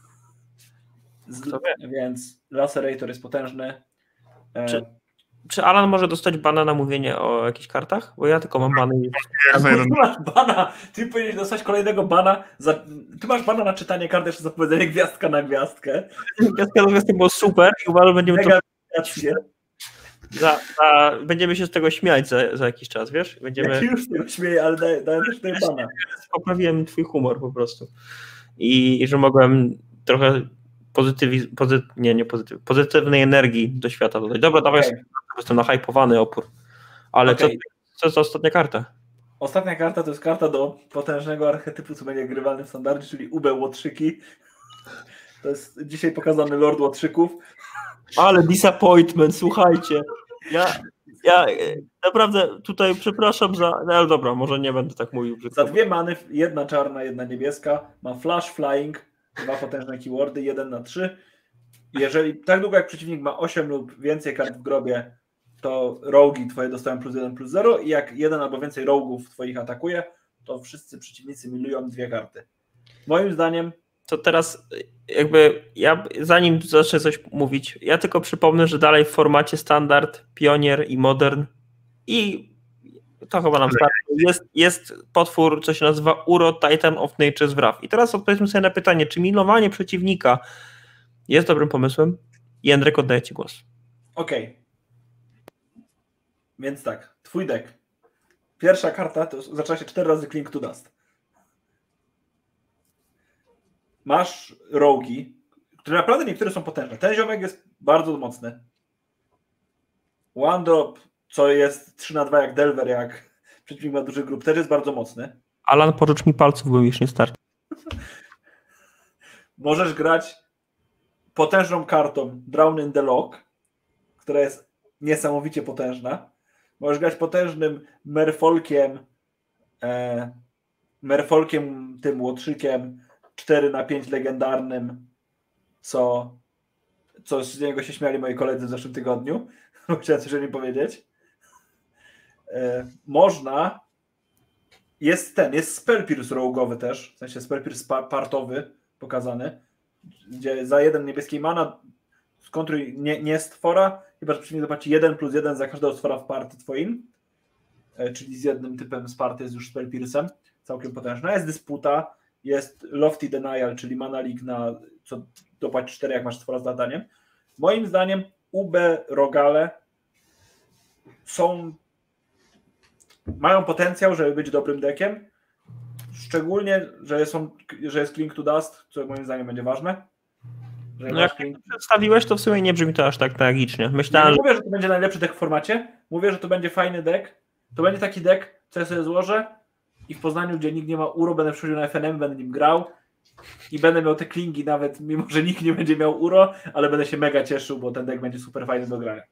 Z... Więc Lacerator jest potężny. Czy, czy Alan może dostać bana na mówienie o jakichś kartach? Bo ja tylko mam bany. I... Ty masz bana! Ty powinieneś dostać kolejnego bana. Za... Ty masz bana na czytanie kart jeszcze za powiedzenie gwiazdka na gwiazdkę. Gwiazdka na gwiazdkę było super i uważam, będziemy Mega to... Za, za, będziemy się z tego śmiać za, za jakiś czas, wiesz? Będziemy... Ja się już z tego śmieję, ale daję, daję też tutaj bana. Poprawiłem twój humor po prostu. I, i że mogłem trochę pozytywi... Pozy... nie, nie pozytyw... pozytywnej energii do świata dodać. Dobra, dawaj, okay. Jestem nahypowany opór. Ale okay. co, co jest ostatnia karta? Ostatnia karta to jest karta do potężnego archetypu, co będzie grywalny w standardzie, czyli Ube Łotrzyki. To jest dzisiaj pokazany Lord Łotrzyków. Ale disappointment, słuchajcie. Ja, ja naprawdę tutaj przepraszam za... No dobra, może nie będę tak mówił. Za dwie many, jedna czarna, jedna niebieska, ma flash, flying, dwa potężne keywordy, jeden na trzy. Jeżeli tak długo jak przeciwnik ma osiem lub więcej kart w grobie, to rogi twoje dostają plus jeden, plus zero i jak jeden albo więcej rogów twoich atakuje, to wszyscy przeciwnicy milują dwie karty. Moim zdaniem to teraz jakby ja, zanim zacznę coś mówić, ja tylko przypomnę, że dalej w formacie standard, pionier i modern i to chyba nam starczy. Jest, jest potwór, co się nazywa Uro Titan of Nature's Wrath. I teraz odpowiedzmy sobie na pytanie, czy minowanie przeciwnika jest dobrym pomysłem? Jędrek, oddaję ci głos. Okej. Okay. Więc tak, twój deck. Pierwsza karta to zaczyna się cztery razy Cling to Dust. Masz rogi, które naprawdę niektóre są potężne. Ten ziomek jest bardzo mocny. One drop, co jest trzy na dwa jak Delver, jak przeciwnik ma duży grup, też jest bardzo mocny. Alan, pożycz mi palców, bo już nie starczy. Możesz grać potężną kartą Drown in the Loch, która jest niesamowicie potężna. Możesz grać potężnym Merfolkiem, e, Merfolkiem, tym łotrzykiem cztery na pięć legendarnym, co, co z niego się śmiali moi koledzy w zeszłym tygodniu. Chciałem coś o nim powiedzieć. E, można, jest ten, jest Spellpierce rogue'owy też, w sensie Spellpierce partowy pokazany, gdzie za jeden niebieskiej mana skontruj nie, nie stwora, chyba że przeciwnik zapłaci jeden plus jeden za każdego stwora w party twoim, e, czyli z jednym typem z party jest już Spellpierce'em, całkiem potężna. Jest Dysputa, jest Lofty Denial, czyli mana leak na co dopłać cztery, jak masz stwora z lataniem. Moim zdaniem U B Rogale są mają potencjał, żeby być dobrym deckiem, szczególnie, że, są, że jest Cling to Dust, co moim zdaniem będzie ważne. No jak Cling... przedstawiłeś, to w sumie nie brzmi to aż tak tragicznie. Myślałem, nie, nie mówię, że to będzie najlepszy deck w formacie, mówię, że to będzie fajny deck, to będzie taki deck, co ja sobie złożę i w Poznaniu, gdzie nikt nie ma Uro, będę przychodził na F N M, będę nim grał i będę miał te klingi nawet, mimo że nikt nie będzie miał Uro, ale będę się mega cieszył, bo ten deck będzie super fajny do grania.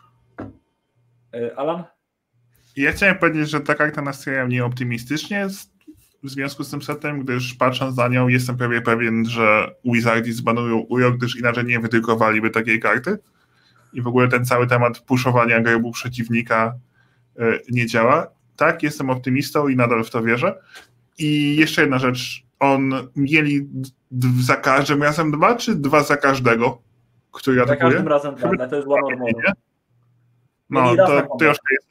Alan? Ja chciałem powiedzieć, że ta karta nastawiała mnie optymistycznie w związku z tym setem, gdyż patrząc na nią jestem prawie pewien, że Wizardi zbanują Uro, gdyż inaczej nie wydrukowaliby takiej karty i w ogóle ten cały temat puszowania grobu przeciwnika y, nie działa. Tak, jestem optymistą i nadal w to wierzę. I jeszcze jedna rzecz, on mieli d- za każdym razem dwa, czy dwa za każdego, który atakuje? Za każdym razem dwa, to jest one or more. No, to troszkę jest.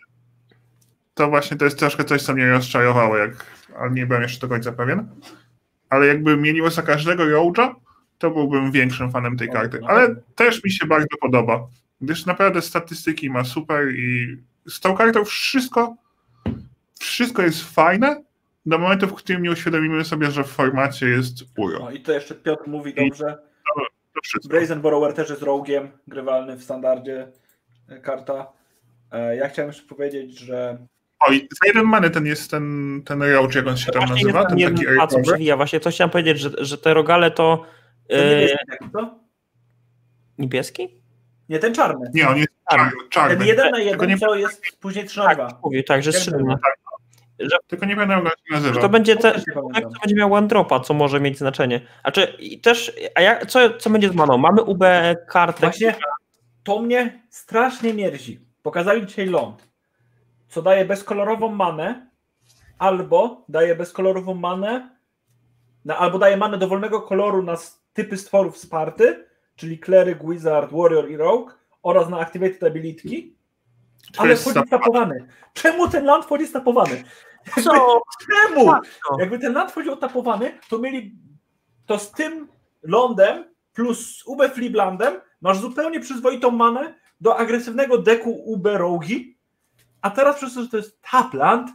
To właśnie to jest troszkę coś, co mnie rozczarowało, jak, ale nie byłem jeszcze do końca pewien. Ale jakby mieliło za każdego Roacha, to byłbym większym fanem tej karty. Ale też mi się bardzo podoba, gdyż naprawdę statystyki ma super i z tą kartą wszystko, wszystko jest fajne do momentu, w którym nie uświadomimy sobie, że w formacie jest Uro. No i to jeszcze Piotr mówi dobrze. To, to Brazen Borrower też jest rogue'iem, grywalny w standardzie karta. Ja chciałem jeszcze powiedzieć, że Oj, za jeden many ten jest ten, ten Roach, jak on się tam nazywa? Ten taki a co przewija. Właśnie to chciałem powiedzieć, że, że te rogale to... to niebieski, e... to? Niebieski? Nie, ten czarny. Nie, on jest czarny. czarny. Ten jeden na jeden, nie... to jest później trzy na dwa. Tak, mówię, tak, że trzy na dwa. Że... Tylko nie pamiętam, jak się nazywa. Że to będzie te, tak, to będzie miał one dropa, co może mieć znaczenie. A czy i też, a jak, co, co będzie z maną? Mamy U B kartę. Właśnie to mnie strasznie mierzi. Pokazali dzisiaj ląd, co daje bezkolorową manę, albo daje bezkolorową manę, na, albo daje manę dowolnego koloru na typy stworów z party, czyli Cleric, Wizard, Warrior i Rogue, oraz na Activated Ability, ale wchodzi stapowany. Czemu ten land wchodzi stapowany? Co? Czemu? Jakby ten land wchodził tapowany, to mieli to z tym lądem plus U B Fliplandem masz zupełnie przyzwoitą manę do agresywnego deku U B Rogi, a teraz przez to, że to jest Tapland,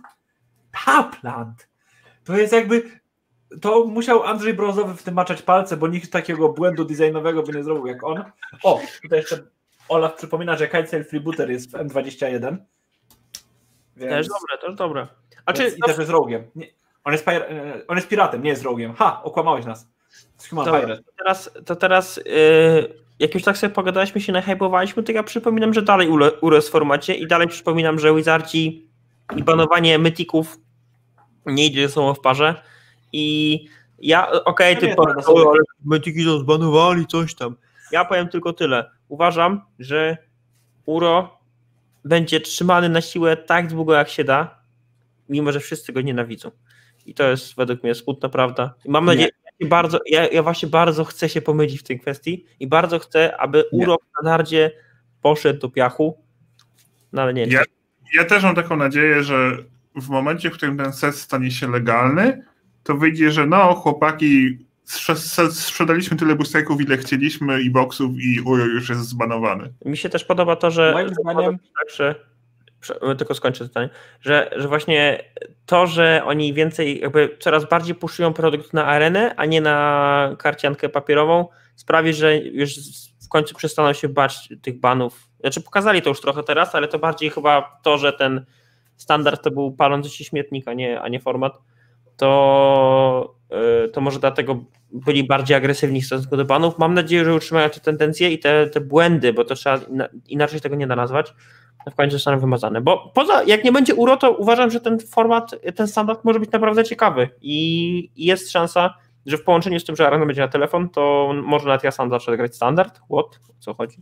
Tapland, to jest jakby, to musiał Andrzej Brązowy w tym maczać palce, bo nikt takiego błędu designowego by nie zrobił jak on. O, tutaj jeszcze Olaf przypomina, że Kitesail Freebooter jest w M dwadzieścia jeden. Więc... Też dobre, też dobre. A czy... I też jest rogue'iem. On jest, on jest piratem, nie jest rogue'iem. Ha, okłamałeś nas. Dobra, to teraz, to teraz yy, jak już tak sobie pogadaliśmy, się nahypowaliśmy, to ja przypominam, że dalej Uro jest w formacie i dalej przypominam, że Wizardzi i banowanie mytików nie idzie ze sobą w parze i ja, okej, okay, ty powiesz, ale mytiki to zbanowali, coś tam. Ja powiem tylko tyle. Uważam, że Uro będzie trzymany na siłę tak długo, jak się da, mimo że wszyscy go nienawidzą. I to jest według mnie smutna prawda. I mam nadzieję, bardzo, ja, ja właśnie bardzo chcę się pomylić w tej kwestii i bardzo chcę, aby Uro w standardzie poszedł do piachu, no ale nie. Ja, ja też mam taką nadzieję, że w momencie, w którym ten set stanie się legalny, to wyjdzie, że no chłopaki, sprzedaliśmy tyle boosterków, ile chcieliśmy i boxów i Uro już jest zbanowany. Mi się też podoba to, że... Moim zdaniem... że tylko skończę zdanie, że, że właśnie to, że oni więcej, jakby coraz bardziej puszują produkt na arenę, a nie na karciankę papierową, sprawi, że już w końcu przestaną się bać tych banów. Znaczy pokazali to już trochę teraz, ale to bardziej chyba to, że ten standard to był palący się śmietnik, a nie, a nie format, to, to może dlatego byli bardziej agresywni w stosunku do banów. Mam nadzieję, że utrzymają te tendencje i te, te błędy, bo to trzeba inaczej tego nie da nazwać, w końcu zostaną wymazane. Bo poza, jak nie będzie Uro, to uważam, że ten format, ten standard może być naprawdę ciekawy i jest szansa, że w połączeniu z tym, że arena będzie na telefon, to może nawet ja sam zacznę grać standard. What? O co chodzi?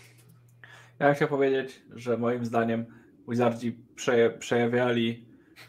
Ja bym chciał powiedzieć, że moim zdaniem Wizardzi prze, przejawiali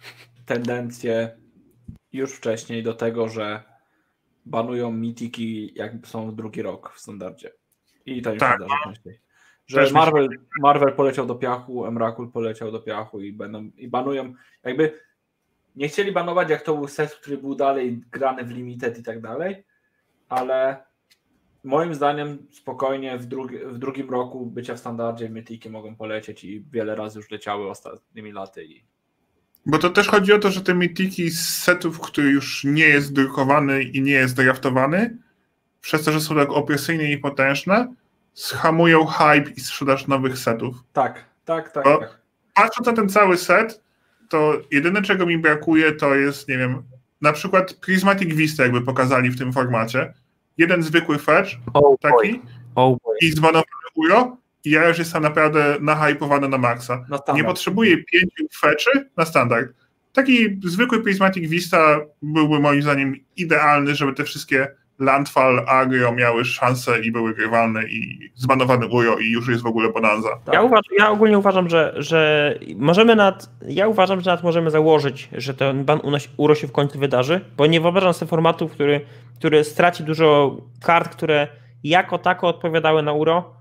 tendencję już wcześniej do tego, że banują mitiki, jak są w drugi rok w standardzie. I to im się tak. zdarza częściej. Że Marvel, Marvel poleciał do piachu, Emrakul poleciał do piachu i będą i banują. Jakby nie chcieli banować, jak to był set, który był dalej grany w limited i tak dalej, ale moim zdaniem spokojnie w, drugi, w drugim roku bycia w standardzie mitiki mogą polecieć i wiele razy już leciały ostatnimi laty. I... Bo to też chodzi o to, że te mitiki z setów, który już nie jest drukowany i nie jest draftowany, przez to, że są tak opresyjne i potężne, schamują hype i sprzedaż nowych setów. Tak, tak, tak. Bo tak. patrząc na ten cały set, to jedyne, czego mi brakuje, to jest, nie wiem, na przykład Prismatic Vista, jakby pokazali w tym formacie. Jeden zwykły fetch, oh taki, oh i zbanowany Uro, i ja już jestem naprawdę nahypowany na maksa. Na Nie potrzebuję pięciu fetchy na standard. Taki zwykły Prismatic Vista byłby moim zdaniem idealny, żeby te wszystkie Landfall, Agro miały szansę i były grywalne i zbanowany Uro i już jest w ogóle bonanza. Ja, uważam, ja ogólnie uważam, że, że możemy nad, ja uważam, że nawet możemy założyć, że ten ban Uro się w końcu wydarzy, bo nie wyobrażam sobie formatu, który, który straci dużo kart, które jako tako odpowiadały na Uro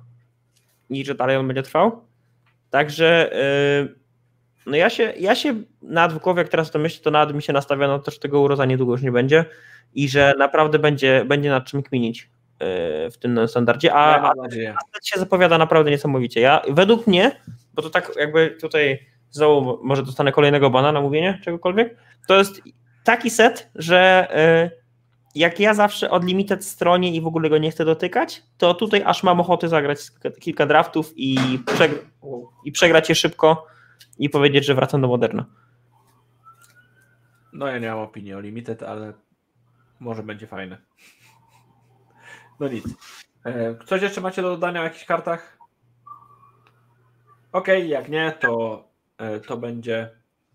i że dalej on będzie trwał. Także yy, no ja się, ja się nawet w głowie, jak teraz to myślę, to nawet mi się nastawia na to, że tego Uro za niedługo już nie będzie i że naprawdę będzie, będzie nad czym kminić yy, w tym standardzie, a, ja a set się zapowiada naprawdę niesamowicie. Ja, według mnie, bo to tak jakby tutaj znowu może dostanę kolejnego bana na mówienie czegokolwiek, to jest taki set, że yy, jak ja zawsze od limited stronie i w ogóle go nie chcę dotykać, to tutaj aż mam ochotę zagrać kilka draftów i, przegra i przegrać je szybko i powiedzieć, że wracam do Moderna. No ja nie mam opinii o limited, ale może będzie fajne. No nic. Coś jeszcze macie do dodania o jakichś kartach? Okej, okay, jak nie, to, to będzie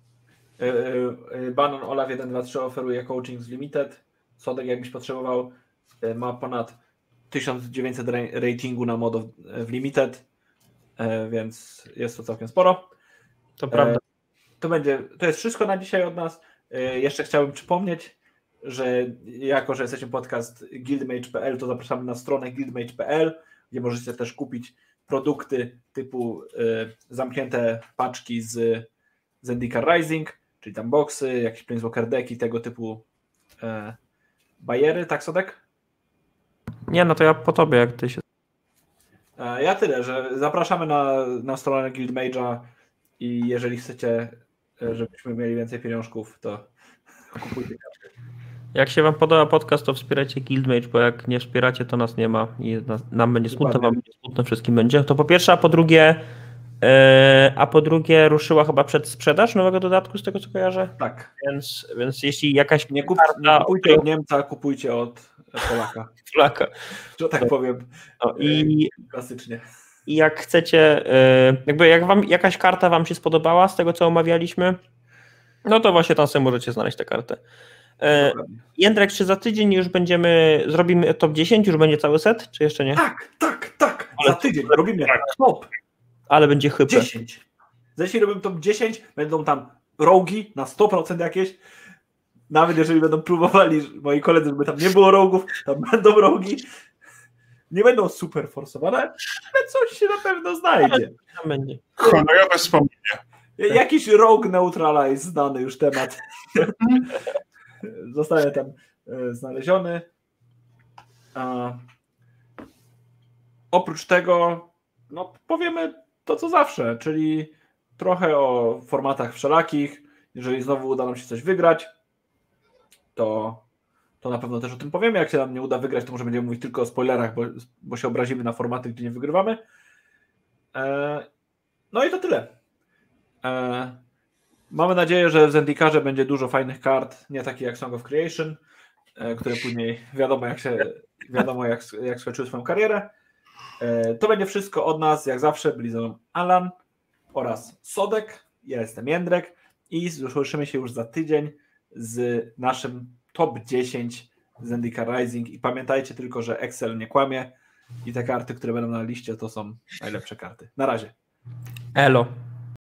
Banon Olaf jeden dwa trzy oferuje coaching z limited. Sodek, jakbyś potrzebował, ma ponad tysiąc dziewięćset ratingu na mod w limited, więc jest to całkiem sporo. To prawda. To będzie, to jest wszystko na dzisiaj od nas. Jeszcze chciałbym przypomnieć, że jako, że jesteśmy podcast guildmage kropka p l, to zapraszamy na stronę guildmage kropka p l, gdzie możecie też kupić produkty typu zamknięte paczki z Zendikar Rising, czyli tam boxy, jakieś Planeswalker decki, tego typu bajery, tak Sodek? Nie, no to ja po tobie, jak ty się... Ja tyle, że zapraszamy na, na stronę Guildmage'a i jeżeli chcecie, żebyśmy mieli więcej pieniążków, to kupujcie kartę. Jak się wam podoba podcast, to wspierajcie Guildmage, bo jak nie wspieracie, to nas nie ma i nam będzie smutno, wam będzie smutno, wszystkim będzie. To po pierwsze, a po drugie Yy, a po drugie ruszyła chyba przedsprzedaż nowego dodatku, z tego co kojarzę. Tak. Więc, więc jeśli jakaś nie, kup, nie kupujcie od Niemca, kupujcie od Polaka. Polaka. Że tak powiem. No i klasycznie. I jak chcecie, yy, jakby jak wam jakaś karta wam się spodobała z tego co omawialiśmy, no to właśnie tam sobie możecie znaleźć tę kartę. Yy, Jędrek, czy za tydzień już będziemy, zrobimy top dziesięć, już będzie cały set, czy jeszcze nie? Tak, tak, tak. Ale za tydzień robimy top. Ale będzie chyba. dziesięć. Jeśli robimy top dziesięć, będą tam rogi na sto procent jakieś. nawet jeżeli będą próbowali moi koledzy, żeby tam nie było rogów, tam będą rogi, nie będą super forsowane, ale coś się na pewno znajdzie. Będzie. Honorowe wspomnienie. Jakiś rogue neutralize, znany już temat. Zostanie tam znaleziony. A oprócz tego no, powiemy to, co zawsze, czyli trochę o formatach wszelakich. Jeżeli znowu uda nam się coś wygrać, to, to na pewno też o tym powiemy. Jak się nam nie uda wygrać, to może będziemy mówić tylko o spoilerach, bo, bo się obrazimy na formaty, gdzie nie wygrywamy. E, no i to tyle. E, mamy nadzieję, że w Zendikar będzie dużo fajnych kart, nie takie jak Song of Creation, e, które później wiadomo jak się wiadomo jak, jak skończyły swoją karierę. E, to będzie wszystko od nas, jak zawsze. Byli ze mną Alan oraz Sodek. Ja jestem Jędrek i słyszymy się już za tydzień z naszym top dziesięć Zendikar Rising i pamiętajcie tylko, że Excel nie kłamie i te karty, które będą na liście, to są najlepsze karty. Na razie. Elo.